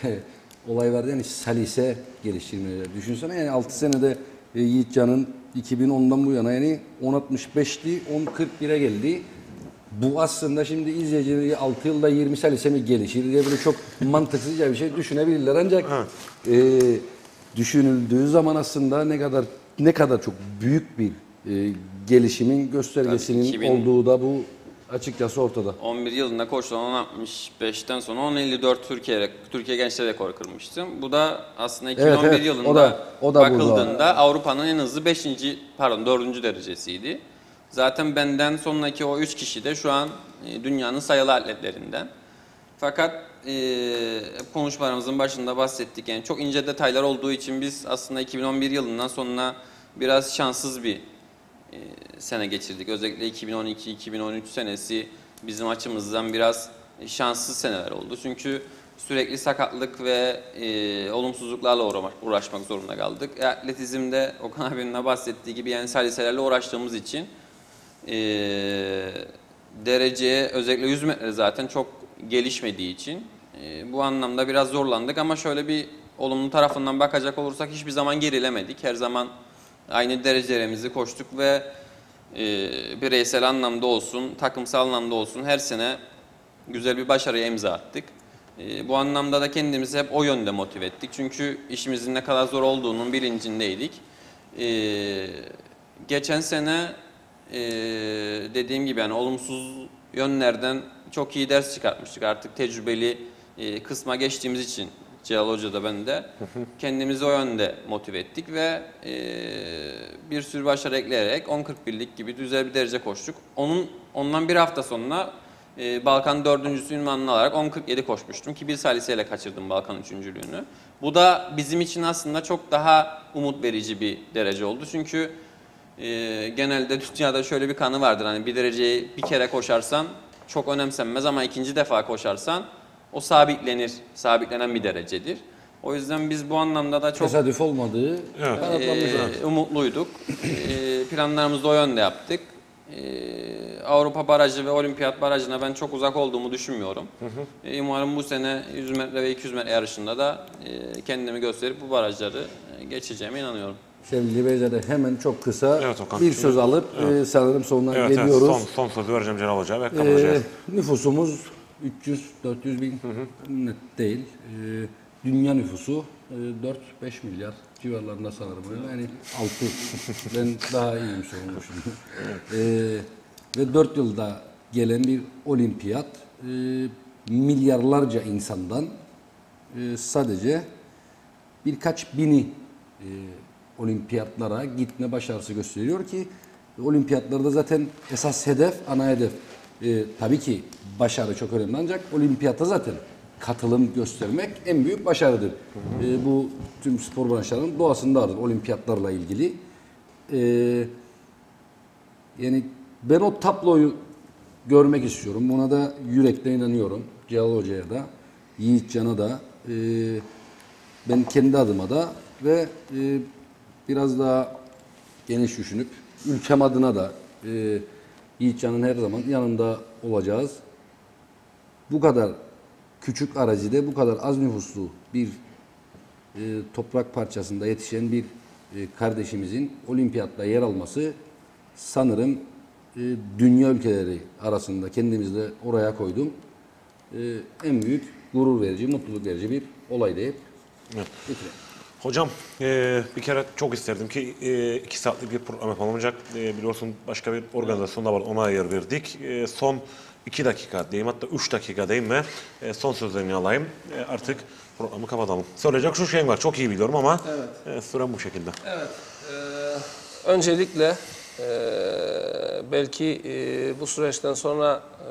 olay vardı yani salise geliştirmeleri. Düşünsene yani altı senede e, Yiğitcan'ın iki bin ondan bu yana yani on altmış beşti, on kırk bire geldi. Bu aslında şimdi izleyicileri altı yılda yirmi salise mi gelişir diye böyle çok mantıksızca bir şey düşünebilirler ancak e, düşünüldüğü zaman aslında ne kadar ne kadar çok büyük bir e, gelişimin göstergesinin iki bin olduğu da bu açıkçası ortada. on bir yılında koşulan on altmış beşten sonra on elli dört Türkiye Türkiye gençler rekoru kırmıştım. Bu da aslında iki bin on bir evet, evet. yılında o da, o da bakıldığında Avrupa'nın en hızlı beşinci pardon dördüncü derecesiydi. Zaten benden sonraki o üç kişi de şu an e, dünyanın sayılı atletlerinden. Fakat e, konuşmalarımızın başında bahsettik yani çok ince detaylar olduğu için biz aslında iki bin on bir yılından sonra biraz şanssız bir e, sene geçirdik. Özellikle iki bin on iki iki bin on üç senesi bizim açımızdan biraz şanssız seneler oldu. Çünkü sürekli sakatlık ve e, olumsuzluklarla uğraşmak zorunda kaldık. E, atletizmde Okan abinin de bahsettiği gibi yani saliselerle uğraştığımız için e, dereceye özellikle yüz metre zaten çok gelişmediği için e, bu anlamda biraz zorlandık ama şöyle bir olumlu tarafından bakacak olursak hiçbir zaman gerilemedik. Her zaman aynı derecelerimizi koştuk ve e, bireysel anlamda olsun, takımsal anlamda olsun her sene güzel bir başarıya imza attık. E, bu anlamda da kendimizi hep o yönde motive ettik. Çünkü işimizin ne kadar zor olduğunun bilincindeydik. E, geçen sene e, dediğim gibi yani olumsuz yönlerden çok iyi ders çıkartmıştık. Artık tecrübeli e, kısma geçtiğimiz için Celal Hoca da ben de kendimizi o yönde motive ettik ve e, bir sürü başarı ekleyerek on kırk birlik gibi güzel bir derece koştuk. Onun ondan bir hafta sonra e, Balkan dördüncüsü ünvanını alarak on kırk yedi koşmuştum ki bir saliseyle kaçırdım Balkan üçüncülüğünü. Bu da bizim için aslında çok daha umut verici bir derece oldu. Çünkü e, genelde dünyada şöyle bir kanı vardır. Hani bir dereceyi bir kere koşarsan çok önemsenmez ama ikinci defa koşarsan o sabitlenir, sabitlenen bir derecedir. O yüzden biz bu anlamda da çok tesadüf olmadığı e, umutluyduk. E, planlarımızı o yönde yaptık. Ee, Avrupa barajı ve olimpiyat barajına ben çok uzak olduğumu düşünmüyorum. Hı hı. Ee, umarım bu sene yüz metre ve iki yüz metre yarışında da e, kendimi gösterip bu barajları e, geçeceğime inanıyorum. Sevgili Beyzade, hemen çok kısa Evet, Okan. bir söz alıp Evet. e, sanırım sonuna Evet, geliyoruz. evet. Son, son sözü vereceğim Celal Hoca ve Ee, kapatacağız. nüfusumuz üç yüz dört yüz bin net değil. Ee, dünya nüfusu e, dört beş milyar civarlarında sanırım. Yani altı. Ben daha iyiyim sormuşum. ee, ve dört yılda gelen bir olimpiyat e, milyarlarca insandan e, sadece birkaç bini e, olimpiyatlara gitme başarısı gösteriyor ki olimpiyatlarda zaten esas hedef, ana hedef e, tabii ki başarı çok önemli ancak olimpiyatta zaten katılım göstermek en büyük başarıdır. E, bu tüm spor branşlarının doğasındadır olimpiyatlarla ilgili. E, yani ben o tabloyu görmek istiyorum. Buna da yürekten inanıyorum. Celal Hoca'ya da, Yiğit Can'a da, e, ben kendi adıma da ve e, biraz daha geniş düşünüp ülkem adına da e, Yiğitcan'ın her zaman yanında olacağız. Bu kadar küçük arazide bu kadar az nüfuslu bir e, toprak parçasında yetişen bir e, kardeşimizin olimpiyatta yer alması sanırım e, dünya ülkeleri arasında kendimizi de oraya koydum. E, en büyük gurur verici, mutluluk verici bir olay deyip Evet. bitirelim. Hocam e, bir kere çok isterdim ki e, iki saatlik bir program yapalım ancak e, biliyorsun başka bir organizasyonda var, ona yer verdik. E, son iki dakika diyeyim, hatta üç dakika diyeyim ve e, son sözlerini alayım. E, artık programı kapatalım. Söyleyecek şu şeyim var, çok iyi biliyorum ama Evet. e, sürem bu şekilde. Evet. E, öncelikle e, belki e, bu süreçten sonra e,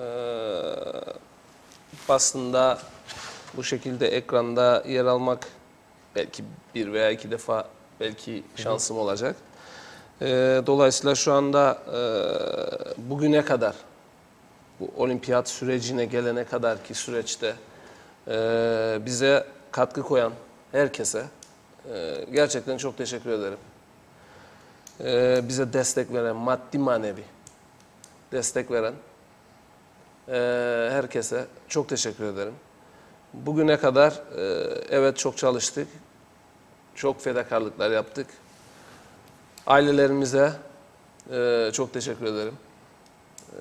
basında bu şekilde ekranda yer almak belki bir veya iki defa belki şansım olacak. E, dolayısıyla şu anda e, bugüne kadar bu olimpiyat sürecine gelene kadar ki süreçte e, bize katkı koyan herkese e, gerçekten çok teşekkür ederim. E, bize destek veren, maddi manevi destek veren e, herkese çok teşekkür ederim. Bugüne kadar e, evet çok çalıştık, çok fedakarlıklar yaptık. Ailelerimize e, çok teşekkür ederim. E,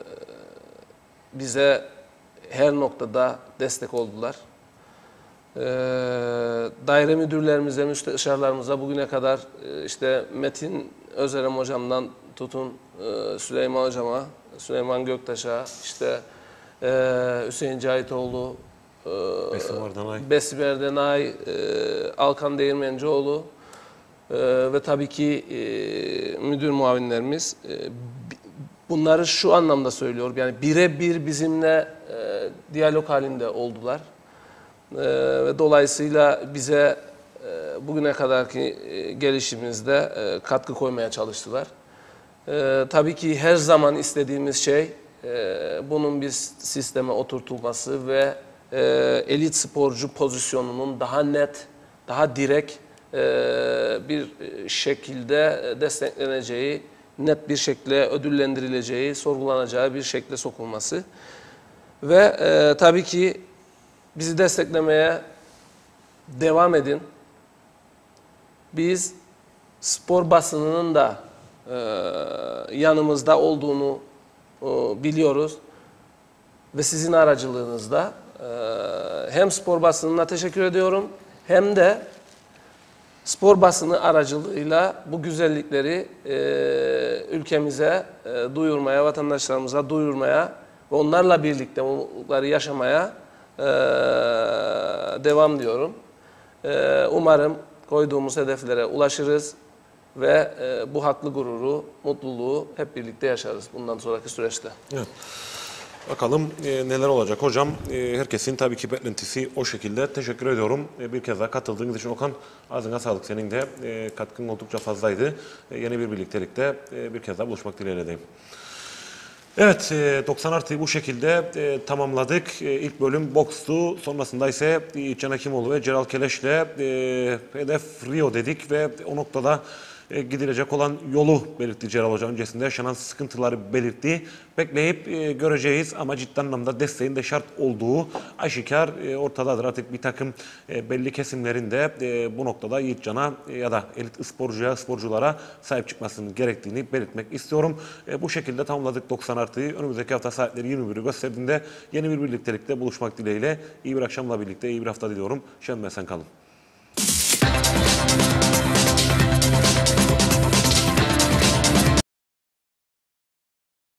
bize her noktada destek oldular. E, daire müdürlerimize, müsteşarlarımıza bugüne kadar e, işte Metin Özerem hocamdan tutun e, Süleyman hocama, Süleyman Göktaş'a, işte e, Hüseyin Cahitoğlu, Besim Erdenay, Besim Erdenay, e, Alkan Değirmencioğlu e, ve tabii ki e, müdür muavinlerimiz. E, bunları şu anlamda söylüyorum, yani birebir bizimle e, diyalog halinde oldular. E, ve dolayısıyla bize e, bugüne kadarki e, gelişimizde e, katkı koymaya çalıştılar. E, tabii ki her zaman istediğimiz şey e, bunun bir sisteme oturtulması ve e, elit sporcu pozisyonunun daha net, daha direkt e, bir şekilde destekleneceği, net bir şekilde ödüllendirileceği, sorgulanacağı bir şekilde sokulması. Ve e, tabii ki bizi desteklemeye devam edin. Biz spor basınının da e, yanımızda olduğunu e, biliyoruz. Ve sizin aracılığınızda e, hem spor basınına teşekkür ediyorum hem de spor basını aracılığıyla bu güzellikleri e, ülkemize e, duyurmaya, vatandaşlarımıza duyurmaya ve onlarla birlikte mutlulukları yaşamaya e, devam diyorum. E, umarım koyduğumuz hedeflere ulaşırız ve e, bu haklı gururu, mutluluğu hep birlikte yaşarız bundan sonraki süreçte. Evet. Bakalım e, neler olacak hocam. E, herkesin tabii ki beklentisi o şekilde. Teşekkür ediyorum. E, bir kez daha katıldığınız için Okan, ağzına sağlık, senin de e, katkın oldukça fazlaydı. E, yeni bir birliktelikte e, bir kez daha buluşmak dileğiyle. Evet, e, doksan artıyı bu şekilde e, tamamladık. E, ilk bölüm bokstu. Sonrasında ise Can Hekimoğlu ve Celal Keleş'le e, hedef Rio dedik ve o noktada e, gidilecek olan yolu belirtti Celal Hoca. Öncesinde yaşanan sıkıntıları belirtti. Bekleyip e, göreceğiz ama ciddi anlamda desteğin de şart olduğu aşikar e, ortadadır. Artık bir takım e, belli kesimlerin de e, bu noktada Yiğitcan'a e, ya da elit sporcuya, sporculara sahip çıkmasının gerektiğini belirtmek istiyorum. E, bu şekilde tamamladık doksan artıyı. Önümüzdeki hafta saatleri yirmi biri gösterdiğinde yeni bir birliktelikte buluşmak dileğiyle iyi bir akşamla birlikte iyi bir hafta diliyorum. Şen ve sen kalın.